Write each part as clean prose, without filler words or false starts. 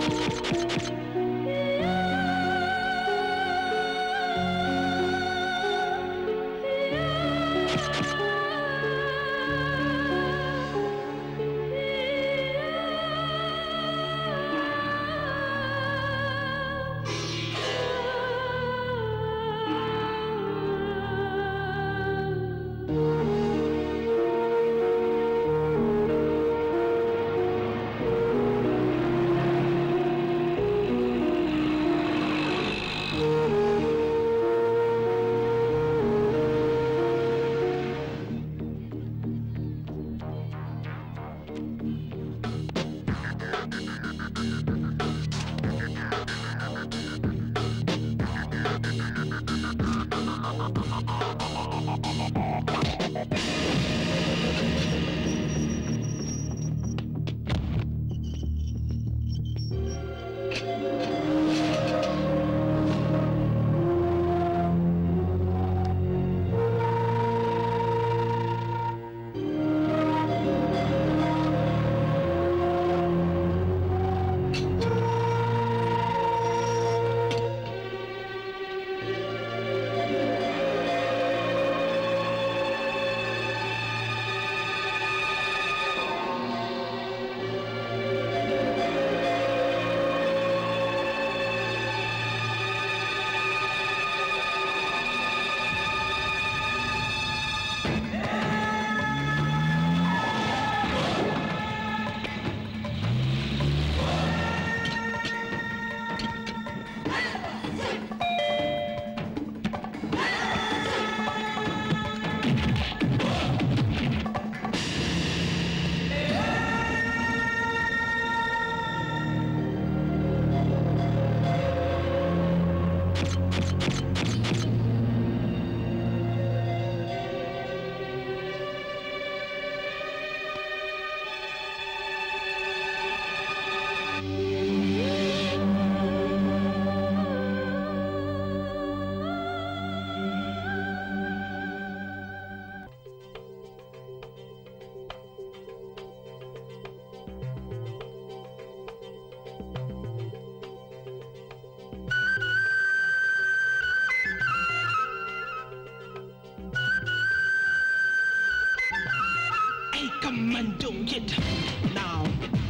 Come and do it now,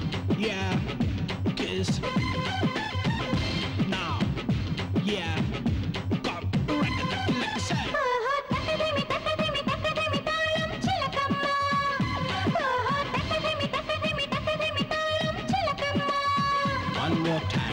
yeah, 'cause now, yeah, come right like I said. One more time.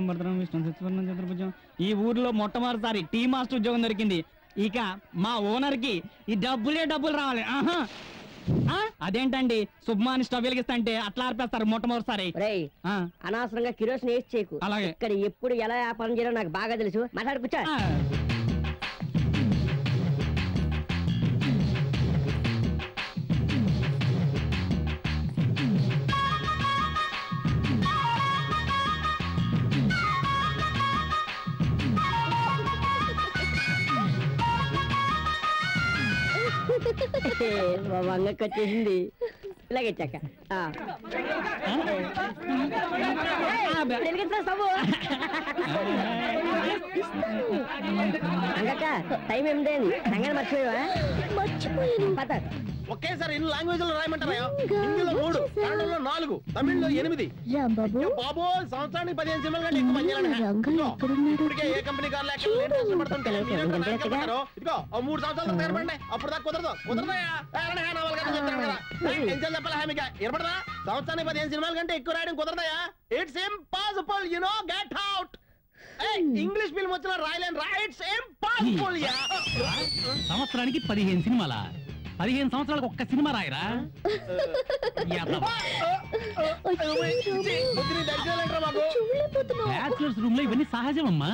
ఈ ఊర్లో మొట్టమొదటిసారి tea master ఉద్యోగం దొరికింది. ఇక మా ఓనర్ కి ఈ డబ్బులు రావాలి. అదేంటండి శుభమాని స్టవ్ వెలిగిస్తంటే అట్లా ఆర్పేస్తారు మొట్టమొదటిసారి. అనవసరంగా కిరోసిన్ వేసి చేయకు. అలాగే. ఇక్కడ ఎప్పుడు ఎలా వ్యాపారం చేయాలో నాకు బాగా తెలుసు. మాట్లాడుకుచ్చా. వంగకి వచ్చేసింది. ఇలాగే చక్క అంగక్క టైం ఏమిటైంది? సంగతి మర్చిపోయావా? పద. ఒకేసారి ఇన్ని లాంగ్వేజ్ లో రాయమంటారా? హిందీలో 3, కన్నడలో 4, తమిళ్లో 8. బాబో సంవత్సరానికి 15 సినిమాలు కంటే ఎక్కువ పనిచేయాలండి. ఇప్పటికే ఏ కంపెనీ కార్లు ఇదిగో 3 సంవత్సరాలు తెరపండి. అప్పుడు దాకా కుదరదయా? చెప్పాలా హామీగా ఏర్పడదా? సంవత్సరానికి 15 సినిమాల కంటే ఎక్కువ రాయడం కుదరదయా? It's impossible you know. Get out. English film వచ్చిన రాయలేను. It's impossible. సంవత్సరానికి 15 సినిమాలా? 15 సంవత్సరాలకు ఒక్క సినిమా రాయరా? బ్యాచులర్స్ రూమ్ లో ఇవన్నీ సహజమమ్మా.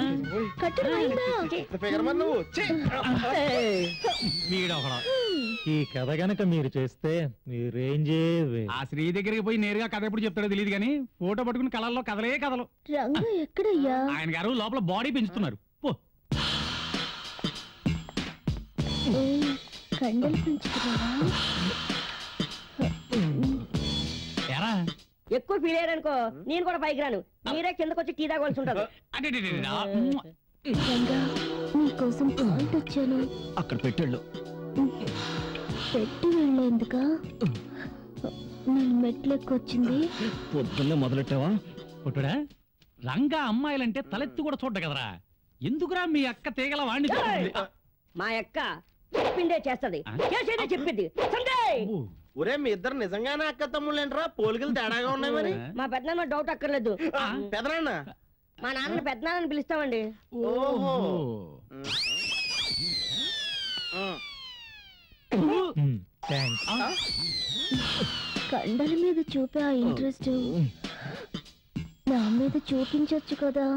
ఈ కథ గనక మీరు చేస్తే మీరేం చేయవే? ఆ శ్రీ దగ్గరికి పోయి నేరుగా కథ ఎప్పుడు చెప్తాడో తెలియదు కానీ ఫోటో పట్టుకుని కళల్లో కథలే కథలు. ఎక్కడయ్యా? ఆయన గారు లోపల బాడీ పెంచుతున్నారు. పో. కండలు పెంచుకున్నావా? ఎరా ఎక్కువ ఫీల్ అయ్యారనుకో నేను కూడా పైకి రాను. మీరే కిందకు వచ్చి టీ తాగవలసి ఉంటుంది. నీకోసం పాయింట్ వచ్చాను. అక్కడ పెట్టాళ్ళు. పెట్టి వెళ్ళేందుకా? నేను మెట్లెక్కొచ్చింది. పొద్దున్నే మొదలెట్టావా? పుట్టుడా రంగా అమ్మాయిలంటే తలెత్తి కూడా చూడ్డ కదరా. ఎందుకురా మీ అక్క తీగల వాణ్ణి? మా అక్క చెప్పిందే చేస్తది, చేసేదే చెప్పింది. ఒరే మీ ఇద్దరు నిజంగానే అక్క తమ్ముళ్ళేంట్రా? పోలికలు తేడాగా ఉన్నాయి మరి. మా పెద్దనాన్న డౌట్ అక్కర్లేదు. పెదనాన్న? మా నాన్న పెద్దనాన్నని పిలుస్తామండి. ఓహో. కండల మీద చూపే ఆ ఇంట్రెస్ట్ నా మీద చూపించొచ్చు కదా.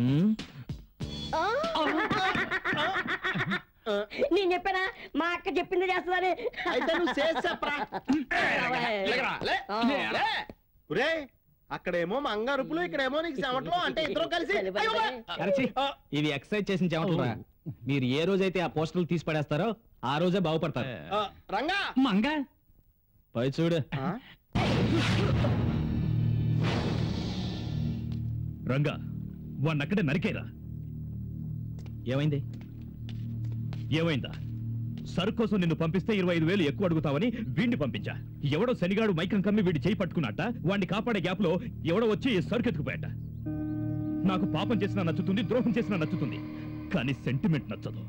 నేను చెప్పానా మా అక్క చెప్పింది చేస్తుందని? అయితే నువ్వు చేసేప్రా. అక్కడేమో మంగారుపులు, ఇక్కడేమో నీకు చెమటలు. అంటే ఇద్దరు కలిసి ఇది ఎక్సర్సైజ్ చేసిన చెమటలు. మీరు ఏ రోజైతే ఆ పోస్టర్లు తీసి పడేస్తారో ఆ రోజే బాగుపడతారు. రంగా మంగా పై చూడు. రంగా వాన్నక్కడే నరికేరా. ఏమైంది? ఏమైందా? సరుకు కోసం నిన్ను పంపిస్తే 25,000 ఎక్కువ అడుగుతావని వీడిని పంపించా. ఎవడో శనిగాడు మైకం కమ్మి వీడి చేయి పట్టుకున్నట్ట. వాడిని కాపాడే గ్యాప్ లో ఎవడో వచ్చి సరుకు ఎత్తుకుపోయాట. నాకు పాపం చేసినా నచ్చుతుంది, ద్రోహం చేసినా నచ్చుతుంది, కానీ సెంటిమెంట్ నచ్చదు.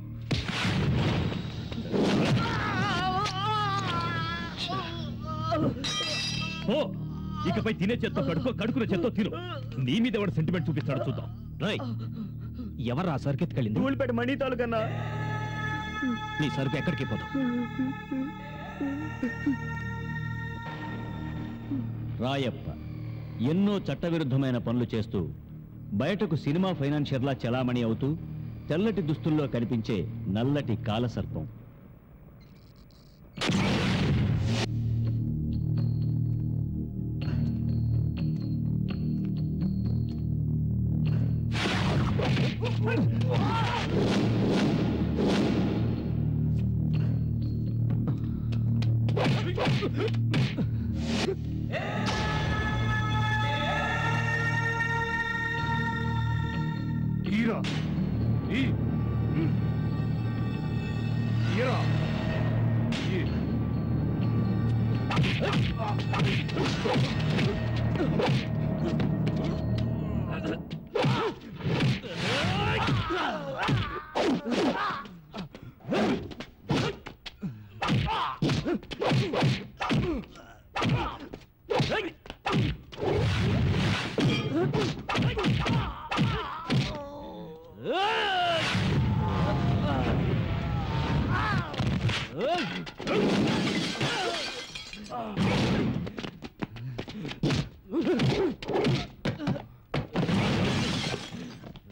ఓ ఇకపై తినే చేత్తో కడుకో, కడుకునే చేత్తో తిను. నీ మీద ఎవడు సెంటిమెంట్ చూపిస్తాడో చూద్దాం. రాయ్ ఎవరు ఆ సరుకు ఎత్తుకెళ్ళింది? ధూళిపేట మణి తాలూకన్నా. నీ సరుకు ఎక్కడికి పోదు. రాయప్ప ఎన్నో చట్టవిరుద్ధమైన పనులు చేస్తూ బయటకు సినిమా ఫైనాన్షియర్లా చలామణి అవుతూ తెల్లటి దుస్తుల్లో కనిపించే నల్లటి కాలసర్పం.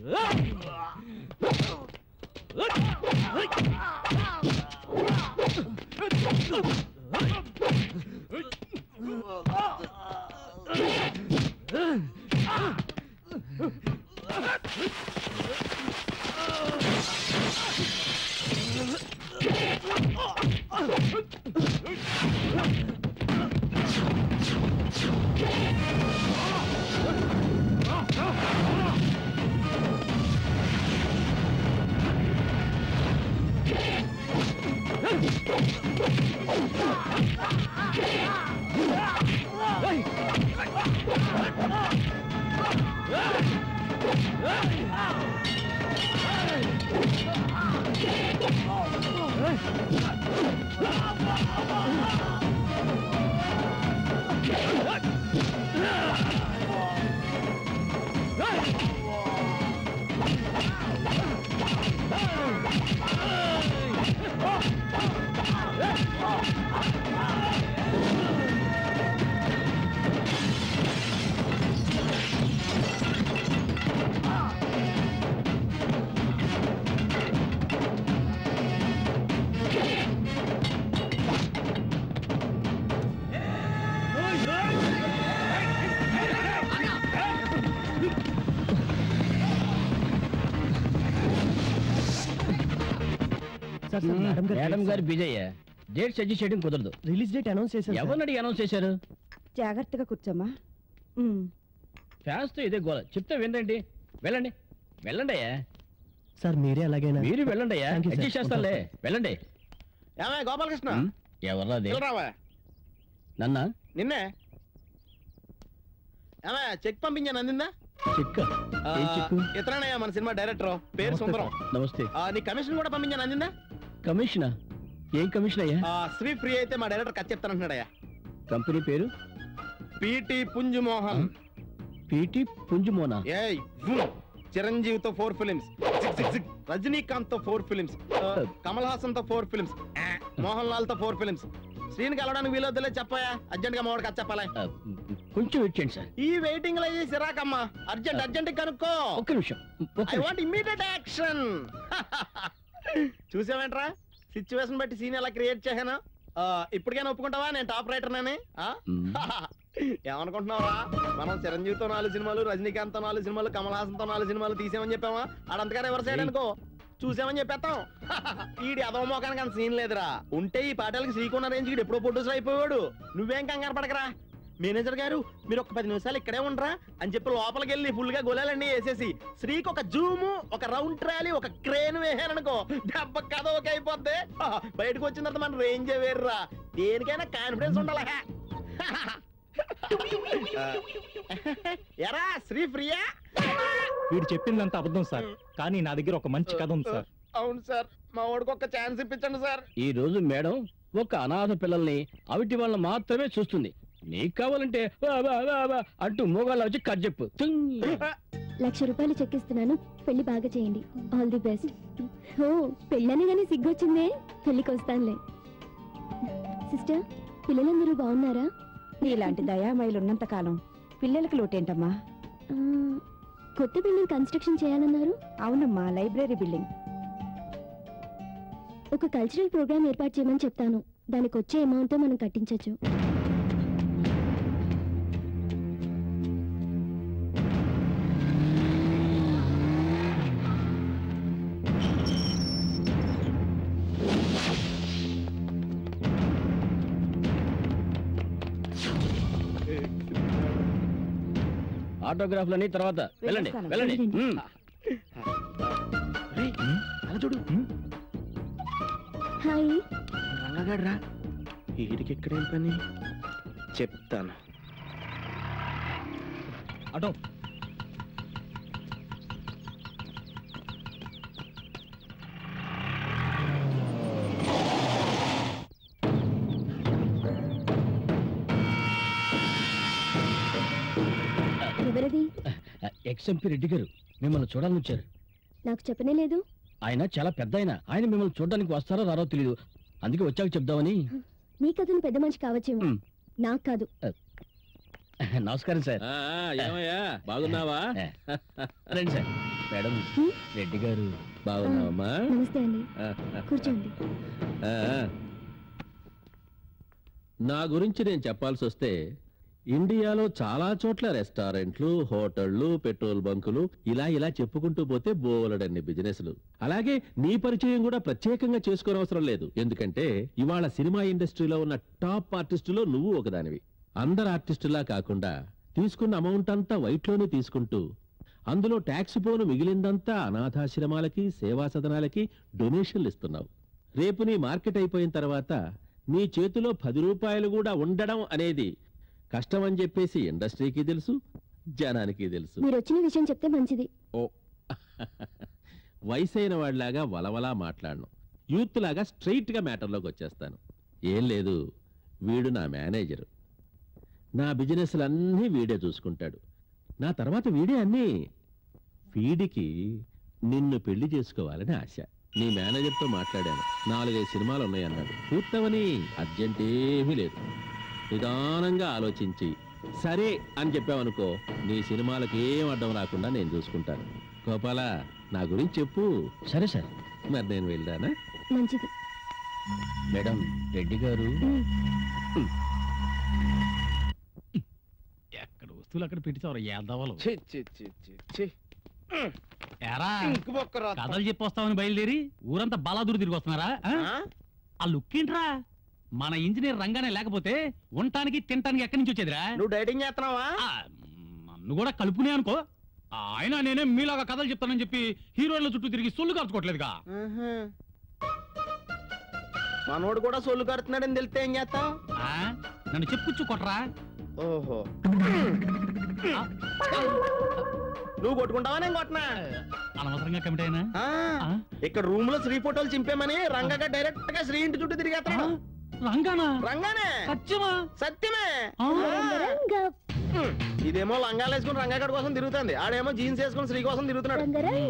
మేడం గారు బిజీ అయ్యా, డేట్ సజెస్ట్ చేయడం కుదరదు. రిలీజ్ డేట్ అనౌన్స్ చేశారు. ఎవరిని అనౌన్స్ చేశారు? జాగ్రత్తగా కూర్చోమ్మా. ఫ్యాన్స్ తో ఇదే గోల, చెప్తే వినండి. వెళ్ళండి వెళ్ళండి అయ్యా. సార్ మీరే అలాగైనా. మీరు వెళ్ళండి అయ్యా, అడ్జస్ట్ చేస్తానులే. వెళ్ళండి. ఏమయ్య గోపాలకృష్ణ? ఎవరా రావా? నన్నా? నిన్నే. ఏమయ్య చెక్ పంపించాను, అందిందా? చెక్? ఇతరనయ్య మన సినిమా డైరెక్టర్, పేరు సుందరం. నమస్తే. నీ కమిషన్ కూడా పంపించాను, అందిందా? కమిషనా? ఏం కమిషన్ అయ్యా? శ్రీ ఫ్రీ అయితే మా డైరెక్టర్ కథ చెప్తానంటున్నాడయ్యా. కంపెనీ పేరు? పిటి పుంజుమోహన్. పిటి పుంజుమోహన్. చిరంజీవి తో 4 ఫిలిమ్స్, రజనీకాంత్ తో 4 ఫిలిమ్స్, కమల్ హాసన్ తో 4 ఫిలిమ్స్, మోహన్ లాల్ తో 4 ఫిలిమ్స్. శ్రీని కలవడానికి వీలొద్దులే, చెప్పాయా? అర్జెంట్ గా మావాడికి చెప్పాలి. కొంచెం వెయిట్ చేయండి సార్. ఈ వెయిటింగ్ లో సిరాకమ్మా. అర్జెంట్ కనుక్కో. ఒక్క నిమిషం. I want immediate action. చూసావేంట్రా సిచ్యువేషన్ బట్టి సీన్ ఎలా క్రియేట్ చేశాను? ఇప్పటికైనా ఒప్పుకుంటావా నేను టాప్ రైటర్ నని? ఏమనుకుంటున్నావా? మనం చిరంజీవితో 4 సినిమాలు, రజనీకాంత్ తో 4 సినిమాలు, కమల్ హాసన్ తో 4 సినిమాలు తీసామని చెప్పామా? ఆడంతగా ఎవరు సైడ్ అనుకో చూసామని చెప్పేస్తాం. ఈడి అదవమోకానికి అంత సీన్ లేదురా. ఉంటే ఈ పాటలకి శ్రీకున్న రేంజ్ కి ఎప్పుడో ఫోటోస్ అయిపోయాడు. నువ్వేం కంగారు పడకరా. మేనేజర్ గారు మీరు ఒక 10 నిమిషాలు ఇక్కడే ఉండరా అని చెప్పి లోపలికి వెళ్ళి ఫుల్ గా గొలాలన్నీ వేసేసి శ్రీకి ఒక జూము, ఒక రౌండ్ ట్రాలీ, ఒక క్రేన్ వేసారనుకో దెబ్బ కథ ఒక అయిపోద్ది. బయటకు వచ్చిన తర్వాత మన రేంజ్ వేర్రా. దేనికైనా కాన్ఫిడెన్స్ ఉండాలా. ఎరా శ్రీ ఫ్రీయా? వీడు చెప్పిందంత అబద్ధం సార్, కానీ నా దగ్గర ఒక మంచి కథ ఉంది సార్. అవును సార్, మా వాడికి ఒక ఛాన్స్ ఇప్పించండి సార్. ఈ రోజు మేడం ఒక అనాథ పిల్లల్ని అవిటి వాళ్ళని మాత్రమే చూస్తుంది. నీకు కావాలంటే అంటూ మోగాళ్ళ వచ్చి కట్ చెప్పు. 1,00,000 రూపాయలు చెక్కిస్తున్నాను, పెళ్లి బాగా చేయండి. All the best. ఓ పెళ్ళని గానీ సిగ్గొచ్చిందే, పెళ్లికి వస్తానులే. సిస్టర్, పిల్లలందరూ బాగున్నారా? నీలాంటి దయామయులు ఉన్నంత కాలం పిల్లలకి లోటేంటమ్మా? కొత్త బిల్డింగ్ కన్స్ట్రక్షన్ చేయాలన్నారు? అవునమ్మా, లైబ్రరీ బిల్డింగ్. ఒక కల్చరల్ ప్రోగ్రామ్ ఏర్పాటు చేయమని చెప్తాను, దానికి వచ్చే అమౌంట్ తో మనం కట్టించొచ్చు. ఆటోగ్రాఫ్లని తర్వాత. వెళ్ళండి వెళ్ళండి. చూడు హాయ్ రంగగాడ్రా. వీడికి ఇక్కడేం పని చెప్తాను. ఆటో ఎవరది? ఎక్స్ఎంపీ రెడ్డి గారు మిమ్మల్ని చూడాలని వచ్చారు. నాకు చెప్పనే లేదు. ఆయన చాలా పెద్ద ఆయన మిమ్మల్ని చూడడానికి వస్తారో రారో తెలియదు, అందుకే వచ్చాక చెప్దామని. నీకు అతను పెద్ద మనిషి కావచ్చేమో, నాకు కాదు. నమస్కారం సార్. ఏమయ్యా బాగున్నావా? రండి సార్. మేడం రెడ్డి గారు బాగున్నావమ్మా? నమస్తే అండి, కూర్చోండి. నా గురించి నేను చెప్పాల్సి వస్తే ఇండియాలో చాలా చోట్ల రెస్టారెంట్లు, హోటళ్లు, పెట్రోల్ బంకులు ఇలా చెప్పుకుంటూ పోతే బోలెడన్ని బిజినెస్లు. అలాగే నీ పరిచయం కూడా ప్రత్యేకంగా చేసుకోనవసరం లేదు. ఎందుకంటే ఇవాళ సినిమా ఇండస్ట్రీలో ఉన్న టాప్ ఆర్టిస్టులో నువ్వు ఒకదానివి. అందరు ఆర్టిస్టులా కాకుండా తీసుకున్న అమౌంట్ అంతా వైట్లోనే తీసుకుంటూ అందులో ట్యాక్స్ పోను మిగిలిందంతా అనాథాశ్రమాలకి, సేవా సదనాలకి డొనేషన్లు ఇస్తున్నావు. రేపు నీ మార్కెట్ అయిపోయిన తర్వాత నీ చేతిలో 10 రూపాయలు కూడా ఉండడం అనేది కష్టం అని చెప్పేసి ఇండస్ట్రీకి తెలుసు, జనానికి తెలుసు. మీరు వచ్చిన విషయం చెప్తే మంచిది. ఓ వయసైన వాడిలాగా వలవలా మాట్లాడను, యూత్ లాగా స్ట్రైట్ గా మ్యాటర్లోకి వచ్చేస్తాను. ఏం లేదు, వీడు నా మేనేజరు. నా బిజినెస్లన్నీ వీడే చూసుకుంటాడు. నా తర్వాత వీడే అన్నీ. వీడికి నిన్ను పెళ్లి చేసుకోవాలని ఆశ. నీ మేనేజర్తో మాట్లాడాను, 4-5 సినిమాలు ఉన్నాయన్నాడు. పూర్తవని అర్జెంటేమీ లేదు. నిదానంగా ఆలోచించి సరే అని చెప్పావనుకో, నీ సినిమాలకు ఏం అడ్డం రాకుండా నేను చూసుకుంటాను. గోపాల, నా గురించి చెప్పు. సరే సార్. మరి నేను వెళ్దానా? మంచిది. మేడం రెడ్డి గారు ఎక్కడ వస్తువులు అక్కడ పెట్టించారు యాదవలు. ఎరా కథలు చెప్పొస్తామని బయలుదేరి ఊరంతా బలాదూరు తిరిగి వస్తున్నారా? ఆ లుక్ ఏంట్రా? మన ఇంజనీర్ రంగానే లేకపోతే ఉండటానికి తినటానికి ఎక్కడి నుంచి వచ్చేదిరా? నువ్వు డైటింగ్ చేస్తున్నావా? నన్ను కూడా కలుపుకునే అనుకో. ఆయన నేనే మీలాగా కథలు చెప్తానని చెప్పి హీరోయిన్ల చుట్టూ తిరిగి సొల్లు కలుచుకోవట్లేదుగా. మనోడు కూడా సొల్లు కడుతున్నాడని తెలిస్తే ఏం చేస్తాం? నన్ను చెప్పుచ్చు కొట్రా. ఓహో, నువ్వు కొట్టుకుంటావా నేను కొట్టనా? అనవసరంగా కమిటీ అయినా ఇక్కడ రూమ్ లో శ్రీ ఫోటోలు చింపేమని రంగగా డైరెక్ట్ గా శ్రీ ఇంటి చుట్టూ తిరిగేస్తాడు. రంగానా? రంగానే. సత్యమా? సత్యమే. ఇదేమో లంగాలు వేసుకుని రంగగడ్ కోసం తిరుగుతుంది, ఆడేమో జీన్స్ వేసుకుని శ్రీ కోసం తిరుగుతున్నాడు.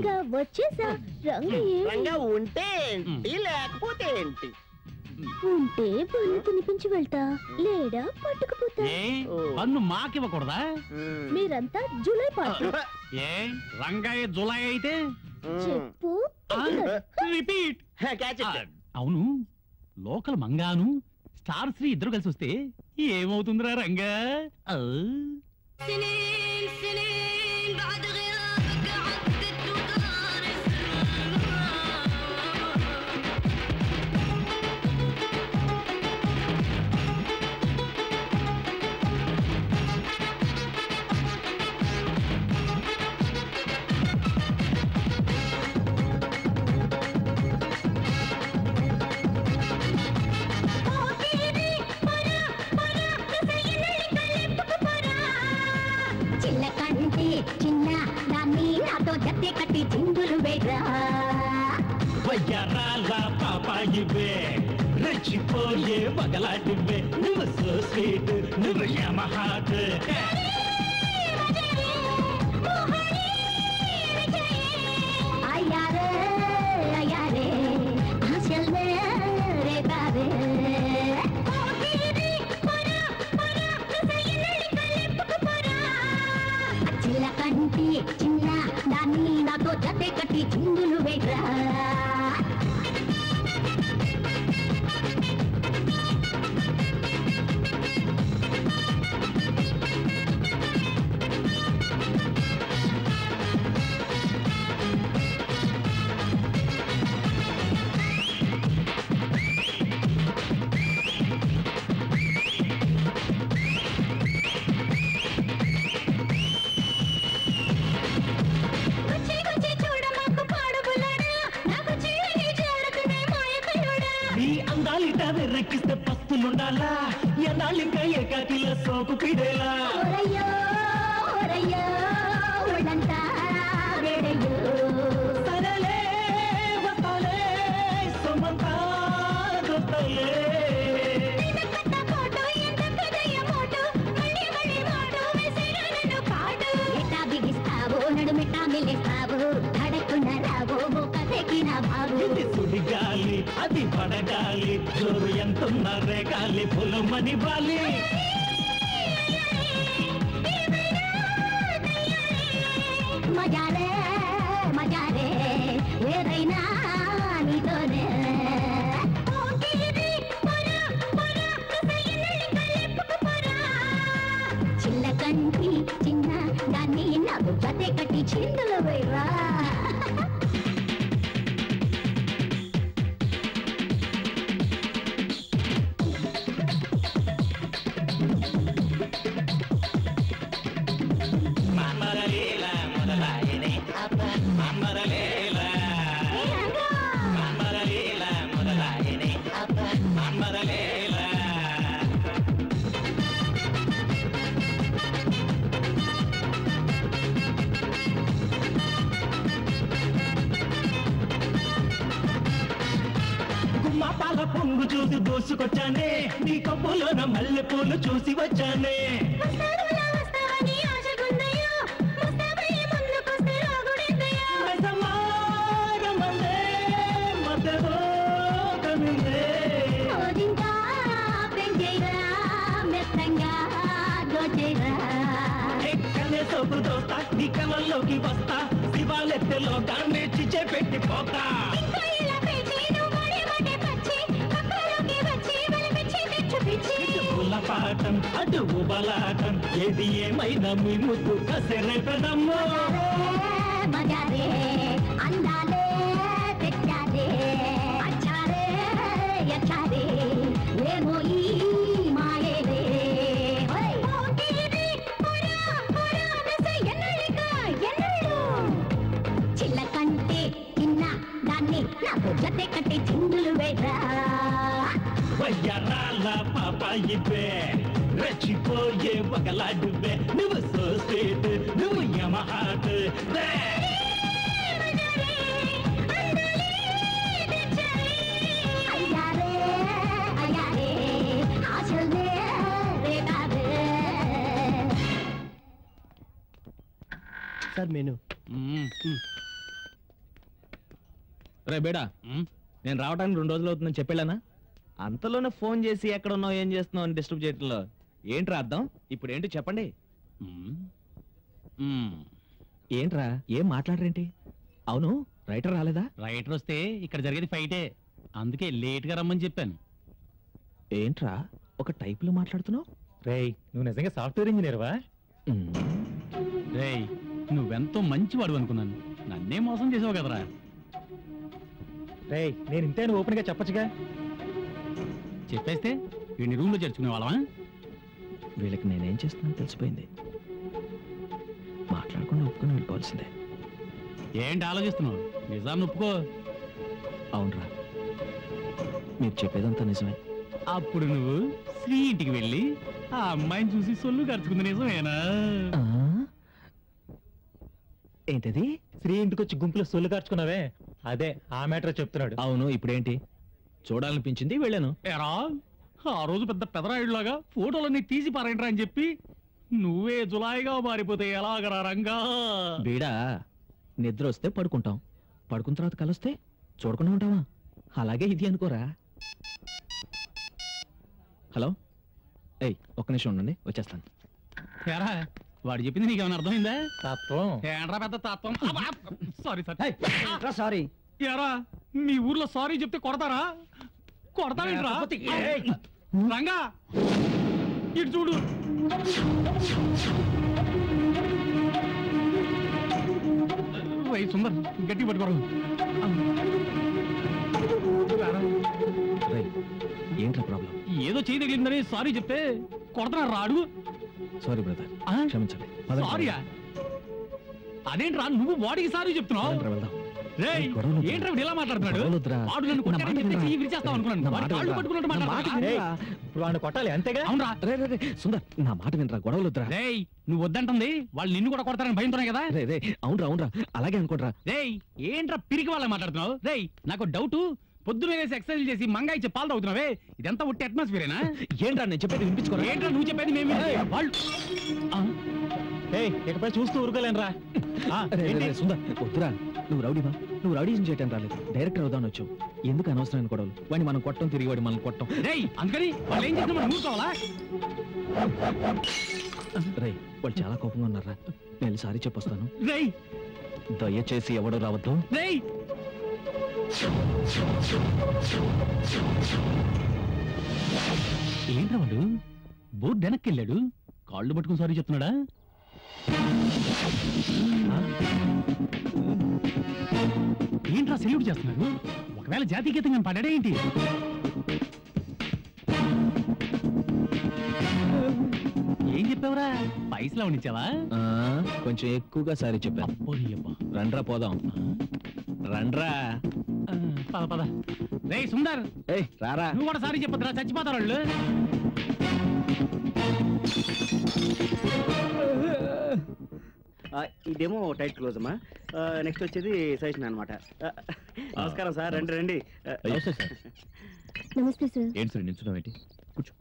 రంగా ఉంటే ఏంటి, లేకపోతే ఏంటి? ఉంటే పన్ను తినిపించి వెళ్తా, లేడా పట్టుకుపోతా. పన్ను మాకివ్వకూడదా? మీరంతా జూలై పాత్ర. ఏ రంగాయ జులై అయితే చెప్పు. రిపీట్. అవును, లోకల్ మంగాను స్టార్ శ్రీ ఇద్దరు కలిసి వస్తే ఏమవుతుందిరా రంగా? చిన్న దాన్ని నాతో జత్తే కట్టి చిందులు వేరా. వయ్యారాల పాపాయివే, రెచ్చిపోయే వగలాడివే, నువ్వు సో స్వీట్, నువ్వు యమహాట్. అయ్యారే అయ్యారే ఆశల్ మే రే బాబే. చిల్లకంటి చిన్న దాన్ని నాతో జతే కట్టి చిందులు వేరా. వెర్రెక్కిస్తే పస్తులుండాలా, ఎన్నాళ్ళింక ఏకాకిల సోకు పిడేలా. సరేలే వస్తాలే సొమ్మంతా దొస్తాలే. ఇది సుడిగాలి, అది పడగాలి, జోరు ఎంతున్న రేగాలి, పొలమని వాలి. పొంగు చూసి దూసుకొచ్చానే నీ కప్పులోన మల్లె పూలు చూసి వచ్చానే సోపు దోస్తా నీ కళ్ళల్లోకి వస్తా శివాలెత్తెలో దాన్ని చిచ్చే పెట్టి పోతా పాఠం అటు బలాటం ఏది ఏమైనా మీ ముద్దు కసెరే పెదమ్మో అందాలే తెచ్చారే అచ్చారే అచ్చారే ఏమో ఈ మాయేరే చిల్లకంటే తిన్న దాన్ని నాకు జతే కట్టి చిందులు వేరా వయ్యారాల పాపాయివే రెచ్చిపోయే ఒకలాడువే నువ్వు సో స్వీట్ నువ్వు యమహాట్ సార్ మెను రే బేడా నేను రావడానికి 2 రోజులు అవుతుందని చెప్పేళ్ళనా అంతలోనే ఫోన్ చేసి ఎక్కడ ఉన్నావు ఏం చేస్తున్నావు అని డిస్టర్బ్ చేయట్లో ఏంట్రా అర్థం ఇప్పుడు ఏంటి చెప్పండి ఏంట్రా ఏం మాట్లాడరేంటి అవును రైటర్ రాలేదా రైటర్ వస్తే ఇక్కడ జరిగేది ఫైటే అందుకే లేట్ గా రమ్మని చెప్పాను ఏంట్రా ఒక టైప్ లో మాట్లాడుతున్నావు రేయ్ నువ్వు నిజంగా సాఫ్ట్వేర్ ఇంజనీర్వా రేయ్ నువ్వెంతో మంచివాడు అనుకున్నాను నన్నే మోసం చేసావు కదరా రేయ్ నేను ఇంతే నువ్వు ఓపెన్ గా చెప్పచ్చుగా చెప్పేస్తే వీడిని రూమ్ లో చేర్చుకునే వాళ్ళమా వీళ్ళకి నేనేం చేస్తున్నాను తెలిసిపోయింది మాట్లాడకుండా ఒప్పుకొని వెళ్ళిపోవాల్సిందే ఏంటి ఆలోచిస్తున్నావు నిజాన్ని ఒప్పుకో అవునరా మీరు చెప్పేదంతా నిజమే అప్పుడు నువ్వు శ్రీ ఇంటికి వెళ్ళి ఆ అమ్మాయిని చూసి సొల్లు ఖర్చుకుంది నిజమేనా ఏంటది శ్రీ ఇంటికి వచ్చి గుంపులో సొల్లు కార్చుకున్నావే అదే ఆ మ్యాటర్ చెప్తున్నాడు అవును ఇప్పుడేంటి చూడాలనిపించింది వెళ్ళాను ఏరా ఆ రోజు పెద్ద పెదరాయుడులాగా ఫోటోలన్నీ తీసి పారేంట్రా అని చెప్పి నువ్వే జులాయిగా మారిపోతే ఎలాగరా రంగా బీడా నిద్ర వస్తే పడుకుంటాం పడుకున్న తర్వాత కలొస్తే చూడకుండా ఉంటావా అలాగే ఇది అనుకోరా హలో ఏయ్ ఒక్క నిమిషం ఉండండి వచ్చేస్తాను ఏరా వాడు చెప్పింది నీకేమైనా అర్థమైందా తత్వం ఏంట్రా పెద్ద తత్వం సారీ సారీ ఏరా మీ ఊర్లో సారీ చెప్తే కొడతారా కొడతావేంట్రా రంగా ఇటు చూడు వై సుందర్ గట్టి పట్టుకోరు ఏంట్రా ప్రాబ్లం ఏదో చేయి తగిలిందని సారీ చెప్తే కొడతారా రాడు సారీ బ్రదర్ క్షమించండి సారీయా అదేంట్రా నువ్వు వాడికి సారీ చెప్తున్నావు వెళ్దాం ఏంట్రా ఇలా మాట్లాడుతున్నాడు వాడు నన్ను కొట్టాడని చెప్తే చెయ్యి విరిచేస్తావు అనుకున్నాను వాడి కాళ్ళు పట్టుకున్నట్టు మాట్లాడుతున్నాడు ఇప్పుడు వాడిని కొట్టాలి అంతేగా అవునరా సుందర్ నా మాట వినరా గొడవలు వద్దురా రేయ్ నువ్వు వద్దంటుంది వాళ్ళు నిన్ను కూడా కొడతారని భయంతోనే కదా రే అవునరా అవునరా అలాగే అనుకోట్రా రేయ్ ఏంట్రా పిరికి వాళ్ళ మాట్లాడుతున్నావు రేయ్ నాకు డౌట్ పొద్దున వేసి ఎక్సర్సైజ్ చేసి మంగా ఇచ్చే పాలు తాగుతున్నావే ఇదంతా ఒట్టి అట్మాస్ఫియరేనా ఏంట్రా నేను చెప్పేది వినిపించుకోరా ఏంట్రా నువ్వు చెప్పేది మేము వాళ్ళు ఇకపై చూస్తూ ఊరుకోలేనరా సుందర్ వద్దురా నువ్వు రౌడీవా నువ్వు రౌడీజం చేయటం రాలేదు డైరెక్టర్ అవుదాని వచ్చావు ఎందుకు అనవసరమైన గొడవలు వాడిని మనం కొట్టం తిరిగి వాడి మనం కొట్టం రేయ్ అందుకని వాళ్ళు ఏం చేస్తున్నా మనం ఊరుకోవాలా రేయ్ వాళ్ళు చాలా కోపంగా ఉన్నారా నేను సారీ చెప్పొస్తాను రేయ్ దయచేసి ఎవడో రావద్దు రేయ్ ఏంట్రా వాడు బోర్డు వెనక్కి వెళ్ళాడు కాళ్ళు పట్టుకుని సారీ చెప్తున్నాడా ఏంట్రా సెల్యూట్ చేస్తున్నారు? ఒకవేళ జాతీయ గీతం కానీ పాడాడా ఏంటి? ఏం చెప్పావురా? పైసలా ఉండిచ్చావా? కొంచెం ఎక్కువగా సారీ చెప్పాను. రండ్రా పోదాం. రండ్రా. పద పద. రేయ్ సుందర్, రారా. నువ్వు కూడా సారీ చెప్పొద్దురా, చచ్చిపోతారు వాళ్ళు. ఇదేమో టైట్ క్లోజ్ అమ్మా. నెక్స్ట్ వచ్చేది సజెషన్ అనమాట. నమస్కారం సార్, రండి రండి. నమస్తే సార్. ఏంటి సార్ నిల్చున్నావేంటి? కూర్చో.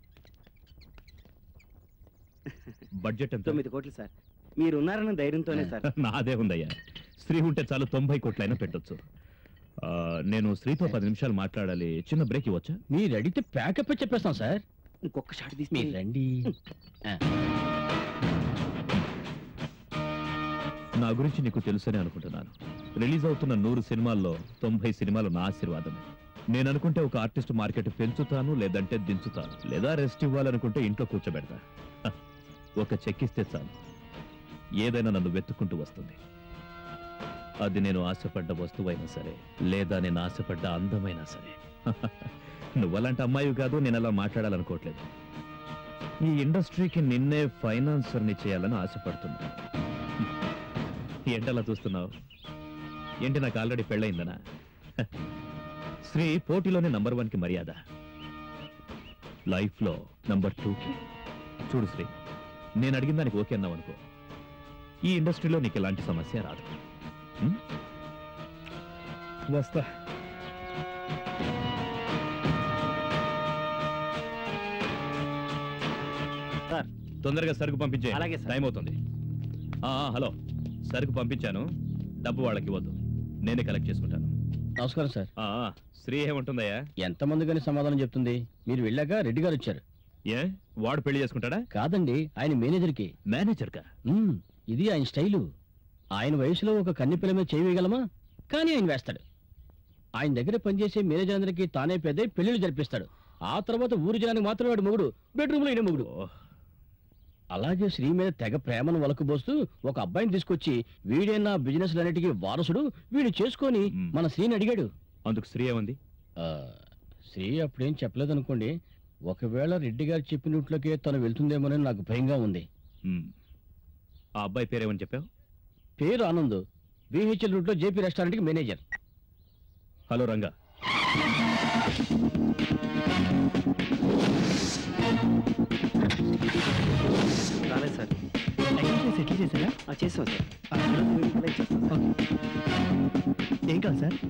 బడ్జెట్ ఎంత? 9 కోట్లు సార్. మీరు ఉన్నారన్న ధైర్యంతోనే సార్. నాదే ఉందయ్యా. స్త్రీ ఉంటే చాలు 90 కోట్లైనా పెట్టొచ్చు. నేను స్త్రీతో 10 నిమిషాలు మాట్లాడాలి. చిన్న బ్రేక్ ఇవ్వచ్చా? మీరు అడిగితే ప్యాకప్ చెప్పేస్తాం సార్. ఇంకొక షాట్ తీసి మీరు రండి. నా గురించి నీకు తెలుసని అనుకుంటున్నాను. రిలీజ్ అవుతున్న 100 సినిమాల్లో 90 సినిమాలు నా ఆశీర్వాదమే. నేను అనుకుంటే ఒక ఆర్టిస్ట్ మార్కెట్ పెంచుతాను, లేదంటే దించుతాను, లేదా రెస్ట్ ఇవ్వాలనుకుంటే ఇంట్లో కూర్చోబెడతా. ఒక చెక్కిస్తే చాలు, ఏదైనా నన్ను వెతుక్కుంటూ వస్తుంది. అది నేను ఆశపడ్డ వస్తువైనా సరే, లేదా నేను ఆశపడ్డ అందమైనా సరే. నువ్వలాంటి అమ్మాయి కాదు, నేను అలా మాట్లాడాలనుకోవట్లేదు. ఈ ఇండస్ట్రీకి నిన్నే ఫైనాన్సర్ని చేయాలని ఆశపడుతున్నా. ఏంటలా చూస్తున్నావు? ఏంటి నాకు ఆల్రెడీ పెళ్ళయిందనా? శ్రీ పోటీలోనే నంబర్ 1కి మర్యాద, లైఫ్లో నంబర్ 2కి. చూడు శ్రీ, నేను అడిగిన దానికి ఓకే అన్నావు అనుకో, ఈ ఇండస్ట్రీలో నీకు ఎలాంటి సమస్య రాదు. వస్తా. సార్ తొందరగా సరుకు పంపించే. అలాగే సార్. టైం అవుతుంది. హలో, సరుకు పంపించాను, డబ్బు వాళ్ళకి ఇవ్వద్దు, నేనే కలెక్ట్ చేసుకుంటాను. నమస్కారం సార్. శ్రీ ఏముంటుందయ్యా? ఎంతమంది కానీ సమాధానం చెప్తుంది. మీరు వెళ్ళాక రెడ్డి గారు వచ్చారు. ఏ వాడు పెళ్లి చేసుకుంటాడా? కాదండి, ఆయన మేనేజర్కి. మేనేజర్కా? ఇది ఆయన స్టైలు. ఆయన వయసులో ఒక కన్ని పిల్ల మీద చేయగలమా? కానీ ఆయన వేస్తాడు. ఆయన దగ్గర పనిచేసే మేనేజర్ అందరికీ తానే పెద్ద పెళ్లిళ్ళు జరిపిస్తాడు. ఆ తర్వాత ఊరు జనానికి మాత్రం వాడు మొగుడు, బెడ్రూమ్లో ఈయన మొగుడు. అలాగే శ్రీ మీద తెగ ప్రేమను వలకుబోస్తూ ఒక అబ్బాయిని తీసుకొచ్చి, వీడైనా బిజినెస్ అన్నిటికీ వారసుడు, వీడు చేసుకొని మన శ్రీని అడిగాడు. అందుకు శ్రీ ఏముంది? శ్రీ అప్పుడేం చెప్పలేదనుకోండి. ఒకవేళ రెడ్డి గారు చెప్పినట్లోకే తను వెళ్తుందేమోనని నాకు భయంగా ఉంది. ఆ అబ్బాయి పేరేమని చెప్పావు? పేరు ఆనంద్, బిహెచ్ఎల్ రూట్ లో జేపీ రెస్టారెంట్ కి మేనేజర్. హలో రంగా. రాలేదు సార్. సెటిల్ చేశారా? చేసాం సార్. ఏం కాదు సార్?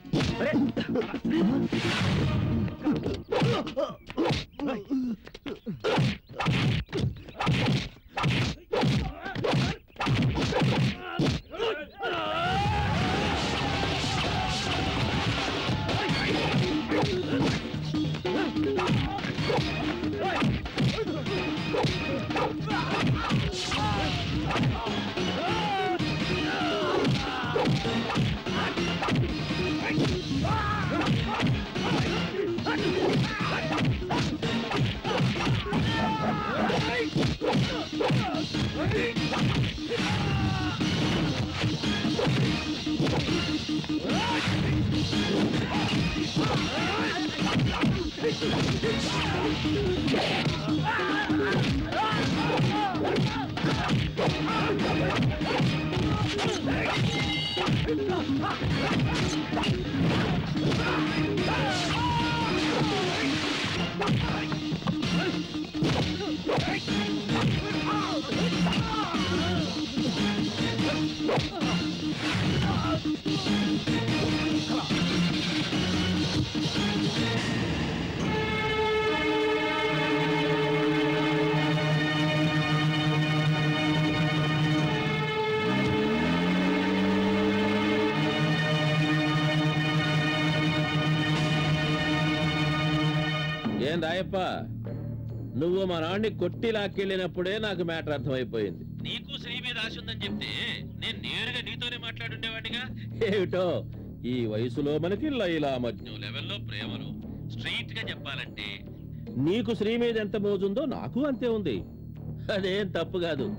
ఏం రాయప్ప, నువ్వు మా నాన్ని కొట్టి లాక్కెళ్ళినప్పుడే నాకు మ్యాటర్ అర్థమైపోయింది. నీకు శ్రీ మీద ఆశ ఉందని చెప్తే నేను నేరుగా నీతోనే మాట్లాడుండేవాడిగా. ఏమిటో ఈ వయసులో మనకి లైలా మజ్ను లెవెల్లో ప్రేమలు. స్ట్రైట్ గా చెప్పాలంటే నీకు శ్రీ మీద ఎంత మోజుందో నాకు అంతే ఉంది. అదేం తప్పు కాదు.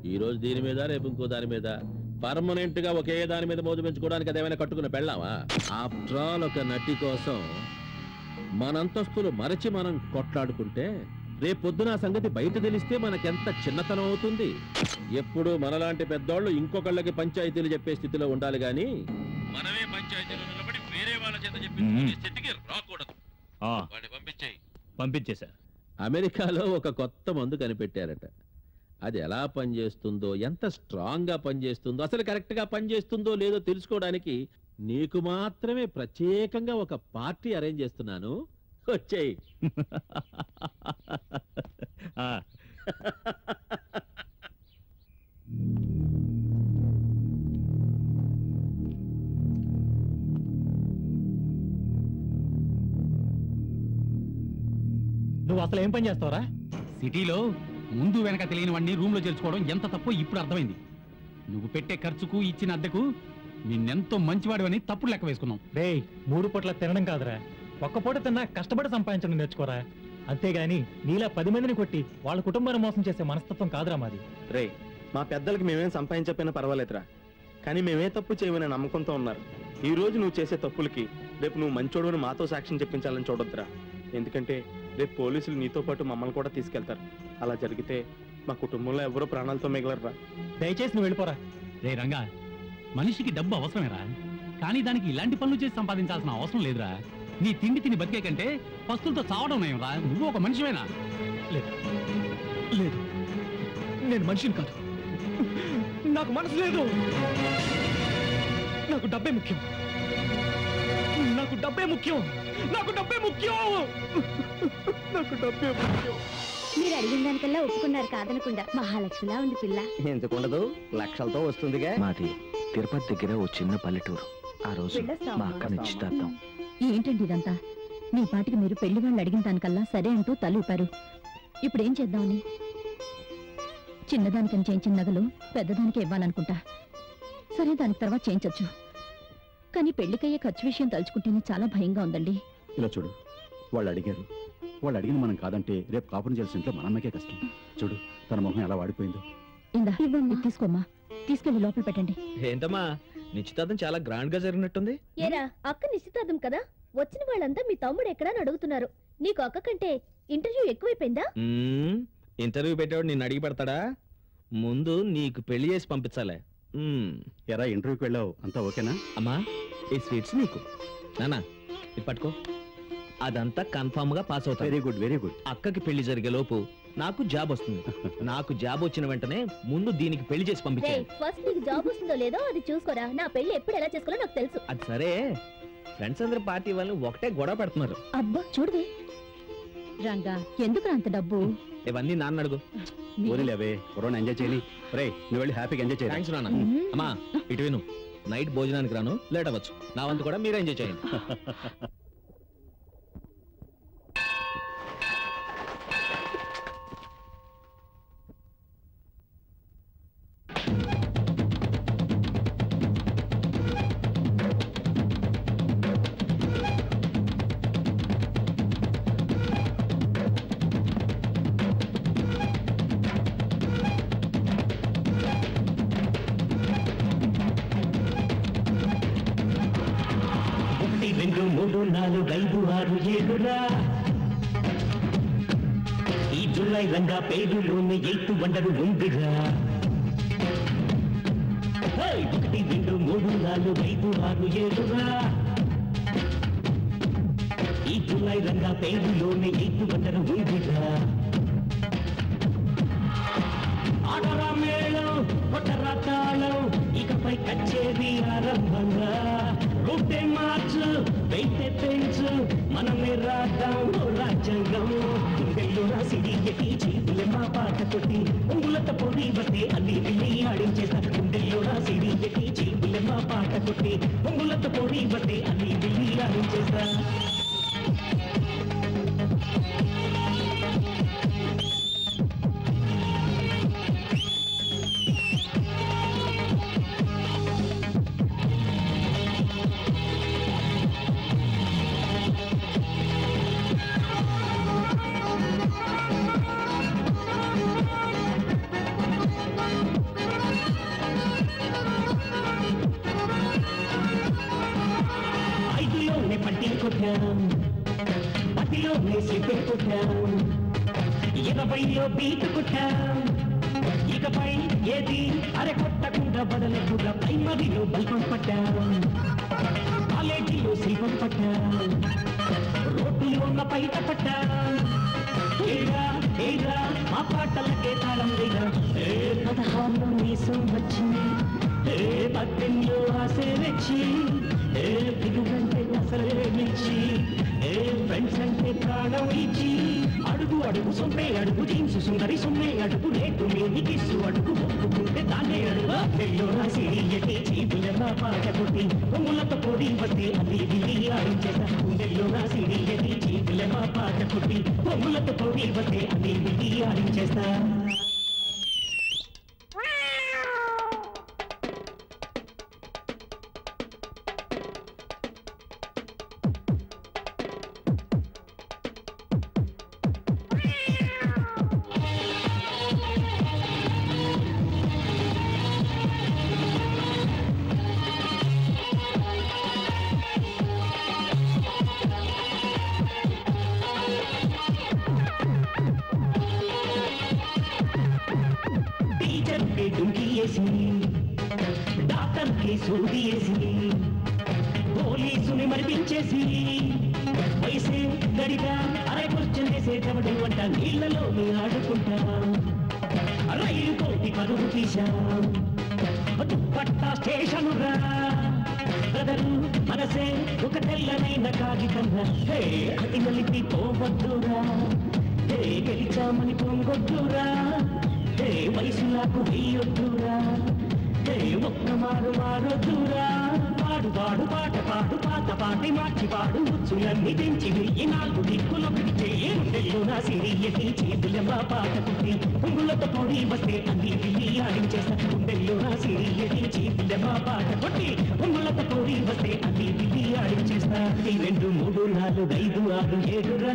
ఈ రోజు దీని మీద రేపు ఇంకో దాని మీద పర్మనెంట్ గా ఒకే దాని మీద మోజు పెంచుకోవడానికి అదేమైనా కట్టుకుని పెళ్ళామా? ఆఫ్టర్ ఆల్ ఒక నటి కోసం మనంతస్తులు మరచి మనం కొట్లాడుకుంటే రేపొద్దున సంగతి బయట తెలిస్తే మనకెంత చిన్నతనం అవుతుంది. ఎప్పుడు మనలాంటి పెద్దోళ్ళు ఇంకొకళ్ళకి పంచాయతీలు చెప్పే స్థితిలో ఉండాలి గాని మనమే పంచాయతీలో నిలబడి వేరే వాళ్ళ చేత చెప్పే స్థితికి రాకూడదు. పంపించేశా. అమెరికాలో ఒక కొత్త మందు కనిపెట్టారట. అది ఎలా పనిచేస్తుందో, ఎంత స్ట్రాంగ్ గా పనిచేస్తుందో, అసలు కరెక్ట్ గా పనిచేస్తుందో లేదో తెలుసుకోవడానికి నీకు మాత్రమే ప్రత్యేకంగా ఒక పార్టీ అరేంజ్ చేస్తున్నాను. వచ్చేయి. నువ్వు అసలు ఏం పని చేస్తావురా? సిటీలో ముందు వెనక తెలియని వాడిని రూమ్ లో చేర్చుకోవడం ఎంత తప్పో ఇప్పుడు అర్థమైంది. నువ్వు పెట్టే ఖర్చుకు ఇచ్చిన అద్దెకు నిన్నెంతో మంచివాడివని తప్పుడు లెక్క వేసుకున్నాం. రేయ్, 3 పూట్ల తినడం కాదురా, ఒక్క పూట తిన్నా కష్టపడి సంపాదించడం నేర్చుకోరా. అంతేగాని నీలా 10 మందిని కొట్టి వాళ్ళ కుటుంబాన్ని మోసం చేసే మనస్తత్వం కాదురా మాది. రే, మా పెద్దలకి మేమేం సంపాదించకపోయినా పర్వాలేదురా, కానీ మేమే తప్పు చేయమనే నమ్మకంతో ఉన్నారు. ఈ రోజు నువ్వు చేసే తప్పులకి రేపు నువ్వు మంచోడుని మాతో సాక్ష్యం చెప్పించాలని చూడొద్దురా. ఎందుకంటే రేపు పోలీసులు నీతో పాటు మమ్మల్ని కూడా తీసుకెళ్తారు. అలా జరిగితే మా కుటుంబంలో ఎవరో ప్రాణాలతో మిగలరా. దయచేసి నువ్వు వెళ్ళిపోరా. రే రంగా, మనిషికి డబ్బు అవసరమేరా, కానీ దానికి ఇలాంటి పనులు చేసి సంపాదించాల్సిన అవసరం లేదురా. నీ తిండి తిని బతికే కంటే పస్తులతో చావడం నయంరా. నువ్వు ఒక మనిషివేనా? లేదు, నేను మనిషిని కాదు. నాకు మనసు లేదు. నాకు డబ్బే ముఖ్యం. నాకు డబ్బే ముఖ్యం. నాకు డబ్బే ముఖ్యం. నాకు డబ్బే ముఖ్యం. మీరు అడిగిన దానికల్లా ఒప్పుకున్నారు కాదనకుండా. మహాలక్ష్మిలా ఉంది పిల్ల. ఎందుకుండదు, లక్షలతో వస్తుందిగా. మాది తిరుపతి దగ్గర ఓ చిన్న పల్లెటూరు. ఆ రోజు మా అక్క నిశ్చితార్థం. ఏంటండి ఇదంతా? మీ పాటికి మీరు పెళ్లి వాళ్ళు అడిగిన దానికల్లా సరే అంటూ తలూపారు. ఇప్పుడు ఏం చేద్దామని? చిన్నదానికని చేయించిన నగలు పెద్దదానికి ఇవ్వాలనుకుంటా. సరే, దానికి తర్వాత చేయించొచ్చు, కానీ పెళ్లికయ్యే ఖర్చు విషయం తలుచుకుంటేనే చాలా భయంగా ఉందండి. ఇలా చూడు, వాళ్ళు అడిగారు, వాళ్ళు అడిగింది మనం కాదంటే రేపు కాపురం చేయాల్సిన ఇంట్లో మనమ్మకే కష్టం. చూడు తన మొహం ఎలా వాడిపోయిందో. ఇందా తీసుకోమ్మా, తీసుకెళ్లి లోపల పెట్టండి. ఏంటమ్మా, నిశ్చితార్థం చాలా గ్రాండ్ గా జరిగినట్టుంది. ఏరా, అక్క నిశ్చితార్థం కదా, వచ్చిన వాళ్ళంతా మీ తమ్ముడు ఎక్కడా అడుగుతున్నారు. నీకు అక్క కంటే ఇంటర్వ్యూ ఎక్కువైపోయిందా? ఇంటర్వ్యూ పెట్టేవాడు నిన్ను అడిగి పెడతాడా? ముందు నీకు పెళ్లి చేసి పంపించాలే. ఎరా, ఇంటర్వ్యూకి వెళ్ళావు, అంతా ఓకేనా? అమ్మా, ఈ స్వీట్స్ నీకు. నానా, ఇది పట్టుకో. అదంతా కన్ఫర్మ్ గా పాస్ అవుతా. Very good, very good. అక్కకి పెళ్లి జరిగే లోపు నాకు జాబ్ వస్తుంది. నాకు జాబ్ వచ్చిన వెంటనే ముందు దీనికి పెళ్లి చేసి పంపించాను. ఫస్ట్ నీకు జాబ్ వస్తుందో లేదో అది చూసుకోరా. నా పెళ్లి ఎప్పుడు ఎలా చేసుకోవాలో నాకు తెలుసు. అది సరే, ఫ్రెండ్స్ అందరూ పార్టీ వాళ్ళని ఒకటే గొడవ పెడుతున్నారు. అబ్బా చూడవే రంగా, ఎందుకు అంత డబ్బు? ఇవన్నీ నాన్న అడుగు. ఓరిలేవే, కరోనా ఎంజాయ్ చేయాలి. రే, నువ్వు వెళ్ళి హ్యాపీగా ఎంజాయ్ చేయాలి. థ్యాంక్స్ నాన్న. అమ్మా, ఇటు విను, నైట్ భోజనానికి రాను, లేట్ అవ్వచ్చు. నా వంతు కూడా మీరు ఎంజాయ్ చేయండి. ఈ జులై రంగా పేరులోని 8 వండరు ఉందిగా. 1 2 3 4 5 6 7రా. ఈ జులై రంగా పేరులోని 8 వండరు ఉందిగా. ఆడరా మేళం, కొట్టరా తాళం, ఇకపై కచ్చేది ఆరంభంగా. రూటే మార్చు, వెయిటే పెంచు, మనమే రాద్దాం రాజ్యాంగం. గుండెల్లో రాసిడి ఎట్టి చేతులే మా పాట కొట్టి ఉంగులత పొడి బట్టే అల్లి పిల్లి ఆడించేస్తా. గుండెల్లో రాసిడి ఎట్టి చేతులే మా పాట కొట్టి ఉంగులత పొడి బట్టే అల్లి పిల్లి ఆడించేస్తా. బ్యాటింగ్ కొట్టాం, పతిలో స్లిప్పే కొట్టాం, 20లో బీట్ కొట్టాం. ఇకపై ఏది అరే కొట్టకుండా బదలకుండా ప్రైమరీలో బల్బం పట్టాం, కాలేజీలో శిల్పం పట్టాం, రోడ్డులో ఉన్న బయట పట్టాం. ఏరా ఏరా మా పాటలకే తాళం వేరా. 16లో మీసం వచ్చి, 18లో ఆశే వచ్చి, పిలుగంటే అసలే మించి, ఫ్రెండ్స్ అంటే ప్రాణం ఇచ్చి, అడుగు అడుగు సొమ్మే అడుగు జీన్స్ సుందరి సొమ్మే అడుగు రేటు లేని కిస్సు అడుగు ఒప్పుకుంటే తానే అడుగు. పెళ్ళో రాసి చీపులెమ్మ పాట కొట్టి కొమ్ములతో పొడి వస్తే అది విధి ఆడించేస్తా. గుండెల్లో రాసి చీపులెమ్మ పాట కొట్టి కొమ్ములతో పొడి వస్తే అది విధి ఆడించేస్తా. డాక్టర్కి సూది వేసి పోలీసుని మరిపించేసి వయసే గడిగా అరే క్వశ్చన్ వేసేటప్పుడు వంట నీళ్లలో ఆడుకుంటా. రైలు కోటి పరుగు తీశా దుప్పట్టా స్టేషను రా బ్రదరు మనసే ఒక తెల్లనైన కాగితంగా. అది నలిపి పోవద్దురా, గెలిచామని పొంగొద్దురా, వయసు నాకు వెయ్యొద్దురా, ఒక్క మారు మారొద్దురా. పాడు పాడు పాట పాడు పాత పాటి మార్చి పాడు ముచ్చులన్నీ తెంచి వెయ్యి 4 దిక్కులొకటి చెయ్యేలో నా సిరియకి చేతులమ్మ పాట కుట్టి పొంగులతో పొడి వస్తే అన్ని విల్లి ఆడించేస్తా. గుండెల్లో నా సిరియకి చేతులమ్మ పాట కొట్టి పొంగులతో పొడి వస్తే అన్ని విల్లి ఆడించేస్తా. 2 3 4 5 6 7 రా.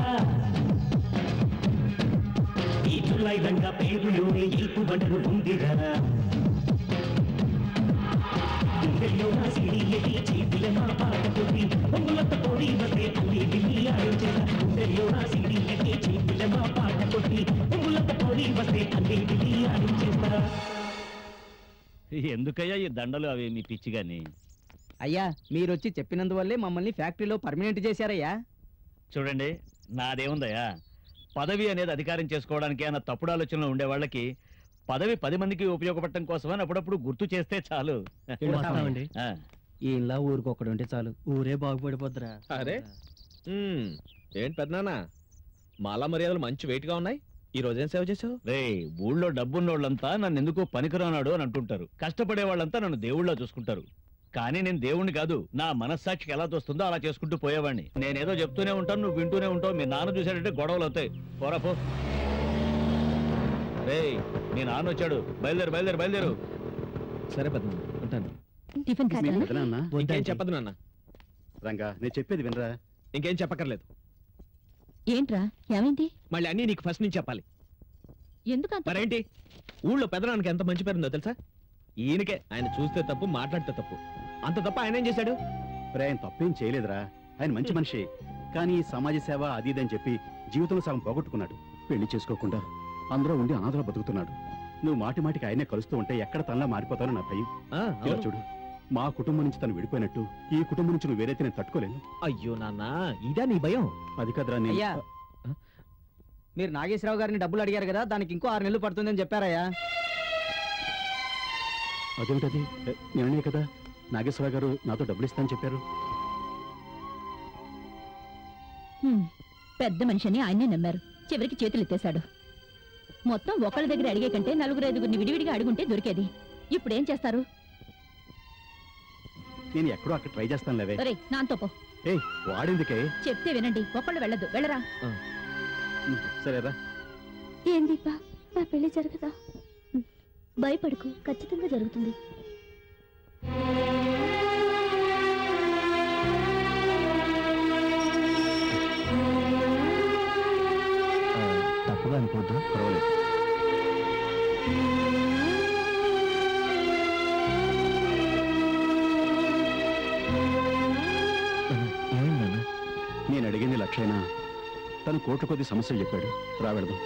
ఈ జులై రంగా పేరులోనే ఈపు బటరు ఉందిరా. గుండెల్లో నా సిరియకి చేతులమ్మ పాట కొట్టి పొంగులతో పొడి వస్తే అన్ని విల్లి ఆడించేస్తా. గుండెల్లో నా సిరియకి చేతులమ్మ పాట కొట్టి పొంగులతో పొడి వస్తే అన్ని విల్లి ఆడించేస్తా. ఎందుకయ్యా ఈ దండలు అవి మీ పిచ్చిగాని? అయ్యా మీరొచ్చి చెప్పినందువల్లే మమ్మల్ని ఫ్యాక్టరీలో పర్మనెంట్ చేశారయ్యా. చూడండి, నాదేముందయ్యా, పదవి అనేది అధికారం చేసుకోవడానికి అన్న తప్పుడు ఆలోచనలో ఉండే వాళ్ళకి పదవి 10 మందికి ఉపయోగపడటం కోసమని అప్పుడప్పుడు గుర్తు చేస్తే చాలు. ఇలా ఊరికొక్కడు ఉంటే చాలు, ఊరే బాగుపడిపోద్దురా. అరే ఏంటి పెద్దనాన్న, మాలా మర్యాదలు మంచి వెయిట్ గా ఉన్నాయి. ఈ రోజేం సేవ చేసావు? రే, ఊళ్ళో డబ్బున్నోళ్ళంతా నన్ను ఎందుకో పనికిరానాడు అని అంటుంటారు. కష్టపడే వాళ్ళంతా నన్ను దేవుళ్ళ చూసుకుంటారు. కానీ నేను దేవుణ్ణి కాదు, నా మనస్సాక్షికి ఎలా తోస్తుందో అలా చేసుకుంటూ పోయేవాడిని. నేనేదో చెప్తూనే ఉంటాను, నువ్వు వింటూనే ఉంటావు. మీ నాన్న చూసాడంటే గొడవలు అవుతాయి. పోరాపో. రే, మీ నాన్న వచ్చాడు, బయలుదేరు బయలుదేరు బయలుదేరు. సరే పెద్ద ఉంటాను. ఇంకేం చెప్పదు నాన్న. రంగా, నేను చెప్పేది వినరా? ఇంకేం చెప్పక్కర్లేదు. ఏంట్రా, ఏమైంది? మళ్ళీ అన్నీ నీకు ఫస్ట్ నుంచి చెప్పాలి. ఎందుకంత? మరేంటి, ఊళ్ళో పెద్దనాన్నకి ఎంత మంచి పేరుందో తెలుసా? ఈయనకే. ఆయన చూస్తే తప్పు, మాట్లాడితే తప్పు. అంత తప్ప ఆయన ఏం చేశాడు? ఆయన తప్పేం చేయలేదురా. ఆయన మంచి మనిషి. కానీ సమాజ సేవ అది ఇదని చెప్పి జీవితంలో సగం పోగొట్టుకున్నాడు. పెళ్లి చేసుకోకుండా అందరూ ఉండి అనాథలో బతుకుతున్నాడు. నువ్వు మాటి మాటికి ఆయనే కలుస్తూ ఉంటే ఎక్కడ తనలా మారిపోతానో నా భయం. ఇలా చూడు, మా కుటుంబం నుంచి తను విడిపోయినట్టు ఈ కుటుంబం నుంచి నువ్వు వేరైతే నేను తట్టుకోలేను. అయ్యో నాన్న, ఇదా నీ భయం? అది కదరా. అయ్యా, మీరు నాగేశ్వరరావు గారిని డబ్బులు అడిగారు కదా, దానికి ఇంకో 6 నెలలు పడుతుందని చెప్పారయ్యా. అదేమిటది? నేనే కదా నాగేశ్వరరావు గారు నాతో డబ్బులు ఇస్తానని చెప్పారు. పెద్ద మనిషిని ఆయన్నే నమ్మారు, చివరికి చేతులు ఎత్తేశాడు. మొత్తం ఒకళ్ళ దగ్గర అడిగే కంటే 4-5 విడివిడిగా అడుగుంటే దొరికేది. ఇప్పుడేం చేస్తారు? నేను ఎక్కడో అక్కడ ట్రై చేస్తాను లేవే. నాతో పో. వాడేందుకే? చెప్తే వినండి, ఒక్కళ్ళు వెళ్ళదు. వెళ్ళరా. సరేరా. ఏం దీపా, నా పెళ్లి జరగదా? భయపడకు, ఖచ్చితంగా జరుగుతుంది. తప్పుగా అనుకోవద్దు. పర్వాలేదు. లక్షైనా తను కోట్ల కొద్ది సమస్యలు చెప్పాడు. రావెడదాం.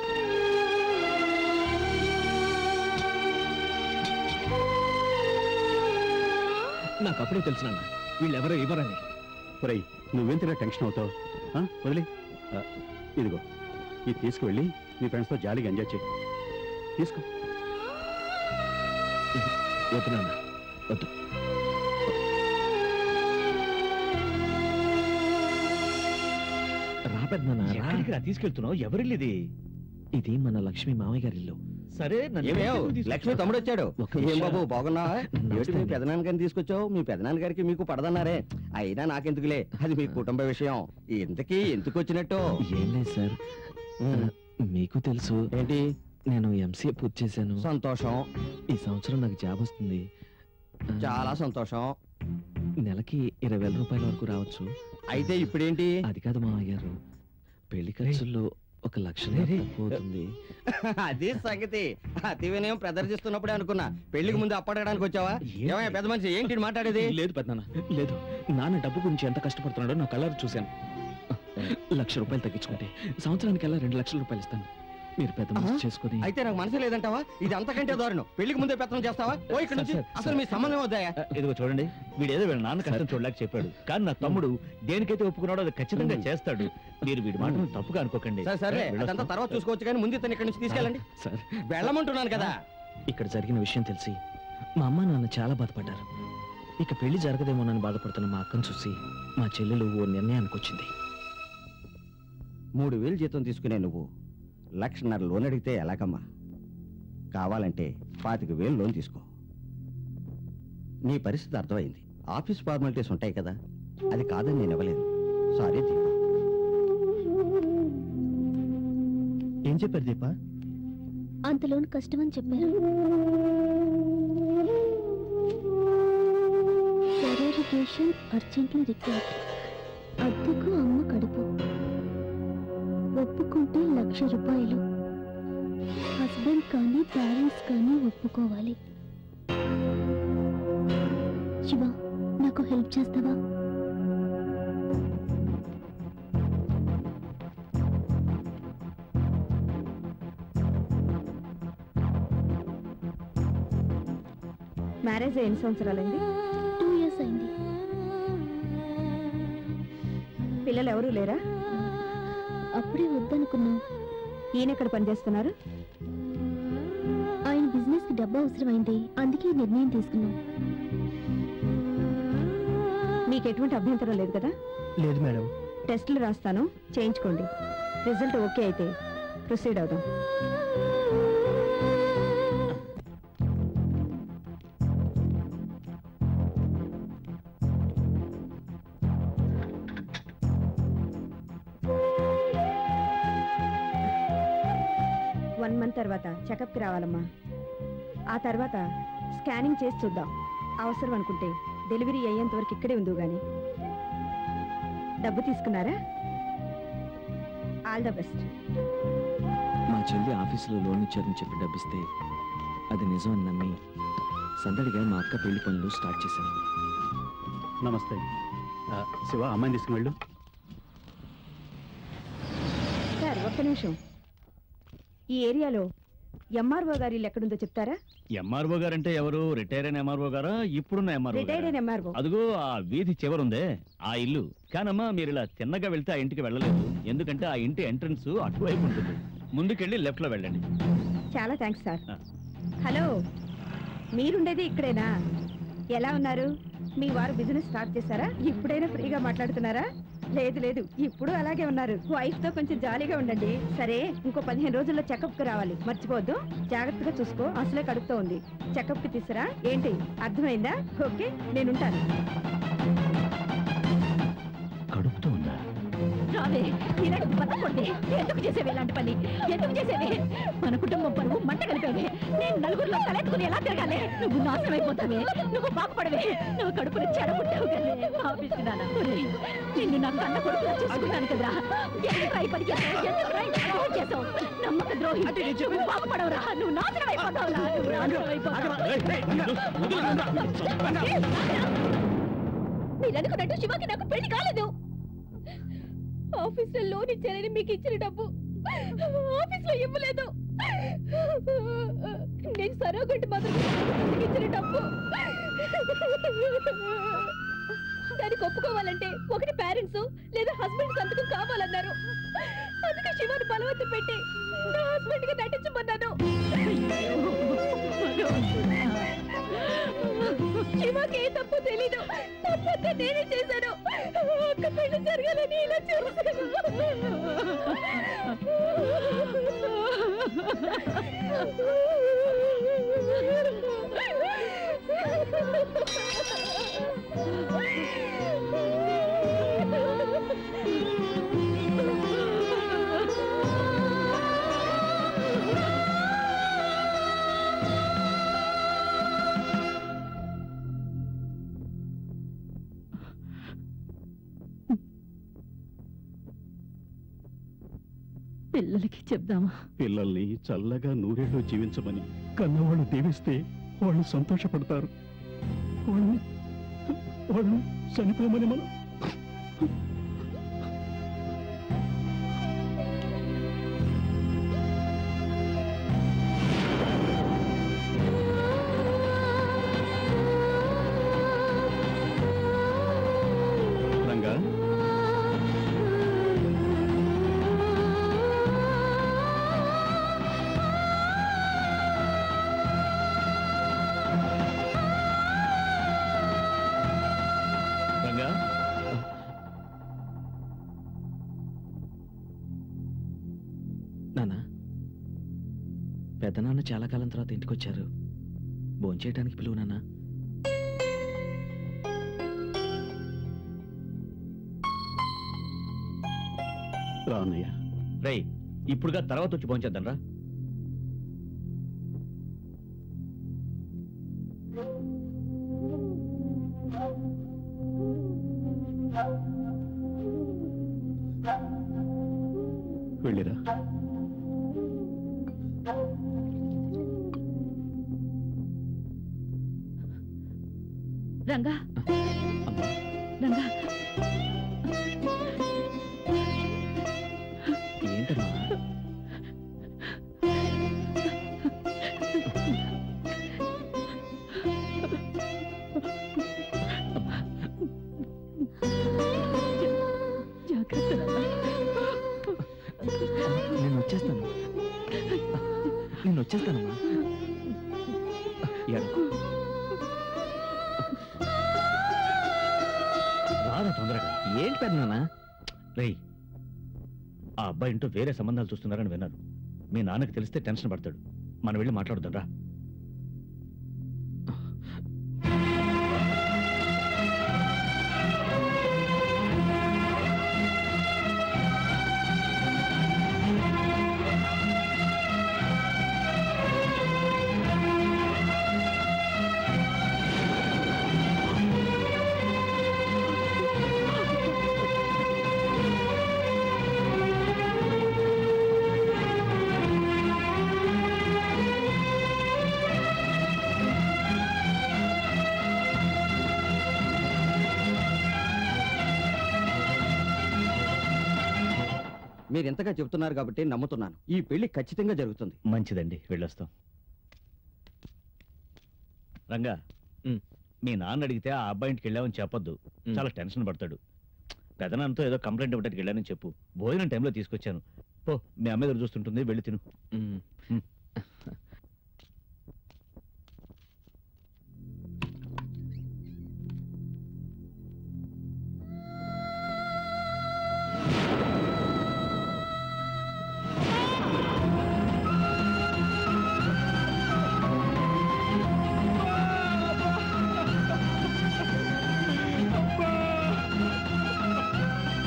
నాకు అప్పుడే తెలుసు నాన్న, వీళ్ళెవరో ఇవ్వరని. ఒరేయ్, నువ్వెంతగా టెన్షన్ అవుతావు? వదిలే. ఇదిగో, ఇది తీసుకువెళ్ళి నీ ఫ్రెండ్స్తో జాలీగా ఎంజాయ్ చేయి. తీసుకో. వద్దు నాన్న, వద్దు. రాపెద్దనా తీసుకెళ్తున్నావు? ఎవరిల్లిది? ఇది మన లక్ష్మి మామయ్య గారి ఇల్లు. సరే, లక్ష్మి తమ్ముడు వచ్చాడు. ఏం బాబు బాగున్నావా? ఏమిటి మీ పెదనాన్నగారిని తీసుకొచ్చావు? మీ పెదనాన్నగారికి మీకు పడదన్నారే. అయినా నాకెందుకులే, అది మీ కుటుంబ విషయం. ఇంతకీ ఎందుకు వచ్చినట్టు? ఏం లేదు సార్, మీకు తెలుసు ఏంటి? నేను ఎంసీఏ పూర్తి చేశాను. సంతోషం. ఈ సంవత్సరం నాకు జాబ్ వస్తుంది. చాలా సంతోషం. నెలకి 20,000 రూపాయల వరకు రావచ్చు. అయితే ఇప్పుడేంటి? అది కాదు మామయ్య గారు, పెళ్లి ఖర్చుల్లో 1,00,000 పోతుంది. అదే సంగతి. అతి వినయం ప్రదర్శిస్తున్నప్పుడే అనుకున్నా. పెళ్లికి ముందు అప్పడడానికి వచ్చావా? ఏమయ్యా పెద్ద మనిషి, ఏంటి మాట్లాడేది? లేదు పెద్దనాన్న, లేదు. నాన్న డబ్బు గురించి ఎంత కష్టపడుతున్నాడో నా కళ్ళారు చూశాను. 1,00,000 రూపాయలు తగ్గించుకుంటే సంవత్సరానికి 2 లక్షల రూపాయలు ఇస్తాను. మీరు పెద్ద మనసు చేసుకుని. అయితే నాకు మనసు లేదంటావా? ఇది అంతకంటే దారుణం. పెళ్లికి ముందే పెత్తనం చేస్తావా? ఓ ఇక్కడ నుంచి అసలు మీ సంబంధం వద్దాయా? ఇదిగో చూడండి, వీడేదో వీళ్ళ నాన్న కష్టం చూడలేక చెప్పాడు, కానీ నా తమ్ముడు దేనికైతే ఒప్పుకున్నాడో అది ఖచ్చితంగా చేస్తాడు. మీరు వీడి మాటను తప్పుగా అనుకోకండి. సరే, అదంతా తర్వాత చూసుకోవచ్చు, కానీ ముందు ఇతను ఇక్కడ నుంచి తీసుకెళ్ళండి. సార్, వెళ్ళమంటున్నాను కదా. ఇక్కడ జరిగిన విషయం తెలిసి మా అమ్మ నాన్న చాలా బాధపడ్డారు. ఇక పెళ్లి జరగదేమోనని బాధపడుతున్న మా అక్కను చూసి మా చెల్లెలు ఓ నిర్ణయానికి వచ్చింది. 3,000 జీతం తీసుకునే నువ్వు 1,00,000 లోన్ అడిగితే ఎలాగమ్మా? కావాలంటే 25,000 లోన్ తీసుకో. నీ పరిస్థితి అర్థమైంది. ఆఫీస్ ఫార్మాలిటీస్ ఉంటాయి కదా, అది కాదని నేను ఇవ్వలేను. సారీ దీప. ఏం చెప్పారు దీప? అంత లోన్ కష్టమని చెప్పారు. Certification urgently required. అద్దెకు అమ్మ కడుపు. ఒప్పుకుంటే 1,00,000 రూపాయలు. హస్బెండ్ కానీ పేరెంట్స్ కానీ ఒప్పుకోవాలి. శివ, నాకు హెల్ప్ చేస్తావా? మ్యారేజ్ ఎన్ని సంవత్సరాలైంది? 2 years అయింది. పిల్లలు ఎవరూ లేరా? అప్పుడే వద్దనుకున్నాం. ఈయన ఎక్కడ పనిచేస్తున్నారు? ఆయన బిజినెస్ కి డబ్బు అవసరమైంది, అందుకే ఈ నిర్ణయం తీసుకున్నాం. మీకు ఎటువంటి అభ్యంతరం లేదు కదా? లేదు మేడం. టెస్టులు రాస్తాను, చేయించుకోండి. రిజల్ట్ ఓకే అయితే ప్రొసీడ్ అవుదాం. మంత్ తర్వాత చెకప్కి రావాలమ్మా. ఆ తర్వాత స్కానింగ్ చేసి చూద్దాం. అవసరం అనుకుంటే డెలివరీ అయ్యేంత వరకు ఇక్కడే ఉందో గాని. డబ్బు తీసుకున్నారా? All the best. మా చెల్లి ఆఫీసులో లోన్ ఇచ్చారని చెప్పి డబ్బిస్తే అది నిజం అని నమ్మి సందడిగా మా అక్క పెళ్లి పనులు స్టార్ట్ చేశాను. నమస్తే. శివ, అమ్మాయిని తీసుకుని వెళ్ళు. సార్, ఒక్క నిమిషం. ఈ ఏరియాలో ఎంఆర్ఓ గారి ఇల్లు ఎక్కడుందో చెప్తారా? ఎంఆర్ఓ గారంటే ఎవరు? రిటైర్ అయిన ఎంఆర్ఓ గారా? ఇప్పుడున్న రిటైర్డ్ అయిన ఎంఆర్ఓ. అదిగో ఆ వీధి చివరుందే ఆ ఇల్లు. కానమ్మా, మీరు ఇలా తిన్నగా వెళ్తే ఆ ఇంటికి వెళ్ళలేదు. ఎందుకంటే ఆ ఇంటి ఎంట్రన్స్ అటువైపు ఉంటుంది. ముందుకెళ్ళి లెఫ్ట్ లో వెళ్ళండి. చాలా థ్యాంక్స్ సార్. హలో, మీరుండేది ఇక్కడేనా? ఎలా ఉన్నారు? మీ వారు బిజినెస్ స్టార్ట్ చేశారా? ఇప్పుడైనా ఫ్రీగా మాట్లాడుతున్నారా? లేదు లేదు, ఇప్పుడు అలాగే ఉన్నారు. వైఫ్ తో కొంచెం జాలీగా ఉండండి. సరే, ఇంకో 15 రోజుల్లో చెకప్ కి రావాలి, మర్చిపోవద్దు. జాగ్రత్తగా చూసుకో, అసలే కడుపుతో ఉంది. చెకప్ కి తీసురా. ఏంటి, అర్థమైందా? ఓకే, నేనుంటాను. కడుపుతో ఉందా? రావే, ఇలాంటి బతకొండి. ఎందుకు చేసేవి ఇలాంటి పని? ఎందుకు చేసేవి? మన కుటుంబం పరువు మంట కలిపేవి. నేను నలుగురిలో తలెత్తుకుని ఎలా తిరగాలి? నువ్వు నాశనం అయిపోతావే, నువ్వు బాగుపడవే. నువ్వు కడుపుని చెడగొట్టావు కదే. ఆపిస్తున్నానా? నిన్ను నా కన్న కొడుకులా చూసుకున్నాను కదరా. ఎందుకు పని చేసావు? ఎందుకు చేసావు? నమ్మక ద్రోహి. నువ్వు బాగుపడవురా, నువ్వు నాశనం అయిపోతావురా. నువ్వు నాశనం అయిపోతావు. మీరు అనుకున్నట్టు శివకి నాకు పెళ్లి కాలేదు. ఆఫీస్ లో లోన్ ఇచ్చారని మీకు ఇచ్చిన డబ్బు ఆఫీస్ లో ఇవ్వలేదు. నేను సరోగంటి మాత్రం ఇచ్చిన డబ్బు దానికి ఒప్పుకోవాలంటే ఒకటి పేరెంట్స్ లేదా హస్బెండ్ సంతకం కావాలన్నారు. అందుకే శివాని బలవంతం పెట్టి నా హస్బెండ్ కి నటించమన్నాను. శివకి ఏ తప్పు తెలీదు. తప్పంతా నేనే చేశాను. ఒక్క పెళ్లి జరగాలని ఇలా చేశాను. పిల్లలకి చెప్దామా? పిల్లల్ని చల్లగా నూరేళ్ళు జీవించమని కన్నవాళ్ళు దీవిస్తే వాళ్ళు సంతోషపడతారు. వాళ్ళు చనిపోమని మనం రంగా నాన్న, పెద్దనాన్న చాలా కాలం తర్వాత ఇంటికి వచ్చారు. భోంచేయడానికి పిలువు నాన్న. రానయ్య. రై, ఇప్పుడుగా తర్వాత వచ్చి భోంచేద్దాం రా. వెళ్ళిరా. రంగా, రంగా, ఏంటమ్మా? నేను వచ్చేస్తానమ్మా. రాదా తొందరగా. ఏంటి పెద్దనాన్న? రేయ్, ఆ అబ్బాయి ఇంటూ వేరే సంబంధాలు చూస్తున్నారని విన్నాను. మీ నాన్నకి తెలిస్తే టెన్షన్ పడతాడు. మనం వెళ్ళి మాట్లాడుదాం రా. మీరు ఎంతగా చెబుతున్నారు కాబట్టి నమ్ముతున్నాను. ఈ పెళ్లి ఖచ్చితంగా జరుగుతుంది. మంచిదండి, వెళ్ళొస్తాం. రంగా, మీ నాన్న అడిగితే ఆ అబ్బాయి ఇంటికి వెళ్ళామని చెప్పొద్దు. చాలా టెన్షన్ పడతాడు. పెదనాన్నతో ఏదో కంప్లైంట్ ఇవ్వడానికి వెళ్ళానని చెప్పు. భోజనం టైంలో తీసుకొచ్చాను. పో, మీ అమ్మ ఎదురు చూస్తుంటుంది, వెళ్ళి తిను.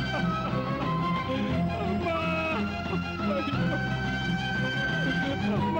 అమ్మా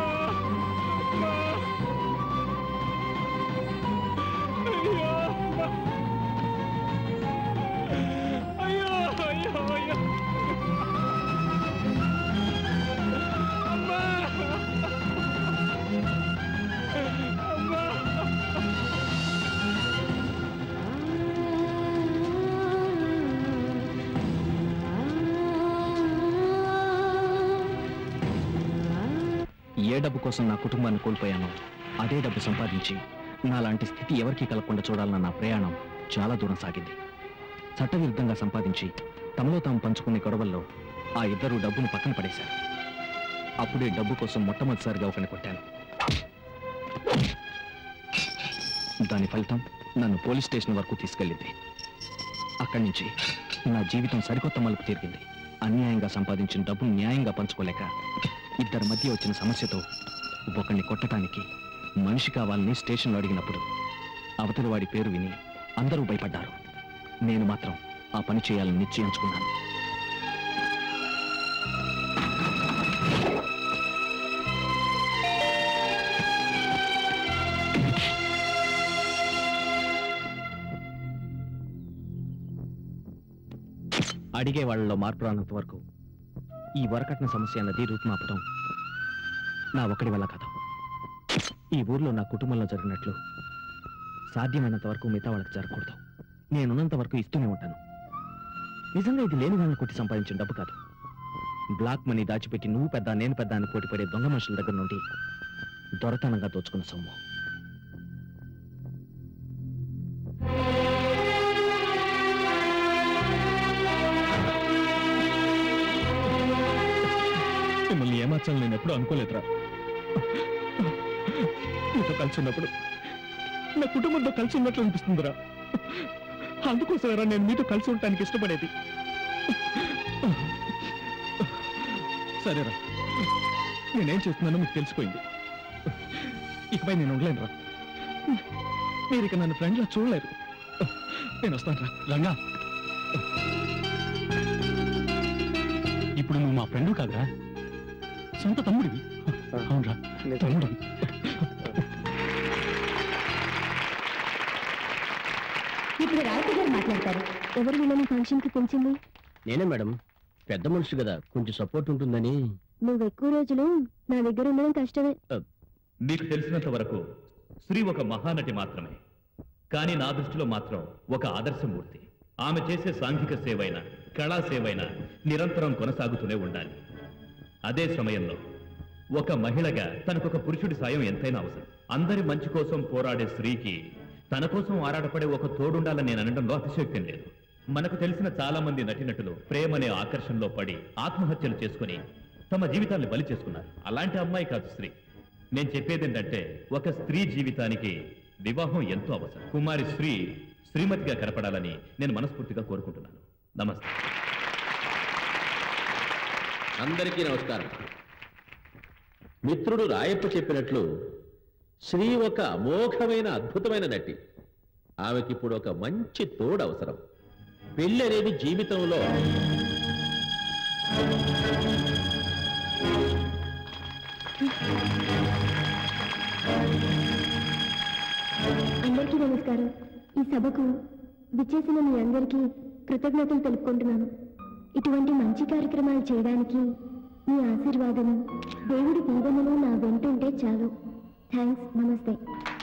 ఏ డబ్బు కోసం నా కుటుంబాన్ని కోల్పోయానో అదే డబ్బు సంపాదించి నాలాంటి స్థితి ఎవరికీ కలగకుండా చూడాలన్న నా ప్రయాణం చాలా దూరం సాగింది. చట్టవిరుద్ధంగా సంపాదించి తమలో తాము పంచుకునే గొడవల్లో ఆ ఇద్దరు డబ్బును పక్కన పడేశారు. అప్పుడే డబ్బు కోసం మొట్టమొదటిసారిగా ఒకరిని కొట్టాను. దాని ఫలితం నన్ను పోలీస్ స్టేషన్ వరకు తీసుకెళ్ళింది. అక్కడి నుంచి నా జీవితం సరికొత్త మలుపు తిరిగింది. అన్యాయంగా సంపాదించిన డబ్బును న్యాయంగా పంచుకోలేక ఇద్దరి మధ్య వచ్చిన సమస్యతో ఒకరిని కొట్టడానికి మనిషి కావాలని స్టేషన్లో అడిగినప్పుడు అవతలి వాడి పేరు విని అందరూ భయపడ్డారు. నేను మాత్రం ఆ పని చేయాలని నిశ్చయించుకున్నాను. అడిగే వాళ్ళలో మార్పు రానంత వరకు ఈ వరకట్న సమస్య అన్నది రూపుమాపడం నా ఒక్కడి వల్ల కాదు. ఈ ఊర్లో నా కుటుంబంలో జరిగినట్లు సాధ్యమైనంత వరకు మిగతా వాళ్ళకి జరగకూడదు. నేనున్నంత వరకు ఇస్తూనే ఉంటాను. నిజంగా ఇది లేని వాళ్ళని కొట్టి సంపాదించిన డబ్బు కాదు. బ్లాక్ మనీ దాచిపెట్టి నువ్వు పెద్ద నేను పెద్ద అని పోటీపడే దొంగ మనుషుల దగ్గర నుండి దొరతనంగా దోచుకున్న సొమ్ము. మిమ్మల్ని ఏమార్చాలని నేను ఎప్పుడూ అనుకోలేదురా. మీతో కలిసి ఉన్నప్పుడు నా కుటుంబంతో కలిసి ఉన్నట్లు అనిపిస్తుందిరా. అందుకోసమేరా నేను మీతో కలిసి ఉండటానికి ఇష్టపడేది. సరేరా, నేనేం చేస్తున్నానో మీకు తెలిసిపోయింది. ఇకపై నేను ఉండలేనురా. మీరు ఇక నన్ను ఫ్రెండ్లా చూడలేరు. నేను వస్తానురా. రంగా, ఇప్పుడు నువ్వు మా ఫ్రెండు కాదురా, సొంత తమ్ముడివి. అవునరా, తమ్ముడు. ఇప్పుడు రాజు గారు మాట్లాడతారు. ఎవరు వీళ్ళని ఫంక్షన్కి పిలిచింది? నేనే మేడం. పెద్ద మనిషి కదా, కొంచెం సపోర్ట్ ఉంటుందని. నువ్వు ఎక్కువ రోజులు నా దగ్గర ఉండడం కష్టమే. మీకు తెలిసినంత వరకు శ్రీ ఒక మహానటి మాత్రమే, కానీ నా దృష్టిలో మాత్రం ఒక ఆదర్శమూర్తి. ఆమె చేసే సాంఘిక సేవైన కళా సేవైన నిరంతరం కొనసాగుతూనే ఉండాలి. అదే సమయంలో ఒక మహిళగా తనకొక పురుషుడి సాయం ఎంతైనా అవసరం. అందరి మంచి కోసం పోరాడే స్త్రీకి తన కోసం ఆరాటపడే ఒక తోడుండాలని నేను అనడంలో అతిశయోక్తి లేదు. మనకు తెలిసిన చాలా మంది నటినటులు ప్రేమనే ఆకర్షణలో పడి ఆత్మహత్యలు చేసుకుని తమ జీవితాన్ని బలి చేసుకున్నారు. అలాంటి అమ్మాయి కాదు శ్రీ. నేను చెప్పేది ఏంటంటే, ఒక స్త్రీ జీవితానికి వివాహం ఎంతో అవసరం. కుమారి శ్రీ శ్రీమతిగా కనపడాలని నేను మనస్ఫూర్తిగా కోరుకుంటున్నాను. నమస్తే. అందరికీ నమస్కారం. మిత్రుడు రాయప్ప చెప్పినట్లు శ్రీ ఒక అమోఘమైన అద్భుతమైన నటి. ఆమెకిప్పుడు ఒక మంచి తోడు అవసరం. పెళ్లి అనేది జీవితంలో అందరికీ నమస్కారం. ఈ సభకు విచ్చేసిన మీ అందరికీ కృతజ్ఞతలు తెలుపుకుంటున్నాను. ఇటువంటి మంచి కార్యక్రమాలు చేయడానికి మీ ఆశీర్వాదం, దేవుడి దీవెనలు నా వెంటుంటే చాలు. థ్యాంక్స్. నమస్తే.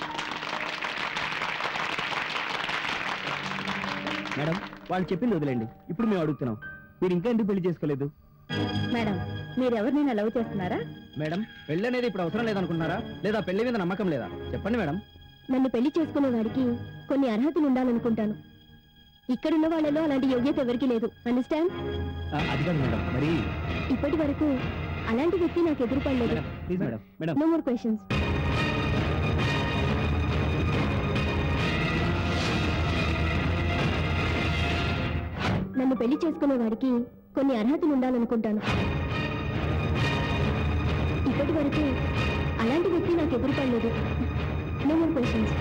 మేడం, వాళ్ళు చెప్పింది వదిలేండి. ఇప్పుడు మేము అడుగుతున్నాం, మీరు ఇంకా ఎందుకు పెళ్లి చేసుకోలేదు? మేడం, మీరెవరినైనా లవ్ చేస్తున్నారా? మేడం, పెళ్లి అనేది ఇప్పుడు అవసరం లేదనుకుంటున్నారా, లేదా పెళ్లి మీద నమ్మకం లేదా? చెప్పండి మేడం. నన్ను పెళ్లి చేసుకునే వాడికి కొన్ని అర్హతలు ఉండాలనుకుంటాను. ఇక్కడున్న వాళ్ళలో అలాంటి యోగ్యత ఎవరికీ లేదు. అండర్స్టాండ్? అది కాదు మేడం, మరి ఇప్పటి వరకు అలాంటి వ్యక్తి నాకు ఎదురుపడలేదు. Please madam. Madam, no more questions. నన్ను పెళ్లి చేసుకునే వాడికి కొన్ని అర్హతలు ఉండాలనుకుంటాను. ఇప్పటి వరకు అలాంటి వ్యక్తి నాకు ఎదురుపడలేదు. No more questions.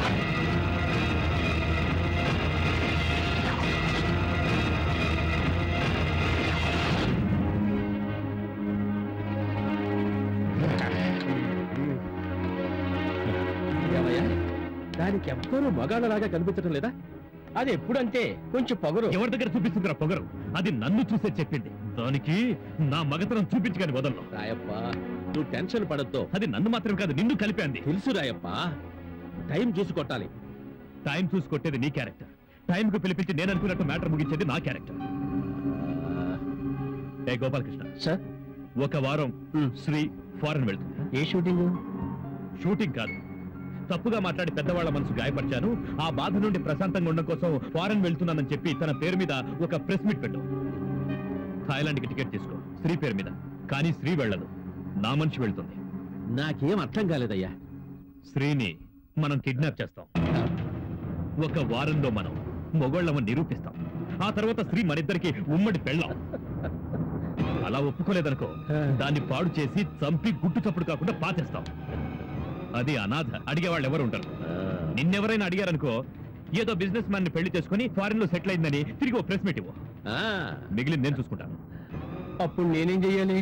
దానికి ఎవ్వరూ మగాళ్ళలాగా కనిపించడం లేదా? అది ఎప్పుడంటే కొంచెం పొగరు. ఎవరి దగ్గర చూపిస్తుందిరా పొగరు? అది నన్ను చూసే చెప్పింది. దానికి నా మగతనం చూపించగాని వదలను. రాయప్ప, నువ్వు టెన్షన్ పడద్దు. అది నన్ను మాత్రం కాదు, నిన్ను కలిపింది. తెలుసు రాయప్ప, టైం చూసి కొట్టాలి. టైం చూసి కొట్టేది నీ క్యారెక్టర్. టైంకు పిలిపించి నేను అనుకున్నట్టు మ్యాటర్ ముగించేది నా క్యారెక్టర్. ఏ గోపాలకృష్ణ సార్, ఒక వారం శ్రీ ఫారెన్ వెళ్తుంది. ఏ షూటింగ్? షూటింగ్ కాదు, తప్పుగా మాట్లాడి పెద్దవాళ్ల మనసు గాయపరిచాను. ఆ బాధ నుండి ప్రశాంతంగా ఉండడం కోసం ఫారెన్ వెళ్తున్నానని చెప్పి తన పేరు మీద ఒక ప్రెస్ మీట్ పెట్టు. థాయిలాండ్కి టికెట్ తీసుకో శ్రీ పేరు మీద. కానీ శ్రీ వెళ్ళదు, నా మనిషి వెళ్తుంది. నాకేం అర్థం కాలేదయ్యా. శ్రీని మనం కిడ్నాప్ చేస్తాం. ఒక వారంలో మనం మొగోళ్ళమని నిరూపిస్తాం. ఆ తర్వాత శ్రీ మనిద్దరికి ఉమ్మడి పెళ్ళాం. అలా ఒప్పుకోలేదనుకో, దాన్ని పాడు చేసి చంపి గుట్టు చప్పుడు కాకుండా పాచేస్తాం. అది అనాథ, అడిగేవాళ్ళు ఎవరు ఉంటారు? నిన్నెవరైనా అడిగారనుకో, ఏదో బిజినెస్ మ్యాన్ ని పెళ్లి చేసుకుని ఫారెన్ లో సెటిల్ అయిందని తిరిగి ఓ ప్రెస్ మీట్ ఇవ్వు. మిగిలింది నేను చూసుకుంటాను. అప్పుడు నేనేం చెయ్యాలి?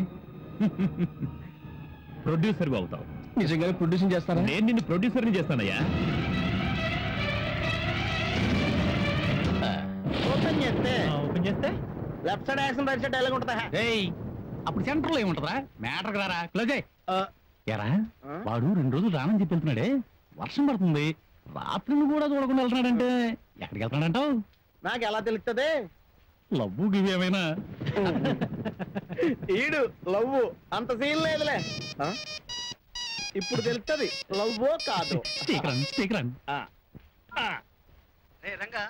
ప్రొడ్యూసర్ అవుతావు. నిజంగానే ప్రొడ్యూసింగ్ చేస్తానా? నేను నిన్ను ప్రొడ్యూసర్ని చేస్తానయ్యా. ఓపెన్ చేస్తే left side action, right side dialogue ఉంటుందా? అప్పుడు సెంటర్ లో ఏముంటదా? మ్యాటర్ రారా క్లోజ్ ఎరా. వాడు 2 రోజులు రానని చెప్పి వెళ్తున్నాడే, వర్షం పడుతుంది, రాత్రిని కూడా చూడకుండా వెళ్తున్నాడంటే ఎక్కడికి వెళ్తున్నాడంటావు? నాకు ఎలా తెలుస్తుంది? లవ్వు గివి ఏమైనా? ఈడు లవ్వు అంత సీన్ లేదులే. ఇప్పుడు తెలుస్తుంది లవ్వో కాదు. రంగా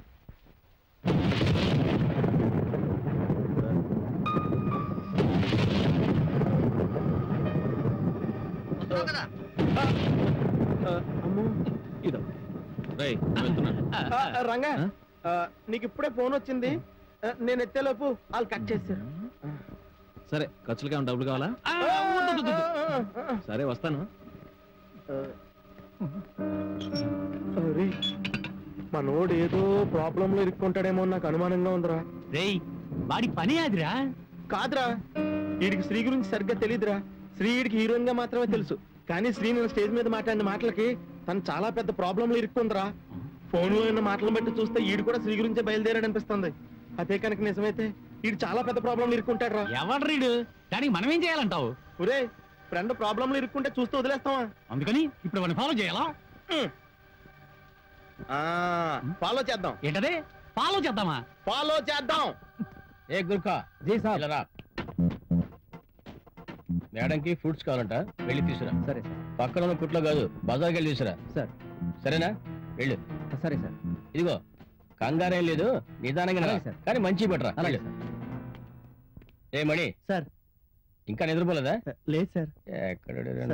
రంగా, నీకు ఇప్పుడే ఫోన్ వచ్చింది, నేను ఎత్తేలోపు వాళ్ళు కట్ చేశారు. సరే, ఖర్చులుగా డబ్బులు కావాలా? సరే వస్తాను. మనోడు ఏదో ప్రాబ్లం లో ఇరుక్కుంటాడేమో నాకు అనుమానంగా ఉందిరా. వాడి పని అదిరా. కాదురా, వీడికి శ్రీ గురించి సరిగ్గా తెలియదురా. శ్రీ వీడికి హీరోయిన్ గా మాత్రమే తెలుసు. కానీ శ్రీ నేను స్టేజ్ మీద మాట్లాడిన మాటలకి తను చాలా పెద్ద ప్రాబ్లంలో ఇరుక్కుందిరా. ఫోన్ లో ఉన్న మాటలను బట్టి చూస్తే వీడు కూడా శ్రీ గురించే బయలుదేరాడు అనిపిస్తుంది. అదే కనుక నిజమైతే వీడు చాలా పెద్ద ప్రాబ్లంలో ఇరుక్కుంటాడు రా. ఎవరు రీడు? దానికి మనం ఏం చేయాలంటావు? ఒరే, ఫ్రెండ్ ప్రాబ్లంలో ఇరుక్కుంటే చూస్తూ వదిలేస్తావా? అందుకని ఇప్పుడు మనం ఫాలో చేయాలా? ఫాలో చేద్దాం. ఏంటదే? ఫాలో చేద్దామా? ఫాలో చేద్దాం. ఏ గుర్కా జీ సాబ్ ఇలా రా. మేడంకి ఫ్రూట్స్ కావాలంట, వెళ్ళి తీసుకురా. సరే సార్. పక్కన ఉన్న కుట్లో కాదు, బజార్కి వెళ్ళి తీసుకురా. సార్ సరేనా? వెళ్ళు. సరే సార్. ఇదిగో కంగారేం లేదు, నిదానంగా సార్, కానీ మంచి పెట్టరా. అలాగే సార్. ఏ మణి సార్, ఇంకా నిద్రపోలేదా? లేదు సార్. ఎక్కడ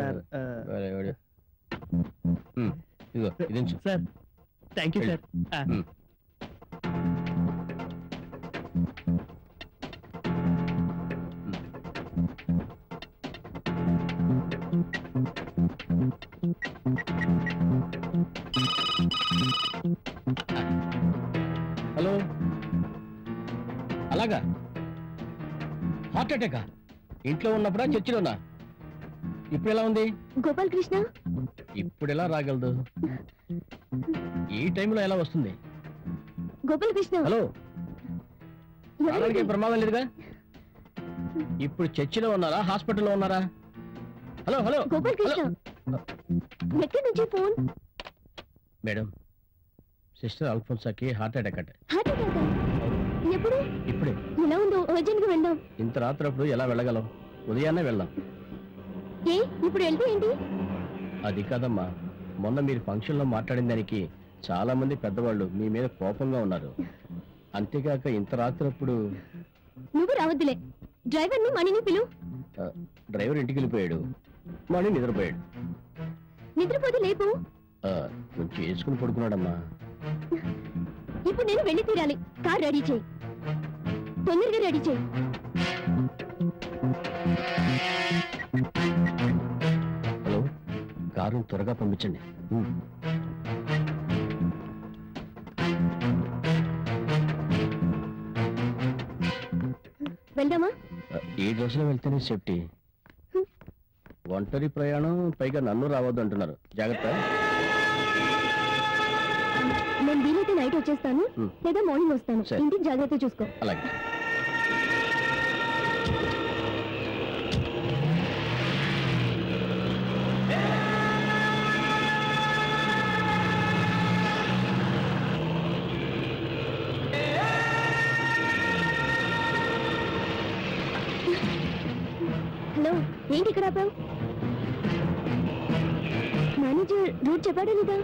ఇదిగో ఇది sir. Thank you sir. Hello, అలాగా? హార్ట్ అటాకా? ఇంట్లో ఉన్నప్పుడా చర్చిలోనా? ఇప్పుడు ఎలా ఉంది? గోపాల్ కృష్ణ ఇప్పుడు ఎలా రాగలదు? ఈ టైంలో ఎలా వస్తుంది? గోపాల్ కృష్ణ హలో, ఏం ప్రమాదం లేదుగా? ఇప్పుడు చర్చిలో ఉన్నారా, హాస్పిటల్లో ఉన్నారా? హలో హలో గోపాల్ కృష్ణ, ఎక్కడి నుంచి ఫోన్? మేడం, సిస్టర్ అల్ఫోన్సాకి హార్ట్ అటాక్ అట. Heart attack? ఎప్పుడు? ఇప్పుడే. ఎలా ఉందో అర్జెంట్ గా వెళ్దాం. ఇంత రాత్రప్పుడు ఎలా వెళ్ళగలం? ఉదయాన్నే వెళ్దాం. ఏ ఇప్పుడు వెళ్తే ఏంటి? అది కాదమ్మా, మొన్న మీరు ఫంక్షన్ లో మాట్లాడిన దానికి చాలా మంది పెద్దవాళ్ళు మీ మీద కోపంగా ఉన్నారు. అంతేకాక ఇంత రాత్రప్పుడు నువ్వు రావద్దులే. డ్రైవర్ ని మణిని పిలు. డ్రైవర్ ఇంటికి వెళ్ళిపోయాడు, మణి నిద్రపోయాడు. నిద్రపోతే లేపు. కొంచెం వేసుకుని పడుకున్నాడమ్మా. ఇప్పుడు నేను వెళ్ళి తీరాలి. కార్ రెడీ చేయి, తొందరగా రెడీ చేయి. హలో, కారు త్వరగా పంపించండి. వెళ్దామా? ఈ డ్రెస్లో వెళ్తేనే సేఫ్టీ. ఒంటరి ప్రయాణం, పైగా నన్ను రావద్దు అంటున్నారు. జాగ్రత్త. నేను వీలైతే నైట్ వచ్చేస్తాను, లేదా మార్నింగ్ వస్తాను. ఇంటికి జాగ్రత్త చూసుకో. అలాగే. హలో, ఏంటి ఇక్కడ ఆపావు? మేనేజర్ రూట్ చెప్పాడా లేదా?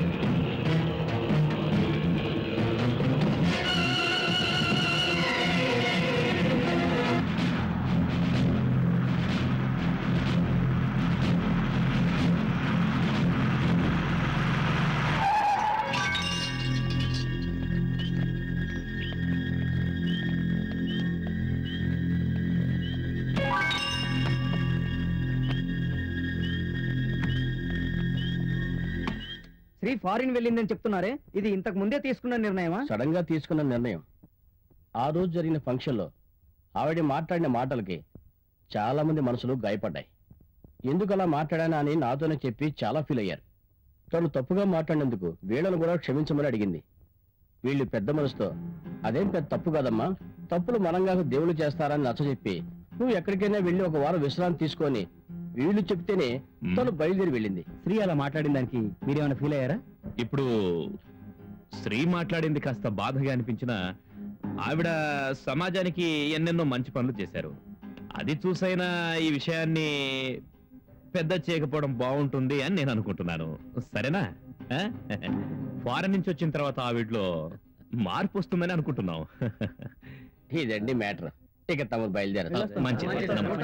శ్రీ ఫారిన్ వెళ్ళిందని చెప్తున్నారే, ఇది ఇంతకు ముందే తీసుకున్న నిర్ణయమా? సడన్ గా తీసుకున్న నిర్ణయం. ఆ రోజు జరిగిన ఫంక్షన్లో ఆవిడ మాట్లాడిన మాటలకి చాలా మంది మనసులు గాయపడ్డాయి. ఎందుకు అలా మాట్లాడానా అని నాతోనే చెప్పి చాలా ఫీల్ అయ్యారు. తను తప్పుగా మాట్లాడినందుకు వీళ్ళను కూడా క్షమించమని అడిగింది. వీళ్ళు పెద్ద మనసుతో అదేం పెద్ద తప్పు కాదమ్మా, తప్పులు మనంగా దేవుళ్ళు చేస్తారని నచ్చజెప్పి నువ్వు ఎక్కడికైనా వెళ్ళి ఒక వారం విశ్రాంతి తీసుకొని వీళ్ళు చెప్తేనే తను బయలుదేరి వెళ్ళింది. శ్రీ అలా మాట్లాడిన దానికి మీరేమైనా ఫీల్ అయ్యారా? ఇప్పుడు శ్రీ మాట్లాడింది కాస్త బాధగా అనిపించినా ఆవిడ సమాజానికి ఎన్నెన్నో మంచి పనులు చేశారు. అది చూసైనా ఈ విషయాన్ని పెద్ద చేయకపోవడం బాగుంటుంది అని నేను అనుకుంటున్నాను. సరేనా? ఫారెన్ నుంచి వచ్చిన తర్వాత ఆవిడలో మార్పు వస్తుందని అనుకుంటున్నాం. ఇదండి మ్యాటర్. ఇక తమరు బయలుదేరారు. మంచిది.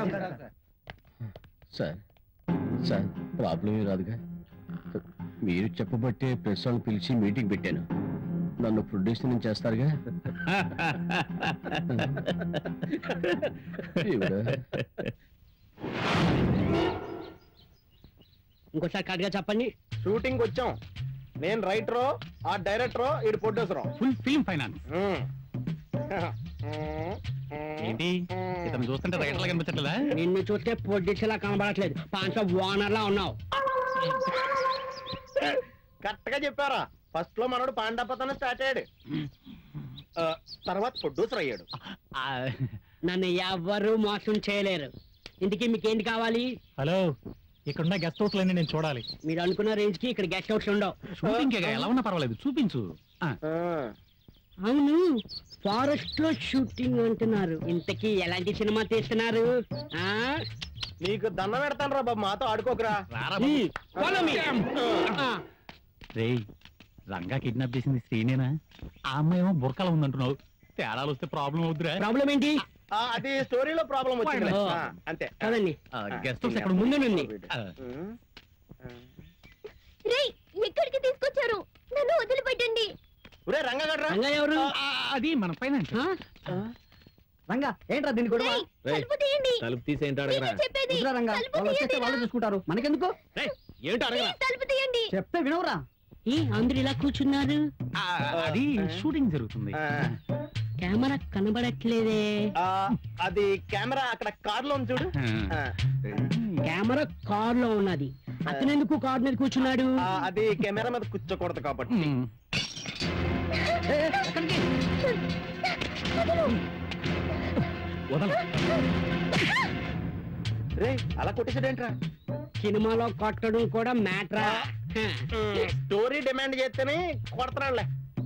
సార్ సార్ ప్రాబ్లం ఏం రాదుగా. మీరు చెప్పబట్టే ప్రెస్ వాళ్ళని పిలిచి మీటింగ్ పెట్టాను. నన్ను ప్రొడ్యూసర్ చేస్తారుగా. ఇంకోసారి కరెక్ట్గా చెప్పండి. షూటింగ్ వచ్చాం. నేను రైటరో, ఆ డైరెక్టరో, ఈడు ప్రొడ్యూసరో. Full film finance. ఏంటి ఇతను చూస్తుంటే రైటర్లా కనిపించట్లేదా? నిన్ను చూస్తే ప్రొడ్యూసర్లా కనబడట్లేదు, పాంచ ఓనర్లా ఉన్నావు. కరెక్ట్ గా చెప్పారా? ఫస్ట్ లో మనోడు పాండాపతనం స్టార్ట్ అయ్యాడు, తర్వాత ప్రొడ్యూసర్ అయ్యాడు. నన్ను ఎవ్వరూ మోసం చేయలేరు. ఇంటికి మీకేంటి కావాలి? హలో, ఇక్కడున్న గెస్ట్ హౌస్ లన్నీ నేను చూడాలి. మీరు అనుకున్న రేంజ్ కి ఇక్కడ గెస్ట్ హౌస్ ఉండవు. షూటింగ్ ఎలా ఉన్నా పర్వాలేదు, చూపించు. అవును, ఫారెస్ట్ లో షూటింగ్ అంటున్నారు. ఇంతకీ ఎలాంటి సినిమా తీస్తున్నారు? నీకు దండం పెడతాను రా బాబు, మాతో ఆడుకోకరా. రేయ్, రంగా కిడ్నాప్ చేసింది శ్రీనేనా? ఆ అమ్మాయి ఏమో బుర్కలా ఉందంటున్నావు. తేడాలు వస్తే ప్రాబ్లం అవుతురా? ప్రాబ్లం ఏంటి? అది స్టోరీలో ప్రాబ్లం వచ్చింది అంతే. కదండి, గెస్ట్ హౌస్ ఎక్కడ ముందేనండి. రేయ్, ఎక్కడికి తీసుకొచ్చారు? నన్ను వదిలిపెట్టండి. రంగా ఎవరు? అది మన ఫైనాన్స్. రంగా ఏంట్రా దీన్ని కూడా? తలుపు తీయండి. తలుపు తీసేంటి అడగరా? రంగా వాళ్ళు వచ్చేస్తే వాళ్ళు చూసుకుంటారు, మనకెందుకు? ఏంటి అడగరా? తలుపు తీయండి. చెప్తే వినవరా? అందరు ఇలా కూర్చున్నారు. అది షూటింగ్ జరుగుతుంది. కెమెరా కనబడట్లేదే. అది కెమెరా అక్కడ కార్ లో చూడు. కెమెరా కార్ లో ఉన్నది. అతను ఎందుకు కార్ మీద కూర్చున్నాడు? అది కెమెరా మీద కూర్చోకూడదు కాబట్టి. రే, అలా కొట్టేసాడేంట్రా? సినిమాలో కొట్టడం కూడా మ్యాటరా? స్టోరీ డిమాండ్ చేస్తేనే కొడతాడులే.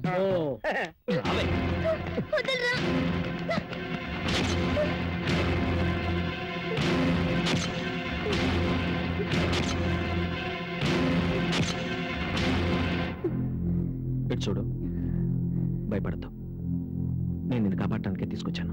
ఇటు చూడు, భయపడతావు. నేను నిన్ను కాపాడటానికే తీసుకొచ్చాను.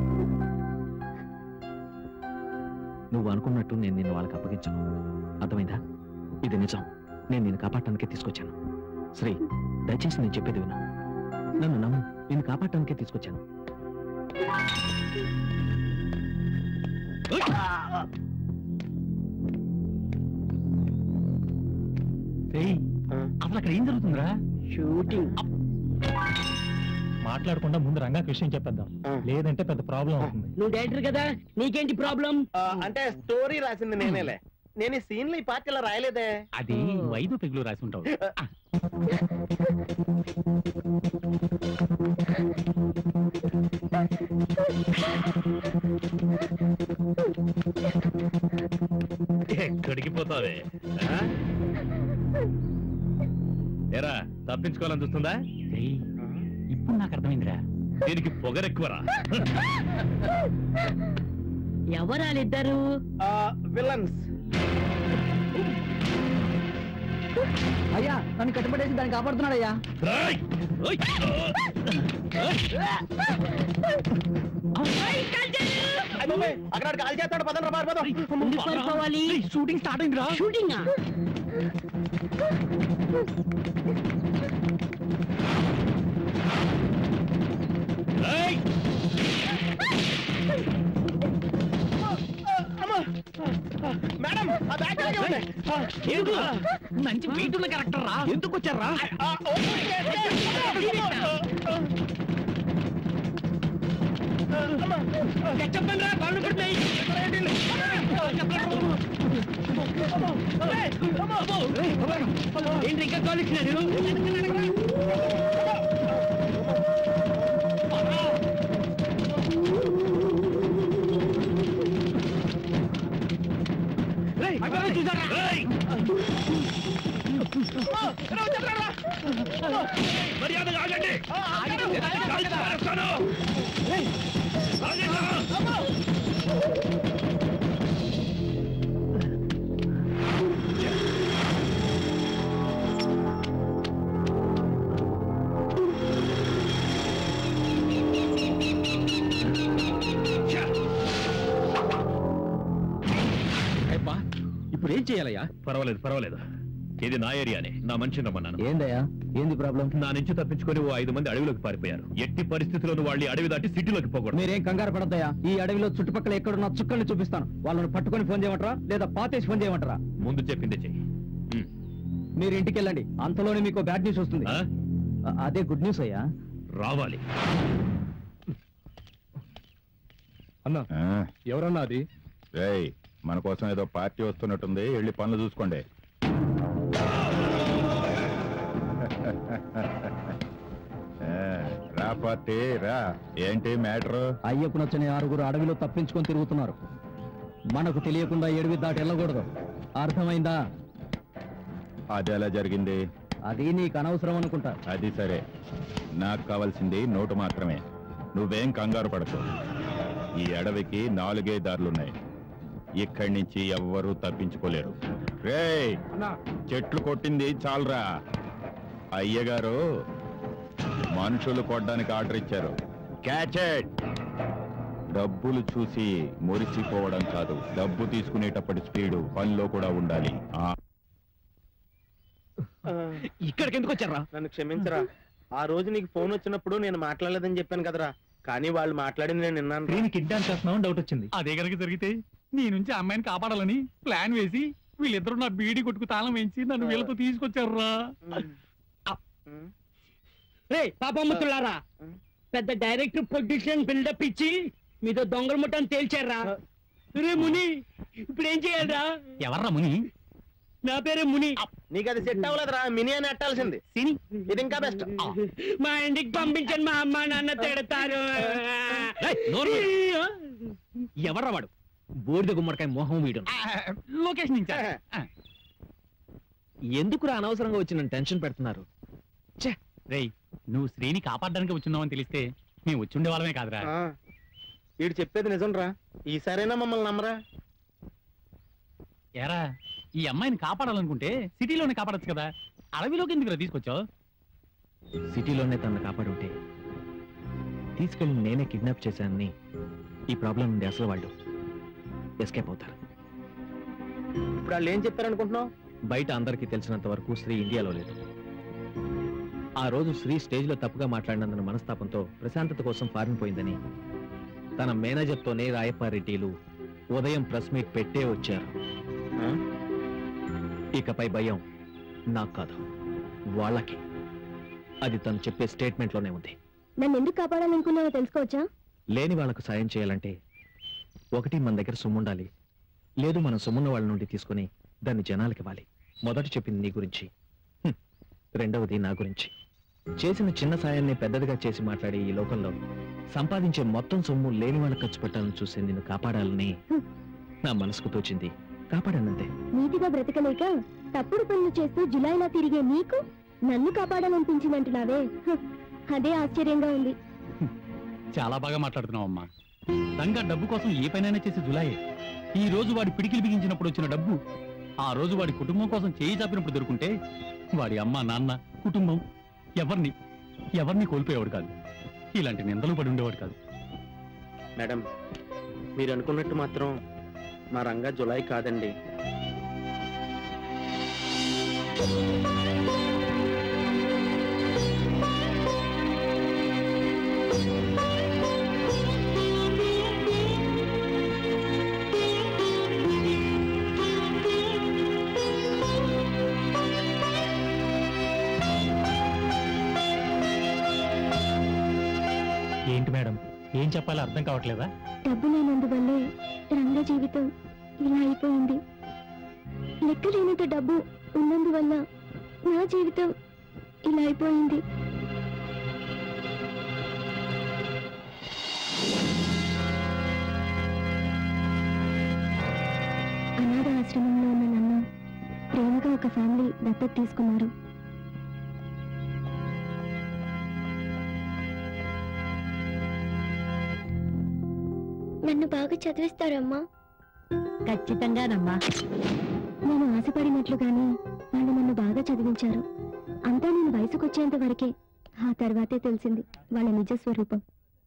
నువ్వు అనుకున్నట్టు నేను నిన్ను వాళ్ళకి అప్పగించాను. అర్థమైందా? ఇది నిజం. నేను నిన్ను కాపాడటానికే తీసుకొచ్చాను. శ్రీ, దయచేసి నేను చెప్పేది విను. నన్ను నమ్ము. నిన్ను కాపాడటానికే తీసుకొచ్చాను. అసలు అక్కడ ఏం జరుగుతుందిరా? షూటింగ్. మాట్లాడకుండా ముందు రంగాకి విషయం చెప్పేద్దాం, లేదంటే పెద్ద ప్రాబ్లం అవుతుంది. నువ్వు డైరెక్టర్ కదా, నీకేంటి ప్రాబ్లం? అంటే స్టోరీ రాసింది నేనేలే. నేను ఈ సీన్ లో ఈ పార్టీలో రాయలేదే. అది 5 పెగ్గులు రాసి ఉంటావు. ఎక్కడికి పోతావే? ఎరా, తప్పించుకోవాలని చూస్తుందా? ఇప్పుడు నాకు అర్థమైందిరా. దీనికి పొగరెక్కువరా? ఎవరాలిద్దరు విలన్స్. అయ్యా నన్ను కట్టుబడేసి దాన్ని కాపాడుతున్నాడయ్యా. అక్కడ కాల్ చేస్తాడు, పదండ్రా పారిపోదాం. షూటింగ్ స్టార్ట్ అయిందిరా. షూటింగ్ మేడం ఆ బ్యాగ్ అలాగే ఉంది. మంచి వెయిట్ ఉన్న క్యారెక్టర్ రా. ఎందుకు వచ్చారా? చెప్పండి కాళ్ళు పడినాయి. ఏంటి ఇంకా కాల్ ఇచ్చినారు? మర్యాదగా ఆగండి. ఇప్పుడు ఏం చేయాలయ్యా? పర్వాలేదు పర్వాలేదు, ఇది నా ఏరియానే. నా మనిషిని రమ్మన్నాను. ఏందయ్యా? ఏంది ప్రాబ్లం? నా నుంచి తప్పించుకొని ఓ 5 మంది అడవిలోకి పారిపోయారు. ఎట్టి పరిస్థితుల్లోనూ వాళ్ళు అడవి దాటి సిటీలోకి పోకూడదు. మీరేం కంగారు పడద్దయ్యా. ఈ అడవిలో చుట్టుపక్కల ఎక్కడున్న చుక్కల్ని చూపిస్తాను. వాళ్ళని పట్టుకొని ఫోన్ చేయమంటారా లేదా పాతేసి ఫోన్ చేయమంటారా? ముందు చెప్పిందే చెయ్యి. మీరు ఇంటికి వెళ్ళండి, అంతలోనే మీకు బ్యాడ్ న్యూస్ వస్తుంది. అదే గుడ్ న్యూస్ అయ్యా. రావాలి. అన్నా ఎవరన్నా అది? మన కోసం ఏదో పార్టీ వస్తున్నట్టుంది, వెళ్ళి పనులు చూసుకోండి. రా పార్టీ రా. ఏంటి మ్యాటర్? అయ్యప్ప నచ్చని 6 అడవిలో తప్పించుకొని తిరుగుతున్నారు. మనకు తెలియకుండా ఎడవి దాటి వెళ్ళకూడదు, అర్థమైందా? అది ఎలా జరిగింది? అది నీకు అనవసరం అనుకుంటా. అది సరే, నాకు కావాల్సింది నోటు మాత్రమే. నువ్వేం కంగారు పడకు. ఈ అడవికి 4 దారులున్నాయి. ఇక్కడి నుంచి ఎవ్వరూ తప్పించుకోలేరు. రేయ్, చెట్లు కొట్టింది చాలరా. అయ్యగారు మనుషులు కొట్టడానికి ఆర్డర్ ఇచ్చారు. Catch it. డబ్బులు చూసి మురిసిపోవడం కాదు, డబ్బు తీసుకునేటప్పటి స్పీడు పనిలో కూడా ఉండాలి. ఇక్కడికి ఎందుకు వచ్చారా? నన్ను క్షమించరా. ఆ రోజు నీకు ఫోన్ వచ్చినప్పుడు నేను మాట్లాడలేదని చెప్పాను కదరా, కానీ వాళ్ళు మాట్లాడింది నేను విన్నాను. నేను కిడ్నాప్ చేస్తున్నావు డౌట్ వచ్చింది. అదే కనుక జరిగితే నీ నుంచి అమ్మాయిని కాపాడాలని ప్లాన్ వేసి వీళ్ళిద్దరూ నా బీడీ కొట్టుకు తాళం వేయించి నన్ను వీళ్ళతో తీసుకొచ్చారురా. రే పాపమ్ముతులారా, పెద్ద డైరెక్టర్ పొజిషన్ బిల్డప్ ఇచ్చి మీతో దొంగల ముట్టని తేల్చారా? రే ముని, ఇప్పుడు ఏం చేయాలరా? ఎవర్రా ముని? నా పేరే ముని. నీకు అది సెట్ అవ్వలేదురా, మినీ అని అట్టాల్సింది. ఇది ఇంకా బెస్ట్. మా ఇంటికి పంపించండి, మా అమ్మ నాన్న తిడతారు. ఎవర్రా వాడు? బోడిద గుమ్మడికాయ మోహం వీడు. లొకేషన్ ఇచ్చా. ఎందుకురా అనవసరంగా వచ్చి నన్ను టెన్షన్ పెడుతున్నారు? రేయ్, నువ్వు శ్రీని కాపాడడానికి వచ్చున్నావని తెలిస్తే మేము వచ్చి ఉండేవాళ్ళమే కాదురా. వీడు చెప్పేది నిజం రా, ఈసారైనా మమ్మల్ని నమ్మరా? ఏరా, ఈ అమ్మాయిని కాపాడాలనుకుంటే సిటీలోనే కాపాడచ్చు కదా, అడవిలోకి ఎందుకురా తీసుకొచ్చావు? సిటీలోనే తనను కాపాడుంటే తీసుకెళ్ళి నేనే కిడ్నాప్ చేశానని ఈ ప్రాబ్లం నుండి అసలు వాళ్ళు ఎస్కేప్ అవుతారు. ఇప్పుడు వాళ్ళు ఏం చెప్పారనుకుంటున్నావు? బయట అందరికీ తెలిసినంత వరకు శ్రీ ఇండియాలో లేదు. ఆ రోజు శ్రీ స్టేజ్ లో తప్పుగా మాట్లాడినందున మనస్తాపంతో ప్రశాంతత కోసం ఫారిన్ పోయిందని తన మేనేజర్తోనే రాయప్పారెడ్డిలు ఉదయం ప్రెస్ మీట్ పెట్టే వచ్చారు. ఇకపై భయం నాకు కాదు, వాళ్ళకి. అది తను చెప్పే స్టేట్మెంట్ లోనే ఉంది. నన్ను ఎందుకు కాపాడాలనుకున్నావో తెలుసుకోవచ్చా? లేని వాళ్ళకు సాయం చేయాలంటే ఒకటి మన దగ్గర సొమ్ముండాలి, లేదు మనం సొమ్మున్న వాళ్ళ నుండి తీసుకుని దాన్ని జనాలకి ఇవ్వాలి. మొదట చెప్పింది నీ గురించి, రెండవది నా గురించి. చేసిన చిన్న సాయాన్ని పెద్దదిగా చేసి మాట్లాడి ఈ లోకంలో సంపాదించే మొత్తం సొమ్ము లేని వాళ్ళకి ఖర్చు పెట్టాలని చూసి నిన్ను కాపాడాలని నా మనసుకు తోచింది, కాపాడానంతే. నీతిగా బ్రతకలేక తప్పుడు పనులు చేస్తూ జులైలా తిరిగే నీకు నన్ను కాపాడాలనిపించిందంటున్నావే, అదే ఆశ్చర్యంగా ఉంది. చాలా బాగా మాట్లాడుతున్నావు అమ్మా. రంగా డబ్బు కోసం ఏ పనైనా చేసి జులాయే. ఈ రోజు వాడి పిడికిలు బిగించినప్పుడు వచ్చిన డబ్బు ఆ రోజు వాడి కుటుంబం కోసం చేయి చాపినప్పుడు దొరుకుంటే వాడి అమ్మ నాన్న కుటుంబం ఎవరిని కోల్పోయేవాడు కాదు. ఇలాంటి నిందలు పడి ఉండేవాడు కాదు. మేడం, మీరు అనుకున్నట్టు మాత్రం మా రంగా జులాయి కాదండి. ఏంటి మేడం, ఏం చెప్పాలో అర్థం కావట్లేదా? డబ్బు లేనందువల్లే రంగ జీవితం ఇలా అయిపోయింది. లెక్కలేనంత డబ్బు ఉన్నందువల్ల నా జీవితం ఇలా అయిపోయింది. అనాథ ఆశ్రమంలో ఉన్న నన్ను ప్రేమగా ఒక ఫ్యామిలీ దత్తత తీసుకున్నారు. నన్ను బాగా చదివిస్తారమ్మా? ఖచ్చితంగానమ్మా. నేను ఆశపడినట్లుగానే వాళ్ళు నన్ను బాగా చదివించారు. అంతా నేను వయసుకొచ్చేంత వరకే. ఆ తర్వాతే తెలిసింది వాళ్ళ నిజ స్వరూపం.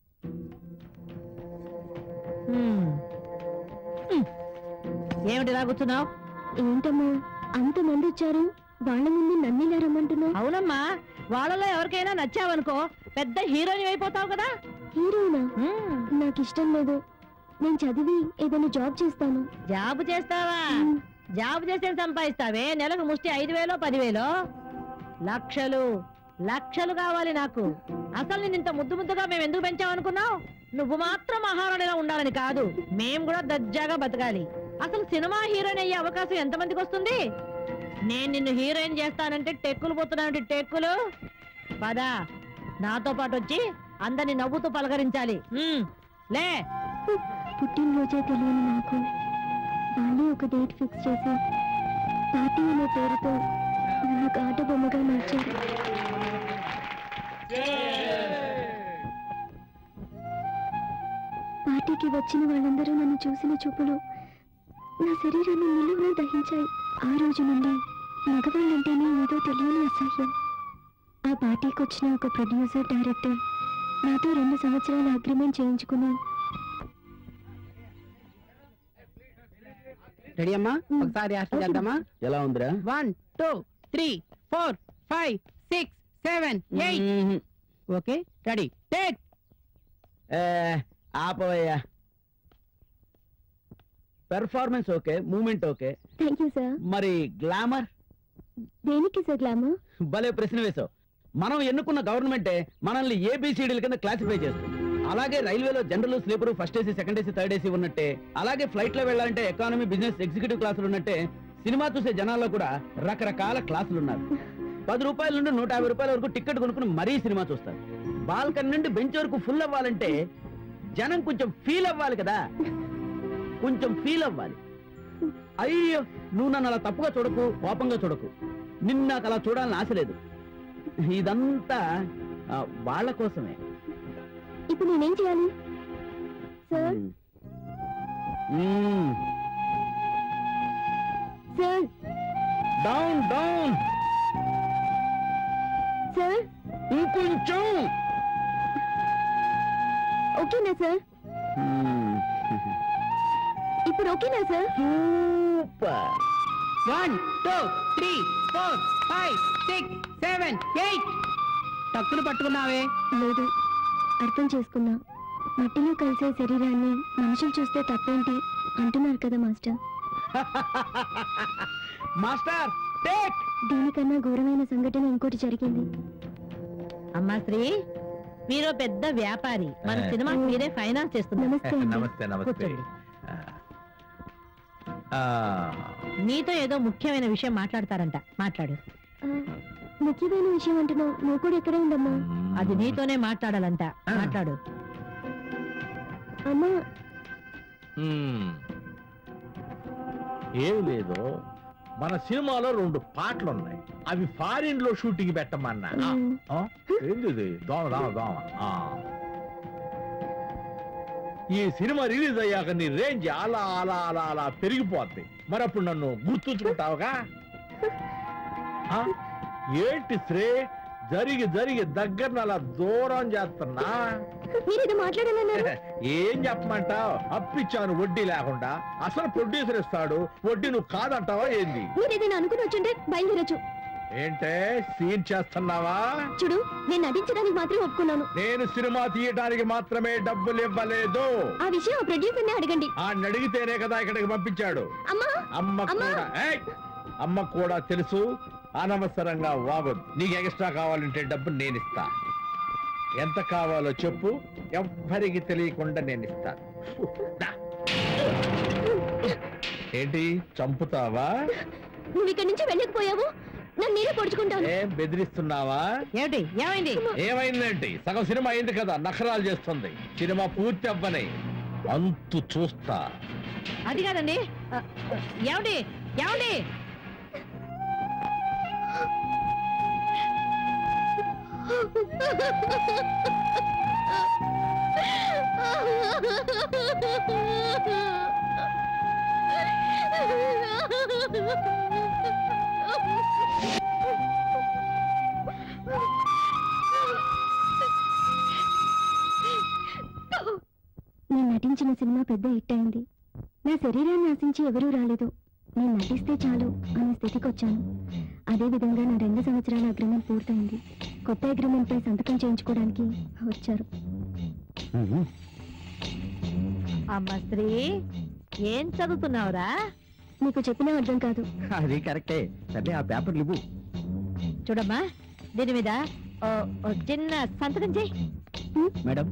ఏమిటి లాగుతున్నావు? ఏంటమ్మా అంతమంది వచ్చారు, వాళ్ళ ముందు నన్నిలా రమ్మంటున్నావు? అవునమ్మా, వాళ్ళలో ఎవరికైనా నచ్చావనుకో పెద్ద హీరోయిన్ అయిపోతావు కదా. హీరోనా? నాకు ఇష్టం లేదు. నేను చదివి ఏదైనా జాబ్ చేస్తాను. జాబ్ చేస్తావా? జాబ్ చేస్తే సంపాదిస్తావే? నెలకు ముష్టి 5,000 10,000 లక్షలు లక్షలు కావాలి నాకు. అసలు నేను ఇంత ముద్దుగా మేము ఎందుకు పెంచామనుకున్నావు? నువ్వు మాత్రం మహారాణిలా ఉండాలని కాదు, మేము కూడా దర్జాగా బతకాలి. అసలు సినిమా హీరోయిన్ అయ్యే అవకాశం ఎంతమందికి వస్తుంది? నేను నిన్ను హీరోయిన్ చేస్తానంటే టెక్కులు పోతున్నానంటే టెక్కులు. పదా నాతో పాటు వచ్చి అందరిని నవ్వుతూ పలకరించాలి. లే. పుట్టినరోజే తెలియని నాకు వాళ్ళు ఒక డేట్ ఫిక్స్ చేసి పార్టీ అనే పేరుతో నన్ను ఒక ఆట బొమ్మగా మార్చారు. పార్టీకి వచ్చిన వాళ్ళందరూ నన్ను చూసిన చూపులు నా శరీరాన్ని నిలువునా దహించాయి. ఆ రోజు నుండి మగవాళ్ళంటేనే ఏదో తెలియని అసహ్యం. ఆ పార్టీకి వచ్చిన ఒక ప్రొడ్యూసర్ డైరెక్టర్ నాతో 2 సంవత్సరాల అగ్రిమెంట్ చేయించుకుని. రెడీ అమ్మా? ఒకసారి యాక్షన్ చేద్దామా? ఎలా ఉందిరా? 1 2 3 4 5 6 7 8. Okay, ready, take. ఆపోయా. Performance okay, moment okay. Thank you sir. మరి గ్లామర్? దేనికి సార్ గ్లామర్? భలే ప్రశ్న వేసావు. మనం ఎన్నుకున్న గవర్నమెంటే మనల్ని ఏబిసిడీల కింద క్లాసిఫై చేస్తుంది. అలాగే రైల్వేలో general, sleeper, first AC, second AC, third AC ఉన్నట్టే, అలాగే ఫ్లైట్ లో వెళ్ళాలంటే ఎకానమీ, బిజినెస్, ఎగ్జిక్యూటివ్ క్లాసులు ఉన్నట్టే సినిమా చూసే జనాల్లో కూడా రకరకాల క్లాసులు ఉన్నారు. 10 రూపాయల నుండి 150 రూపాయల వరకు టికెట్ కొనుక్కుని మరీ సినిమా చూస్తారు. బాల్కన్ నుండి బెంచ్ వరకు ఫుల్ అవ్వాలంటే జనం కొంచెం ఫీల్ అవ్వాలి కదా, కొంచెం ఫీల్ అవ్వాలి. అయ్యో, నువ్వు నన్ను అలా తప్పుగా చూడకు, కోపంగా చూడకు. నిన్ను నాకు అలా చూడాలని ఆశ లేదు. ఇదంతా వాళ్ళ కోసమే. ఇప్పుడు నేనేం చేయాలి sir? Sir down down sir, ఇంకొంచెం. ఓకేనా సార్? ఇప్పుడు ఓకేనా సార్? సూపర్. 1 2 3 4 5 6 7 8. టక్కును పట్టుకున్నావే? లేదు, అర్థం చేసుకున్నా. మట్టిలో కలిసే శరీరాన్ని మనుషులు చూస్తే తప్పేంటి అంటున్నారు కదా మాస్టర్. Master, take. దీనికన్నా ఘోరమైన సంఘటన ఇంకోటి జరిగింది. అమ్మా శ్రీ, మీరు పెద్ద వ్యాపారి, మన సినిమా మీరే ఫైనాన్స్ చేస్తున్నారు. నమస్తే నమస్తే. కూర్చోండి. నీతో ఏదో ముఖ్యమైన విషయం మాట్లాడతారంట, మాట్లాడు. ముఖ్యమైన విషయం అంటున్నావు, నువ్వు కూడా ఎక్కడే ఉండమ్మా. అది నీతోనే మాట్లాడాలంట, మాట్లాడు. అమ్మా, ఏమి లేదు, మన సినిమాలో 2 పాటలు ఉన్నాయి, అవి ఫారిన్ లో షూటింగ్ పెట్టమన్నా. ఏంది దోమ దోమ దోమ. ఈ సినిమా రిలీజ్ అయ్యాక నీ రేంజ్ అలా అలా అలా అలా పెరిగిపోద్ది. మరి అప్పుడు నన్ను గుర్తుంచుకుంటావుగా? ఏంటి శ్రే జరిగి జరిగి దగ్గర అలా దూరం చేస్తున్నా? ఏం చెప్పమంటావు? అప్పిచ్చాను వడ్డీ లేకుండా. అసలు ప్రొడ్యూసర్ ఇస్తాడు, వడ్డీ నువ్వు కాదంటావా ఏంది? అనుకుని వచ్చుంటే బయలుదేరచ్చు. ఏంటే సీన్ చేస్తున్నావా? చూడు, నేను నటించడానికి మాత్రం ఒప్పుకున్నాను. నేను సినిమా తీయడానికి మాత్రమే డబ్బులు ఇవ్వలేదు. ఆ విషయం ఆ ప్రొడ్యూసర్ని అడగండి. అడిగితేనే కదా ఇక్కడికి పంపించాడు. అమ్మ కూడా తెలుసు. అనవసరంగా వాగొద్దు. నీకు ఎక్స్ట్రా కావాలంటే డబ్బు నేను ఇస్తా. ఎంత కావాలో చెప్పు, ఎవ్వరికి తెలియకుండా నేను ఇస్తా. ఏంటి చంపుతావా? నువ్వు ఇక్కడి నుంచి వెళ్ళకపోయావు, నన్ను నేనే పొడుచుకుంటాను. ఏం బెదిరిస్తున్నావా? ఏమిటి? ఏమైంది? ఏమైందేంటి? సగం సినిమా అయింది కదా, నఖరాలు చేస్తుంది. సినిమా పూర్తి అవ్వని అంతు చూస్తా. అది కాదండి. ఏమిటి? ఏమిటి? నేను నటించిన సినిమా పెద్ద హిట్ అయింది. నా శరీరాన్ని ఆశించి ఎవరూ రాలేదు. నేను నటిస్తే చాలు అనే స్థితికి వచ్చాను. అదేవిధంగా నా 2 సంవత్సరాల అగ్రిమెంట్ పూర్తయింది. కొత్త అగ్రిమెంట్ పై సంతకం చేయించుకోవడానికి వచ్చారు. అమ్మ స్త్రీ, ఏం చదువుతున్నావురా? నీకు చెప్పినా అర్థం కాదు. అది కరెక్టే. సరే ఆ పేపర్లు ఇవ్వు. చూడమ్మా, దీని మీద చిన్న సంతకం చేయి. మేడం,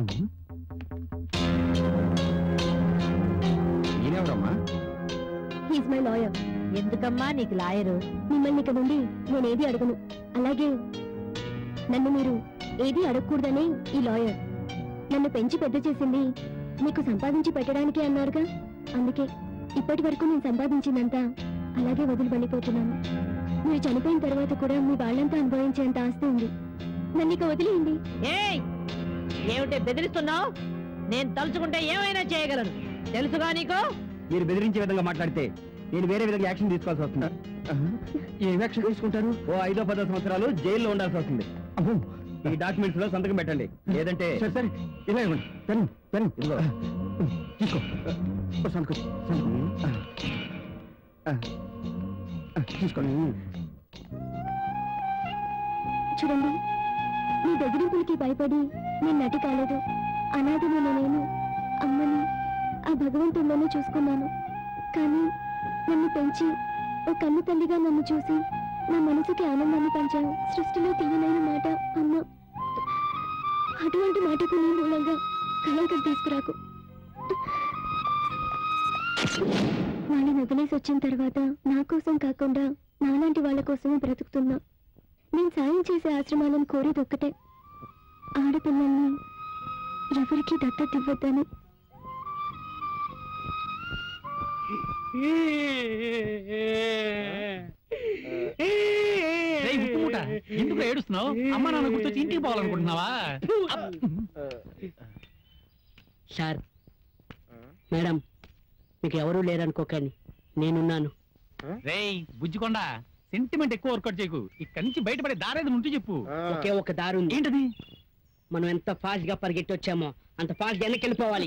నేనెవరమ్మా? He's my lawyer. ఎందుకమ్మా నీకు లాయరు? మిమ్మల్ని ఇక నుండి నేనేది అడగను. అలాగే నన్ను మీరు ఏది అడగకూడదని ఈ లాయర్. నన్ను పెంచి పెద్ద చేసింది మీకు సంపాదించి పెట్టడానికి అన్నారుగా. అందుకే ఇప్పటి వరకు నేను సంపాదించిందంతా అలాగే వదిలి వెళ్ళిపోతున్నాను. మీరు చనిపోయిన తర్వాత కూడా మీ వాళ్ళంతా అనుభవించేంత ఆస్తి ఉంది. నన్ను ఇక వదిలేయండి. ఏమిటి బెదిరిస్తున్నావు? నేను తలుచుకుంటే ఏమైనా చేయగలను, తెలుసుగా నీకు? మీరు బెదిరించే విధంగా మాట్లాడితే నేను వేరే విధంగా యాక్షన్ తీసుకోవాల్సి వస్తుంది. ఏం యాక్షన్ తీసుకుంటారు? ఓ 5-10 సంవత్సరాలు జైల్లో ఉండాల్సి వస్తుంది. ఈ డాక్యుమెంట్స్ లో సంతకం పెట్టండి, లేదంటే సరే ఇలా ఇవ్వండి. పెన్ పెన్ ఇదిగో తీసుకో. సంతకం తీసుకోండి. చూడండి, మీ బెదిరింపులకి భయపడి నేను నటి కాలేదు. అనాథని నేను అమ్మని ఆ భగవంతుడిలోనే చూసుకున్నాను. కానీ నన్ను పెంచి ఓ కన్ను తల్లిగా నన్ను చూసి నా మనసుకి ఆనందాన్ని పంచావు. సృష్టిలో తీయనైన మాట అమ్మ. అటువంటి మాటకు నీ మూలంగా కళంకం తీసుకురాకు. వాళ్ళని వదిలేసి వచ్చిన తర్వాత నా కోసం కాకుండా నాలాంటి వాళ్ళ కోసమే బ్రతుకుతున్నా. నేను సాయం చేసే ఆశ్రమాలను కోరేది ఒక్కటే, ఆడపిల్లల్ని ఎవరికి దత్తత ఇవ్వద్దని. ఎందుకు ఏడుస్తున్నావు? అమ్మ నాన్న గుర్తొచ్చి ఇంటికి పోవాలనుకుంటున్నావా? సార్, మేడం, మీకు ఎవరూ లేరనుకోకండి, నేనున్నాను. రేయ్ బుజ్జికొండ, సెంటిమెంట్ ఎక్కువ వర్కౌట్ చేయకు. ఇక్కడి నుంచి బయటపడే దారేది ఉంటూ చెప్పు. ఒకే ఒక దారి ఉంది. ఏంటది? మనం ఎంత ఫాస్ట్ గా పరిగెట్టి వచ్చామో అంత ఫాస్ట్ వెనక్కి వెళ్ళిపోవాలి.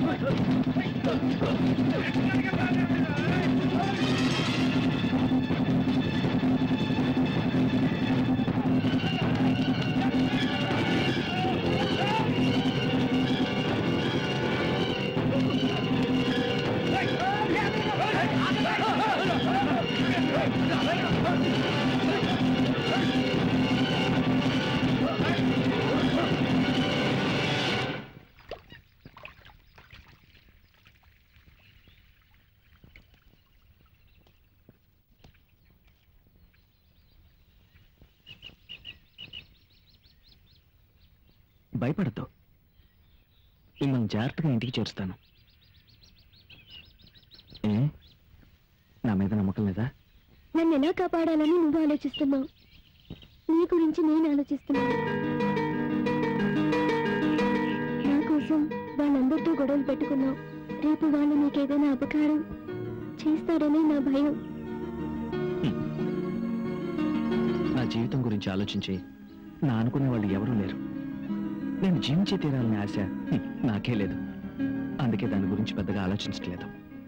భయపడద్దు, మిమ్మల్ని జాగ్రత్తగా ఇంటికి చేరుస్తాను. నా మీద నమ్మకం లేదా? నన్ను ఎలా కాపాడాలని నువ్వు ఆలోచిస్తున్నావు, నీ గురించి నేను ఆలోచిస్తున్నాను. నా కోసం వాళ్ళందరితో గొడవలు పెట్టుకున్నావు. రేపు వాళ్ళు నీకేదైనా అపకారం చేస్తాడని నా భయం. నా జీవితం గురించి ఆలోచించి నా అనుకునే వాళ్ళు ఎవరూ లేరు. నేను జీవించే తీరాలని ఆశ నాకే లేదు. అందుకే దాని గురించి పెద్దగా ఆలోచించట్లేదు.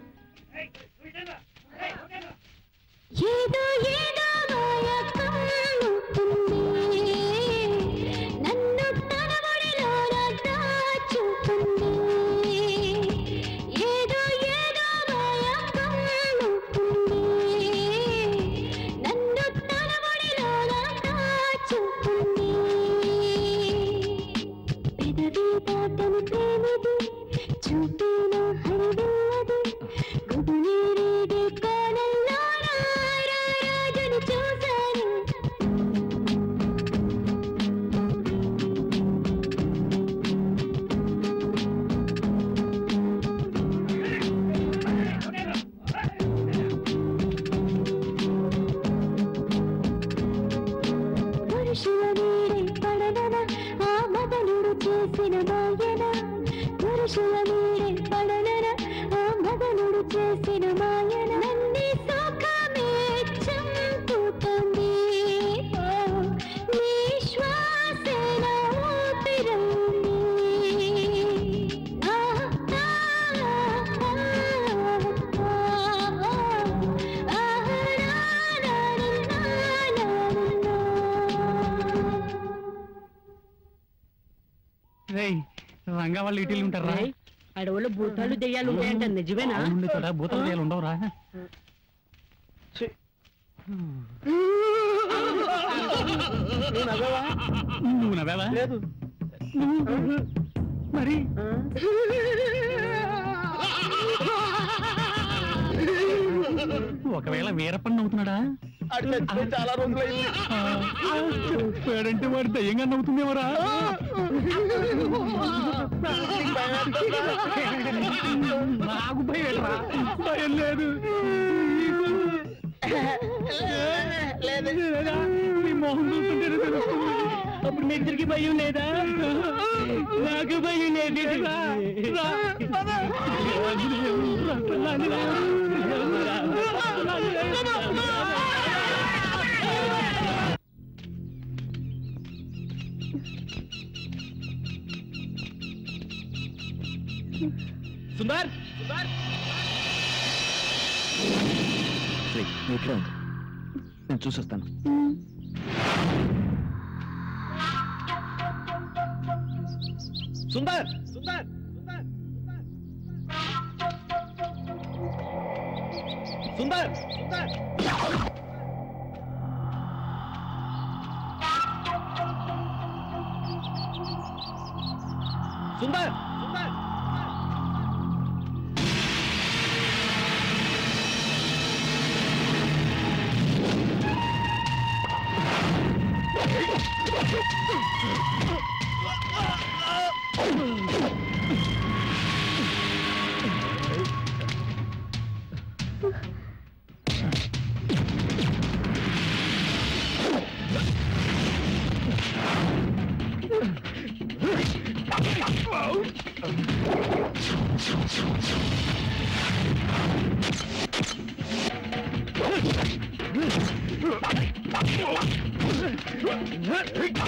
రంగా వాళ్ళు ఇటీలు ఉంటారా? అడవుల్లో భూతాలు దెయ్యాలు ఉంటాయంట, నిజమేనా? భూతాలు దెయ్యాలు ఉండవురా? నువ్వు నవ్వావా? లేదు. మరి ఒకవేళ వీరప్పని నవ్వుతున్నాడా? చాలా రోజులైంది. పేడంటే వాడు దయ్యంగా నవ్వుతుందేమరా? నాకు భయం, భయం లేదు. నీ మొహం చూస్తుంటేనే తెలుస్తుంది. అప్పుడు మీ ఇద్దరికి భయం లేదా? నాకు భయం లేదు. సుందర్, ఇట్లా ఉంది, నేను చూసొస్తాను. సుందర్, సుందర్, సుందర్, సుందర్, సుందర్, సుందర్.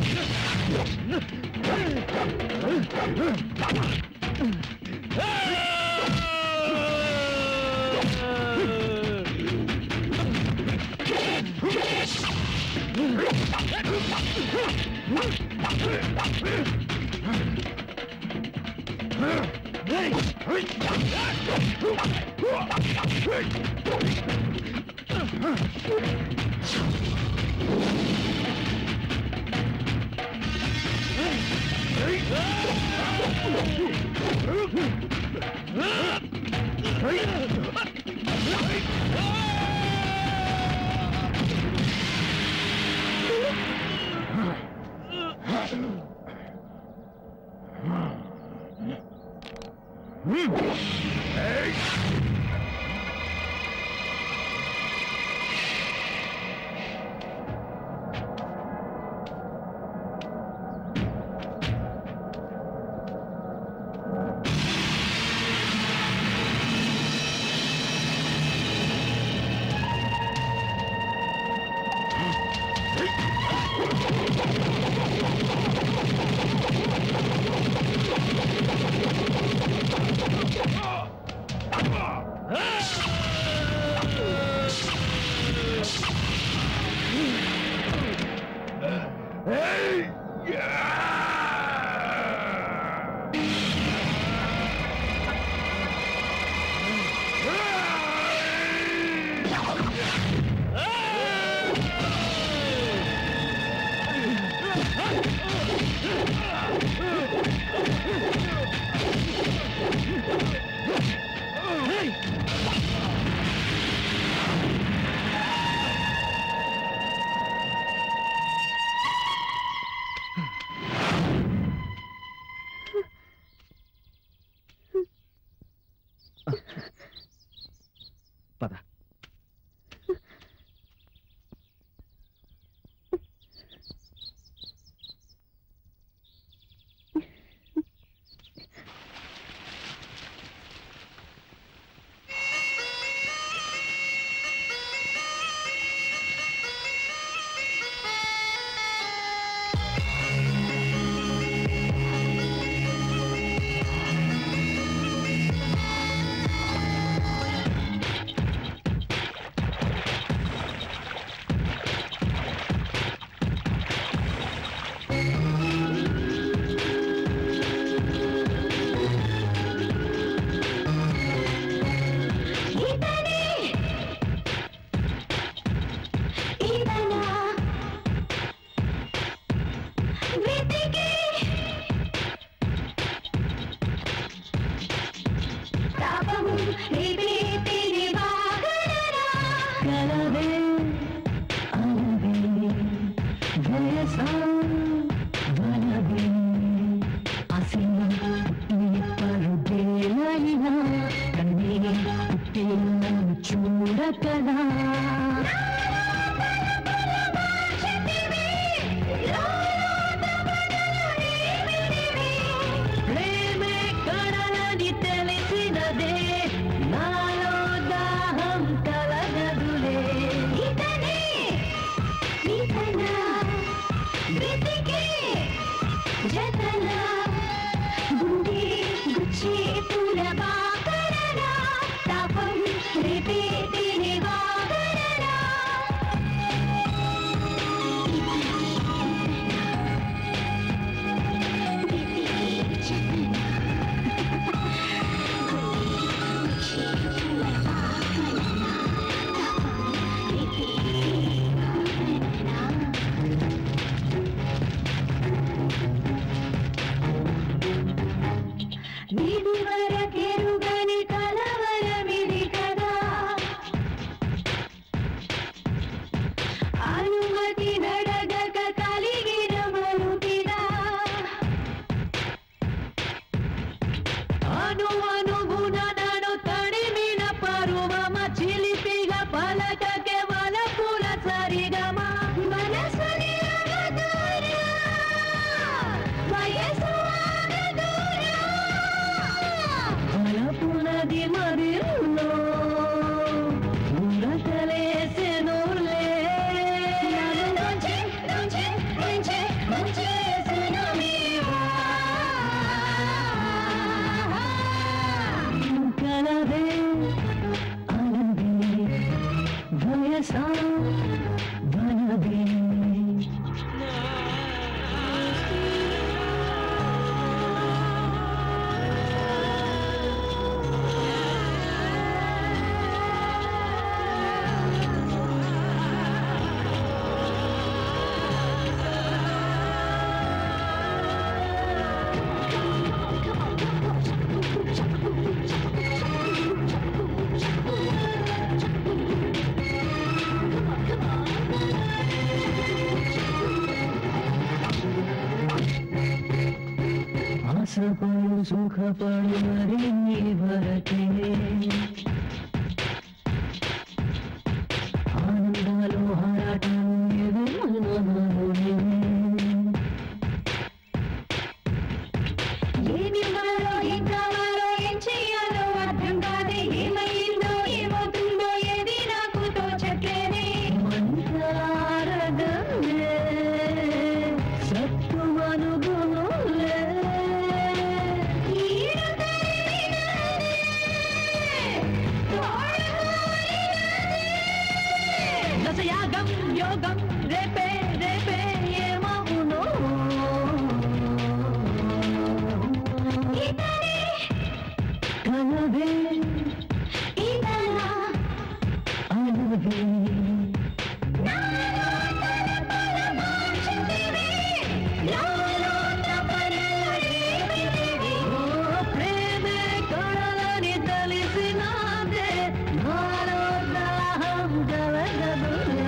Hey! సుఖపడు మరి నీ వరకే ఆనందాలు ఆరాటాలు ఏమి ఇవ్వాలో ఏం కావాలో ఏం చెయ్యాలో అర్థం కాదే ఏమైందో ఏమవుతుందో ఏది నాకు తోచట్లేదే మంత్రారగమే సత్తుమనుగులే దశయాగం యోగం రేపే రేపే ఏమవునో కలవే అనవే ప్రేమే కళలని తెలిసినాదే నాలో దాహం కలగదులే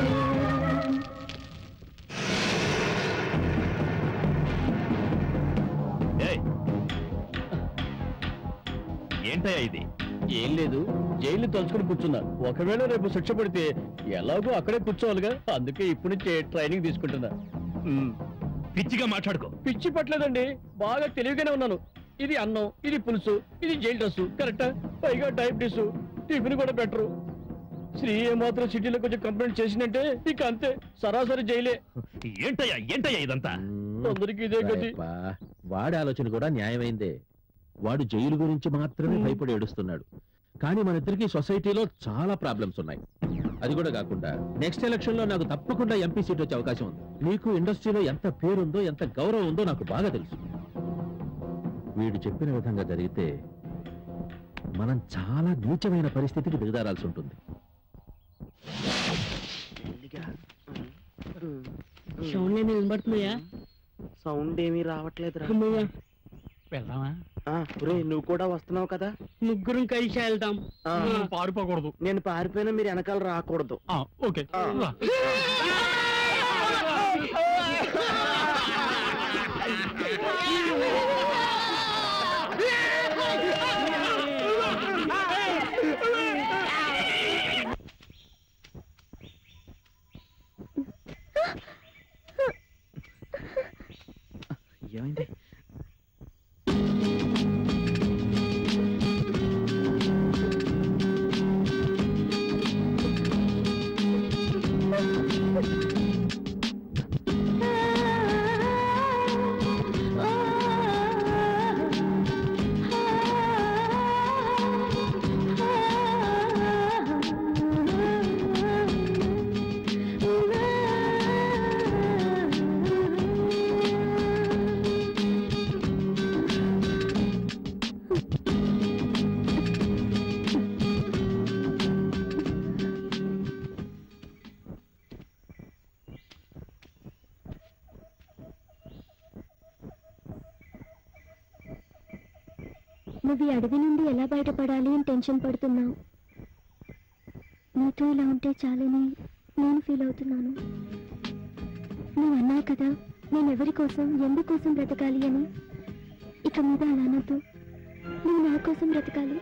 ఏంటయ్యా ఇది? ఏం లేదు, జైలు తలుచుకుని కూర్చున్నా. ఒకవేళ రేపు శిక్ష పడితే ఎలాగో అక్కడే కూర్చోవాలిగా, అందుకే ఇప్పుడు నుంచే ట్రైనింగ్ తీసుకుంటున్నా. పిచ్చిగా మాట్లాడుకో. పిచ్చి పట్టలేదండి, బాగా తెలివిగానే ఉన్నాను. ఇది అన్నం, ఇది పులుసు, ఇది జైలు డ్రెస్సు కరెక్టా, పైగా టైప్ డిష్, టిఫిన్ కూడా బెటరు. శ్రీ ఏమాత్రం సిటీలో కొంచెం కంప్లైంట్ చేసిందంటే ఇక అంతే, సరాసరి జైలే. ఏంటయ్యా ఇదంతా? అందరికి ఇదే గతి. వాడి ఆలోచన కూడా న్యాయమైందే. వాడు జైలు గురించి మాత్రమే భయపడి ఏడుస్తున్నాడు. కానీ మన ఇద్దరికి సొసైటీలో చాలా ప్రాబ్లమ్స్ ఉన్నాయి. అది కూడా కాకుండా నెక్స్ట్ ఎలక్షన్ లో నాకు తప్పకుండా ఎంపీ సీట్ వచ్చే అవకాశం ఉంది. నీకు ఇండస్ట్రీలో ఎంత పేరుందో, ఎంత గౌరవం ఉందో నాకు బాగా తెలుసు. వీడు చెప్పిన విధంగా జరిగితే మనం చాలా నీచమైన పరిస్థితికి దిగదారాల్సి ఉంటుంది. సౌండ్ ఏమి వినబడుతున్నాయా? సౌండ్ ఏమీ రావట్లేదు. వెళ్దామా? నువ్వు కూడా వస్తున్నావు కదా, ముగ్గురం కలిసి వెళ్దాం. పారిపోకూడదు. నేను పారిపోయినా మీరు వెనకాల రాకూడదు. ఓకే. ఏమైంది? నువ్వు ఈ అడవి నుండి ఎలా బయటపడాలి అని టెన్షన్ పడుతున్నావు. నీతో ఇలా ఉంటే చాలని నేను ఫీల్ అవుతున్నాను. నువ్వు అన్నావు కదా నేను ఎవరి కోసం ఎందుకోసం బ్రతకాలి అని. ఇక మీద అలా అనొద్దు, నువ్వు నా కోసం బ్రతకాలి.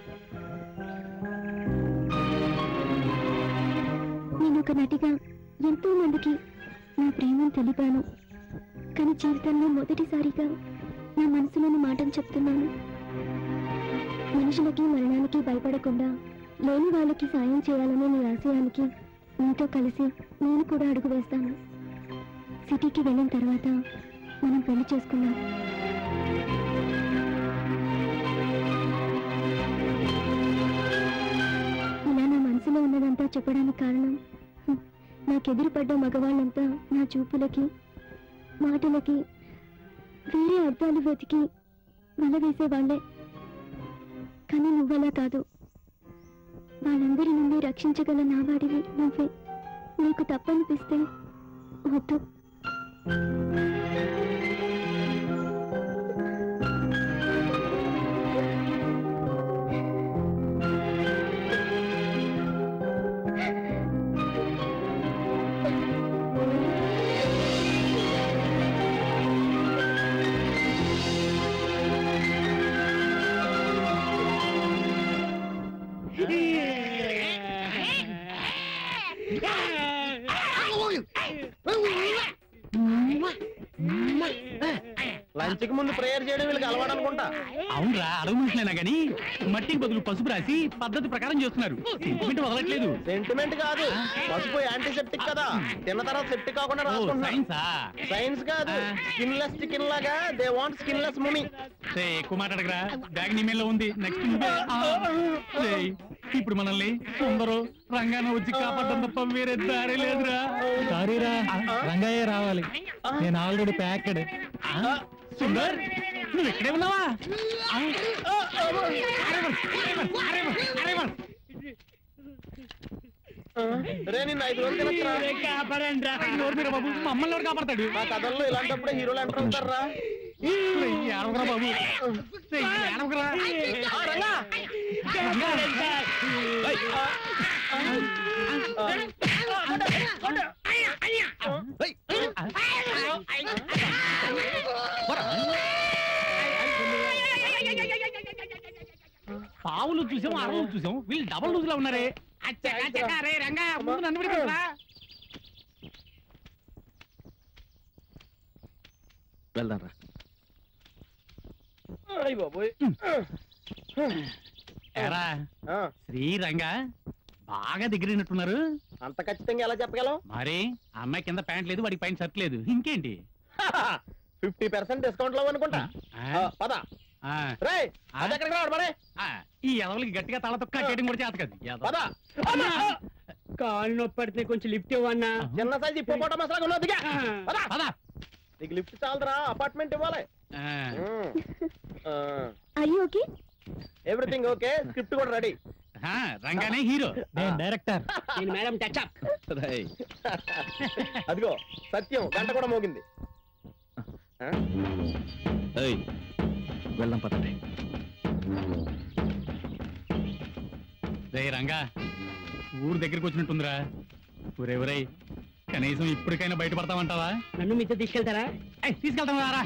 నేను ఒక నటిగా ఎంతో మందికి నా ప్రేమను తెలిపాను, కానీ జీవితంలో మొదటిసారిగా నా మనసులోని మాటను చెప్తున్నాను. మనుషులకి మరణానికి భయపడకుండా లేని వాళ్ళకి సాయం చేయాలనే నీ ఆశయానికి నీతో కలిసి నేను కూడా అడుగు వేస్తాను. సిటీకి వెళ్ళిన తర్వాత మనం పెళ్లి చేసుకున్నాం. ఇలా నా మనసులో ఉన్నదంతా చెప్పడానికి కారణం నాకెదురుపడ్డ మగవాళ్ళంతా నా చూపులకి మాటలకి వేరే అర్థాలు వెతికి వల వేసేవాళ్లే. కానీ నువ్వలా కాదు, వాళ్ళందరి నుండి రక్షించగల నా వాడివి నువ్వే. నీకు తప్పనిపిస్తే వద్దు. లంచ్కి ముందు ప్రేయర్ చేయడం వీళ్ళకి అలవాటు అనుకుంటా. అవునరా, అడుగు మనుషులైనా గానీ మట్టికి బదులు పసుపు రాసి పద్ధతి ప్రకారం చేస్తున్నారు. సెంటిమెంట్ వదలట్లేదు. సెంటిమెంట్ కాదు, పసుపు యాంటీసెప్టిక్ కదా, తిన్న తర్వాత సెప్టిక్ కాకుండా రాసుకుంటున్నారు. సైన్స్ కాదు, స్కిన్లెస్ చికెన్ లాగా దే వాంట్ స్కిన్లెస్ ముమి. ఎక్కువ మాట్లాడగరా, బ్యాగ్ నీ మీద ఉంది. నెక్స్ట్ ఇప్పుడు మనల్ని సుందరు రంగాన వచ్చి కాపాడడం తప్ప వేరే దారి లేదురా. సారీరా, రంగయ్య రావాలి. నేను ఆల్రెడీ ప్యాక్డ్. సుందర్, నువ్వు ఇక్కడే ఉన్నావా? రే నిన్న 5 రోజులు కాపాడండి రా. బాబు, మమ్మల్ని ఎవరు కాపాడతాడు? మా కథల్లో ఇలాంటప్పుడే హీరోలు ఎంటర్ అవుతారా బాబు. పావులు చూసాం, అరవులు చూసాం, వీళ్ళు డబల్ లూజ్ లో ఉన్నారే. రంగా, ముందు నన్ను విడిపోతా. వెళ్దాం రా. ఎరా శ్రీరంగా బాగా దగ్గరైనట్టున్నారు. అంత ఖచ్చితంగా ఎలా చెప్పగలం? మరి అమ్మాయి కింద ప్యాంట్ లేదు, వాడికి పైన షర్ట్ లేదు, ఇంకేంటి? 50% డిస్కౌంట్ లో అనుకుంటా. పద ఈ ఎదవలకి గట్టిగా తలతో కట్టేయడం కూడా చేత కదా. కాళ్ళు నొప్పి పడితే కొంచెం లిఫ్ట్ ఇవ్వన్నా. చిన్న సైజ్ ఇప్పు మసాలా ఉన్నదిగా. నీకు లిఫ్ట్ చాలరా, అపార్ట్మెంట్ ఇవ్వాలి. ఎవ్రీథింగ్ ఓకే, స్క్రిప్ట్ కూడా రెడీ. రంగానే హీరో, నేను డైరెక్టర్. నేను మేడం టచ్ అప్. అదిగో సత్యం గంట కూడా మోగింది. వెళ్దాం పదండి. రంగా, ఊరు దగ్గరికి వచ్చినట్టుందిరా. ఊరెవరై కనీసం ఇప్పటికైనా బయటపడతామంటావా? నన్ను మీతో తీసుకెళ్తారా? తీసుకెళ్తాం రా.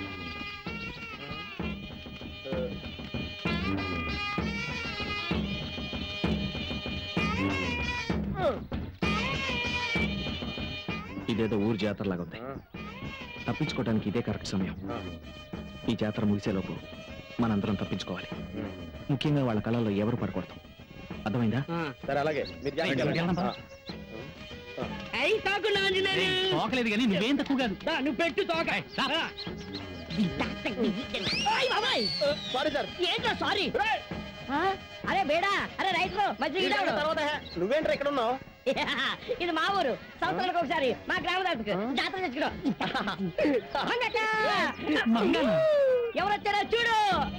ఇదేదో ఊరు జాతరలాగా ఉంది. తప్పించుకోవడానికి ఇదే కరెక్ట్ సమయం. ఈ జాతర ముగిసేలోపు మనందరం తప్పించుకోవాలి. ముఖ్యంగా వాళ్ళ కళల్లో ఎవరు పడకూడదు. అర్థమైందా? సరే అలాగే. తోకలేదు కానీ నువ్వేం తక్కువ కాదు. నువ్వు పెట్టు తోక. Sorry sir. ఏంటో సారీ? అరే బేడా, అరే రైట్ తర్వాత నువ్వేంట్రా ఇక్కడ ఉన్నావు? ఇది మా ఊరు. సంవత్సరాలకు ఒకసారి మా గ్రామ జాతర తెచ్చుకోవడం. ఎవరొచ్చారో చూడు.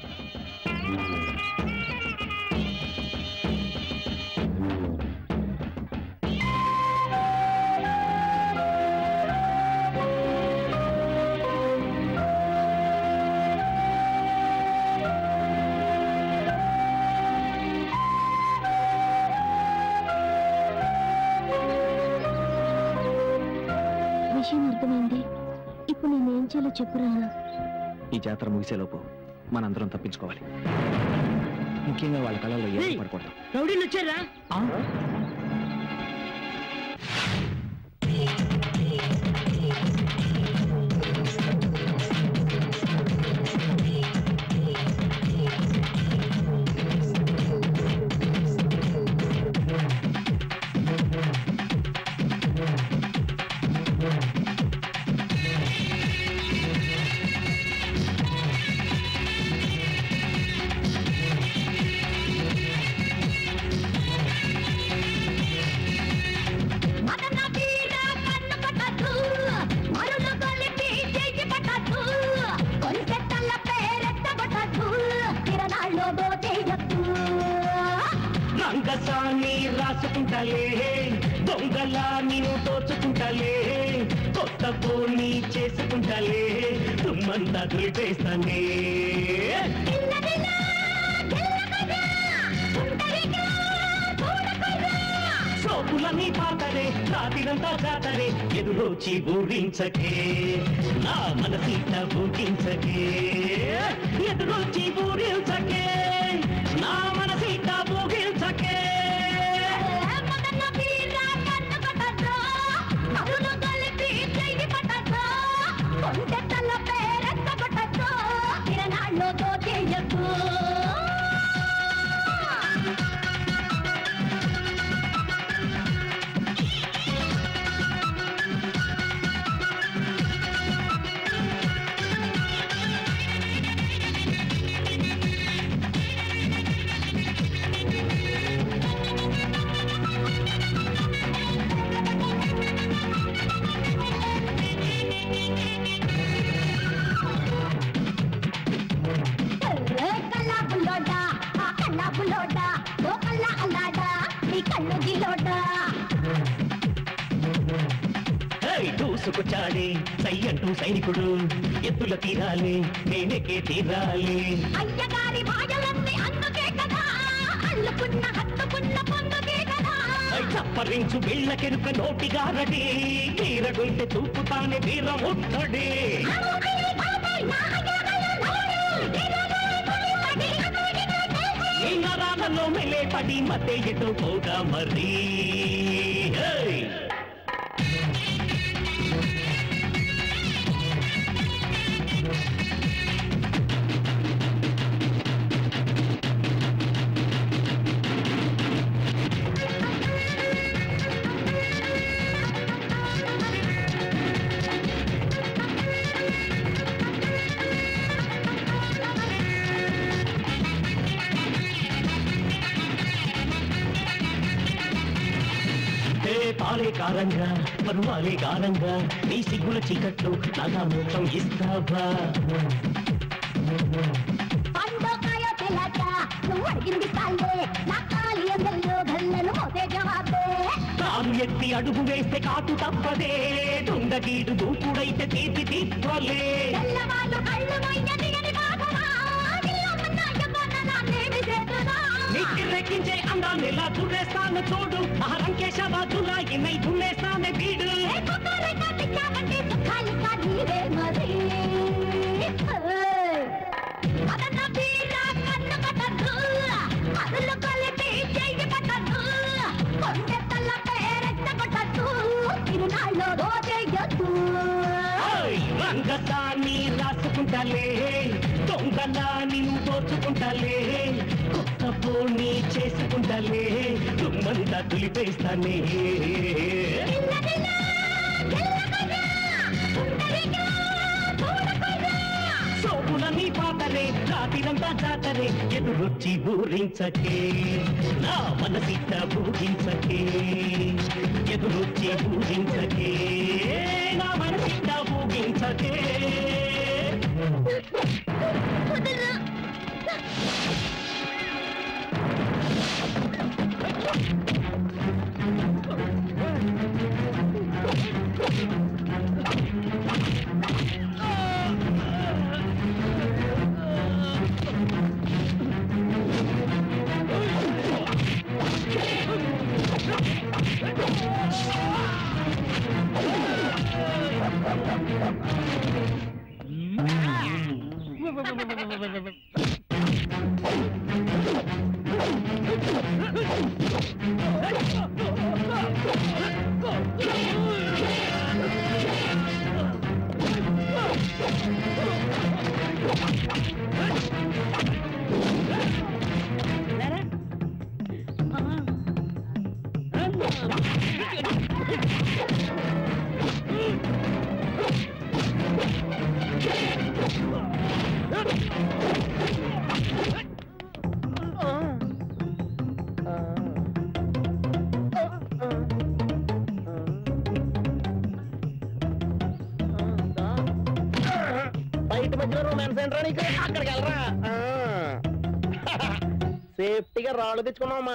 విషయం అర్థమైంది. ఇప్పుడు నేనేం చేయాలో చెప్పురా. ఈ జాతర ముగిసేలోపు మనందరం తప్పించుకోవాలి. ముఖ్యంగా వాళ్ళ కళల్లో ఎవరు పడకూడదు. రౌడీలు వచ్చారా? రంగసాన్ని రాసుకుంటలే, దొంగలా నేను తోచుకుంటలే, కొత్త పోనీ చేసుకుంటలే, తుమ్మంతా దులిపేస్తానే. సోపులన్నీ పాతరే, రాత్రిరంతా జాతరే, ఎదురొచ్చి ఊరించకే, నా మనసీత ఊగించకే, ఎదురొచ్చి ఊరించకే, నా మనసీత ఊగించకే. లోకల్లా అల్లాడా నీ కళ్ళు గిల్లోడా దూసుకొచ్చాడే సయ్యంటూ సైనికుడు ఎత్తుల తీరాలి నేనెక్కే తీరాలి అయ్యగారి భాయలన్నీ అందుకే కదా అల్లుకున్న హత్తుకున్న పొందుకే కదా చప్పరించు బిళ్ళకెరుక నోటిగారడి తీరగుంటే చూపుతానే వీరముట్టడి ఈ నరాలలో మెలే పడి మతే ఎటు పోగా మరి పాలే కారంగా పరువాలే గారంగా నీ సిగ్గుల చీకట్లు నాగా మొత్తం ఇస్తావా పండోకాయో తెలాట నువ్వు అడిగింది కాలే నా కాలి అందల్లో గల్లను మోసే జవాబే కాలు ఎత్తి అడుగు వేస్తే కాటు తప్పదే దుండగీడు దూకుడైతే తీపి తీసుకోలే తెల్లవాళ్ళు కళ్ళు మొయ్య దిగని బాధరా నీకిరెక్కించే అందాన్ని ఎలా దుర్రేస్తాను చూడు అహరంకేశవాదులా ఇన్నై దున్నేస్తానే వీడు రంగసాన్ని రాసుకుంటాలే దొంగలా నిన్ను దోచుకుంటాలే కొత్త పోనీ చేసుకుంటాలే తుమ్మంతా తులిపేస్తానే సోపులన్నీ పాతరే రాత్రిరంతా జాతరే ఎదురొచ్చి ఊరించకే నా మనసిట్ట ఊగించకే ఎదురొచ్చి ఊగించకే నా మనసిట్ట ఊగించకే బయట మధ్యలో రొమాన్స్ ఏంట్రా నీకు అక్కడికి వెళ్ళరా సేఫ్టీగా రాళ్ళు తెచ్చుకున్నావమ్మా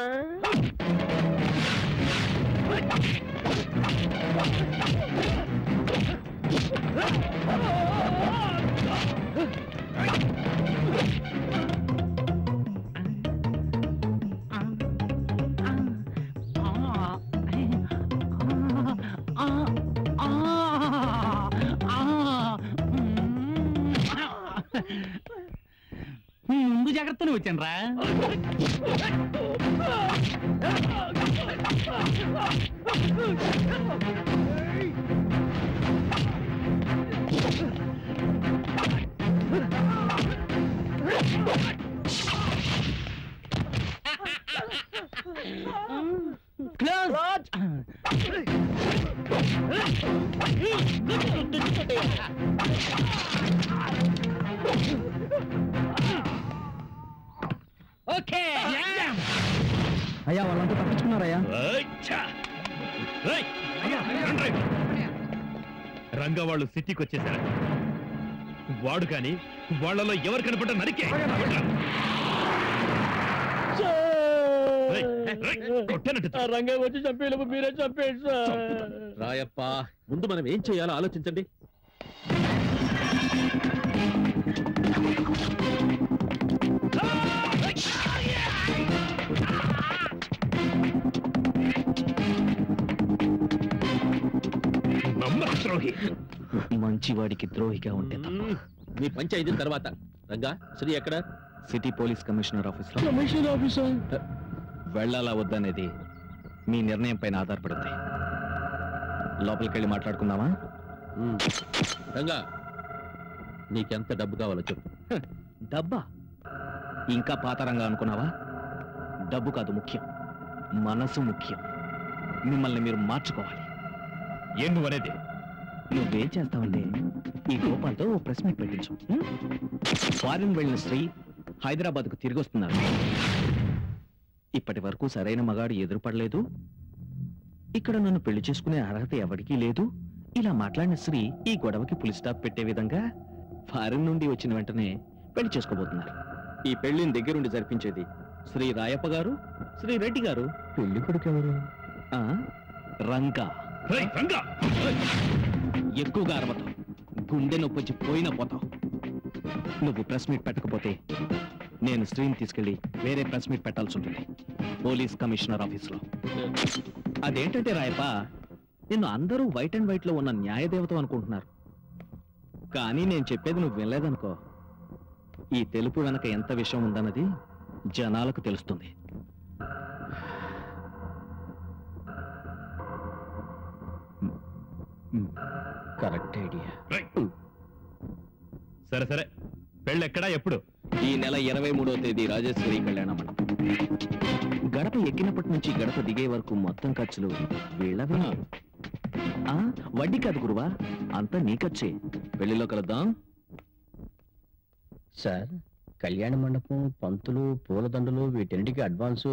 ముందు జాగ్రత్తనే వచ్చాను రా క్లోజ్ ఓకే అయ్యా వాళ్ళంతా తప్పించుకున్నారయ్యా రంగా వాళ్ళు సిటీకి వచ్చేసారా వాడు కానీ వాళ్ళలో ఎవరు కనపడ్డా నరికే రంగా వచ్చి చంపేలోపు మీరే చంపేయండి సార్. రాయప్ప ముందు మనం ఏం చేయాలో ఆలోచించండి. ద్రోహి మంచివాడికి ద్రోహిగా ఉంటే మీ పంచాయతీ తర్వాత రంగా శ్రీ ఎక్కడ? సిటీ పోలీస్ కమిషనర్ ఆఫీస్లో. కమిషనర్ ఆఫీసర్ వెళ్ళాలా వద్దనేది మీ నిర్ణయం పైన ఆధారపడింది. లోపలికి వెళ్ళి మాట్లాడుకుందామా? రంగా నీకెంత డబ్బు కావాలో చెప్పు. డబ్బా? ఇంకా పాతరంగా అనుకున్నావా? డబ్బు కాదు ముఖ్యం, మనసు ముఖ్యం. మిమ్మల్ని మీరు మార్చుకోవాలి. ఏం నువ్వనేది? నువ్వేం చేస్తావంటే ఈ గోపాల్తో ఓ ప్రెస్ మీట్ పెట్టించు. ఫారిన్ వెళ్ళిన స్త్రీ హైదరాబాద్కు తిరిగి వస్తున్నారు. ఇప్పటి వరకు సరైన మగాడు ఎదురుపడలేదు. ఇక్కడ నన్ను పెళ్లి చేసుకునే అర్హత ఎవరికీ లేదు. ఇలా మాట్లాడిన స్త్రీ ఈ గొడవకి పులి స్టాప్ పెట్టే విధంగా ఫారిన్ నుండి వచ్చిన వెంటనే పెళ్లి చేసుకోబోతున్నారు. ఈ పెళ్లిని దగ్గరుండి జరిపించేది శ్రీ రాయప్ప గారు, శ్రీ రెడ్డి గారు. పెళ్లి కొడుకు ఎవరు? రంగా. ఎక్కువగా అరవతావు, గుండె నొప్పి వచ్చి పోయినా పోతావు. నువ్వు ప్రెస్ మీట్ పెట్టకపోతే నేను స్త్రీని తీసుకెళ్లి వేరే ప్రెస్ మీట్ పెట్టాల్సి ఉంటుంది పోలీస్ కమిషనర్ ఆఫీస్లో. అదేంటంటే రాయప్ప, నిన్ను అందరూ వైట్ అండ్ వైట్ లో ఉన్న న్యాయదేవత అనుకుంటున్నారు. కానీ నేను చెప్పేది నువ్వు వినలేదనుకో, ఈ తెలుపు వెనక ఎంత విషయం ఉందన్నది జనాలకు తెలుస్తుంది. Correct idea. సరే సరే, పెళ్ళెక్కడా ఎప్పుడు? ఈ నెల 23వ తేదీ రాజేశ్వరి కళ్యాణ మండపం. గడప ఎక్కినప్పటి నుంచి గడప దిగే వరకు మొత్తం ఖర్చులు వీళ్ళవే. వడ్డీ కాదు గురువా, అంతా నీ ఖర్చే. పెళ్లిలో కలుద్దాం. సార్, కళ్యాణ మండపం, పంతులు, పూలదండలు వీటన్నిటికీ అడ్వాన్సు.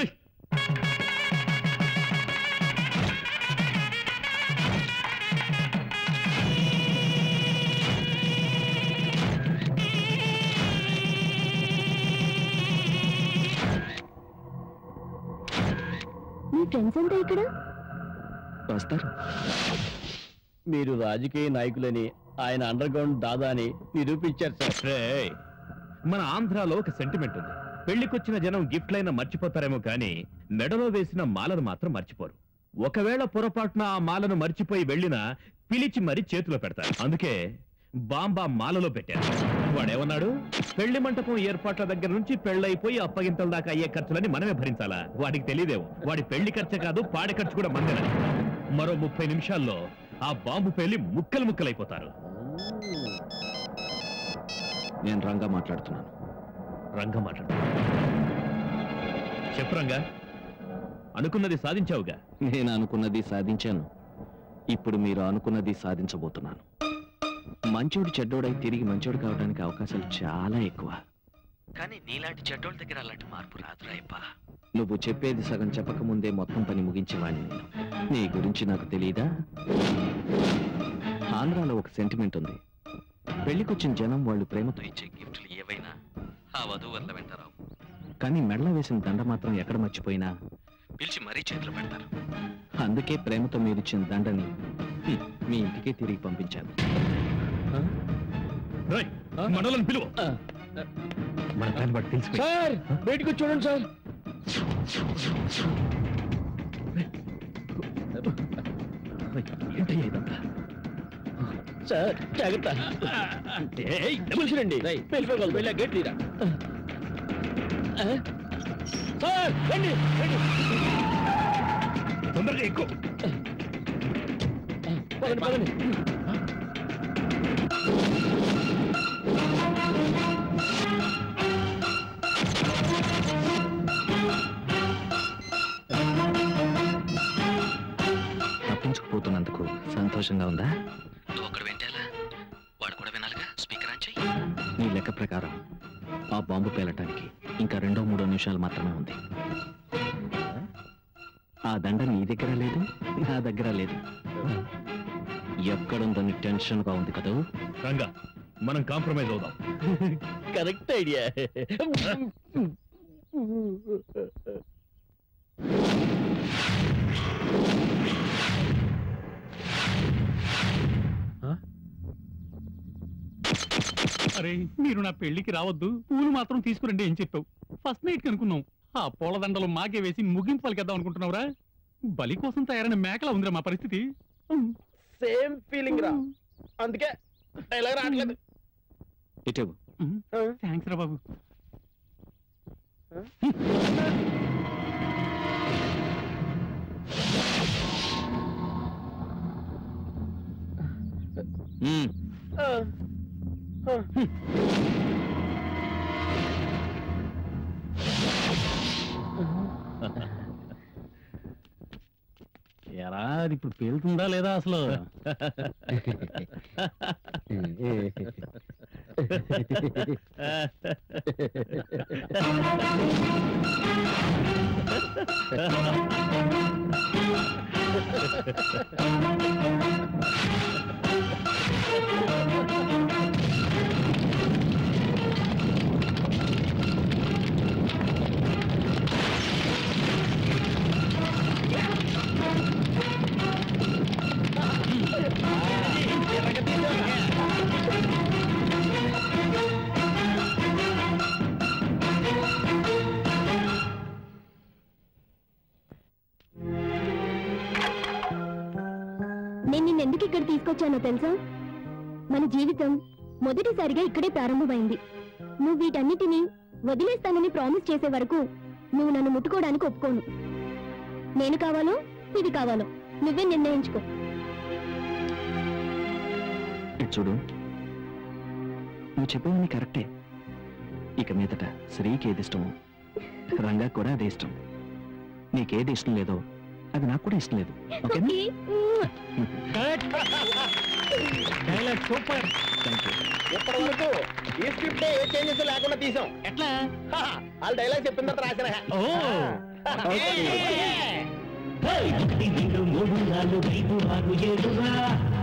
మీ ఫ్రెండ్స్ అంతా ఇక్కడ వస్తారు. మీరు రాజకీయ నాయకులని ఆయన అండర్ గ్రౌండ్ దాదా అని నిరూపించారు సార్. మన ఆంధ్రాలో ఒక సెంటిమెంట్ ఉంది. పెళ్లికొచ్చిన జనం గిఫ్ట్లైనా మర్చిపోతారేమో కానీ మెడలో వేసిన మాలను మాత్రం మర్చిపోరు. ఒకవేళ పొరపాటున ఆ మాలను మర్చిపోయి వెళ్ళినా పిలిచి మరీ చేతిలో పెడతారు. అందుకే బాంబా మాలలో పెట్టారు. వాడేమన్నాడు, పెళ్లి మంటపం ఏర్పాట్ల దగ్గర నుంచి పెళ్ళైపోయి అప్పగింతల దాకా అయ్యే ఖర్చులని మనమే భరించాలా? వాడికి తెలియదేమో, వాడి పెళ్లి ఖర్చు కాదు పాడి ఖర్చు కూడా మందేనని. మరో 30 నిమిషాల్లో ఆ బాంబు పెళ్లి ముక్కలు ముక్కలైపోతారు. నేను రంగా మాట్లాడుతున్నాను. రంగా మాట్లాడుతున్నా? చెప్పు రంగా, అనుకున్నది సాధించావుగా. నేను అనుకున్నది సాధించాను. ఇప్పుడు మీరు అనుకున్నది సాధించబోతున్నాను. మంచోడు చెడ్డోడై తిరిగి మంచోడు కావడానికి అవకాశాలు చాలా ఎక్కువ. కానీ నీలాంటి చెడ్డోడి దగ్గర అలాంటి మార్పు రాదు రాయప్ప. నువ్వు చెప్పేది సగం చెప్పకముందే మొత్తం పని ముగించేవాడిని నేను. నీ గురించి నాకు తెలీదా? ఆంధ్రాలో ఒక సెంటిమెంట్ ఉంది. పెళ్లికొచ్చిన జనం వాళ్ళు ప్రేమతో ఇచ్చే గిఫ్ట్లు ఏవైనా ఆ వధువర్ల వెంటరావు. కానీ మెడలో వేసిన దండ మాత్రం ఎక్కడ మర్చిపోయినా పిలిచి మరీ చేతిలో పెడతారు. అందుకే ప్రేమతో మీరిచ్చిన దండని మీ ఇంటికే తిరిగి పంపించాను. మనోళ్ళని పిలువు. మన ప్లాన్ బట్టి తెలుసు సార్. బయటకు చూడండి సార్. ఏంటయ్యా ఇదంతా? సార్ జాగ్రత్త. రండి వెళ్ళిపోగలదు. వెళ్ళా గేట్ తీరా. సార్ రండి రండి. తొందరగా ఎక్కువ. పదండి పదండి. తప్పించుకుపోతున్నందుకు సంతోషంగా ఉందా? నువ్వు అక్కడ వెంటేలా వాడు కూడా వినాలిగా. స్పీకర్ ఆన్ చెయ్యి. నీ లెక్క ప్రకారం ఆ బాంబు పేలటానికి ఇంకా 2-3 నిమిషాలు మాత్రమే ఉంది. ఆ దండ నీ దగ్గర లేదు, నా దగ్గర లేదు. ఎక్కడుందని టెన్షన్ గా ఉంది కదా రంగా. మనం కాంప్రమైజ్ అవుదాం. Correct idea. అరే మీరు నా పెళ్లికి రావద్దు, పూలు మాత్రం తీసుకురండి ఏం చెప్పావు. ఫస్ట్ నైట్ కనుకున్నాం, ఆ పూలదండలు మాకే వేసి ముగింపు పలికేద్దాం అనుకుంటున్నావురా. బలి కోసం తయారైన మేకలా ఉందిరా మా పరిస్థితి. సేమ్ ఫీలింగ్ రా, అందుకే డైలాగ్ రావట్లేదు. థ్యాంక్స్ రా బాబు. ఎరా అది ఇప్పుడు పేలుతుందా లేదా అసలు? నేను నిన్నెందుకు ఇక్కడ తీసుకొచ్చానో తెలుసా? మన జీవితం మొదటిసారిగా ఇక్కడే ప్రారంభమైంది. నువ్వు వీటన్నిటినీ వదిలేస్తానని ప్రామిస్ చేసే వరకు నువ్వు నన్ను ముట్టుకోవడానికి ఒప్పుకోను. నేను కావాలో ఇది కావాలో నువ్వే నిర్ణయించుకో. చూడు, నువ్వు చెప్పేవన్నీ కరెక్టే. ఇక మీదట శ్రీకి ఏది ఇష్టమో రంగా కూడా అదే ఇష్టం. నీకేది ఇష్టం లేదో అది నాకు కూడా ఇష్టం లేదు. సూపర్. ఇప్పటి వరకు ఈ స్క్రిప్ట్ ఏ చేంజెస్ లేకుండా తీసాం. ఎట్లా వాళ్ళు డైలాగ్ చెప్పిన తర్వాత రాసిన. ఒకటి 2 3 4 5 6 7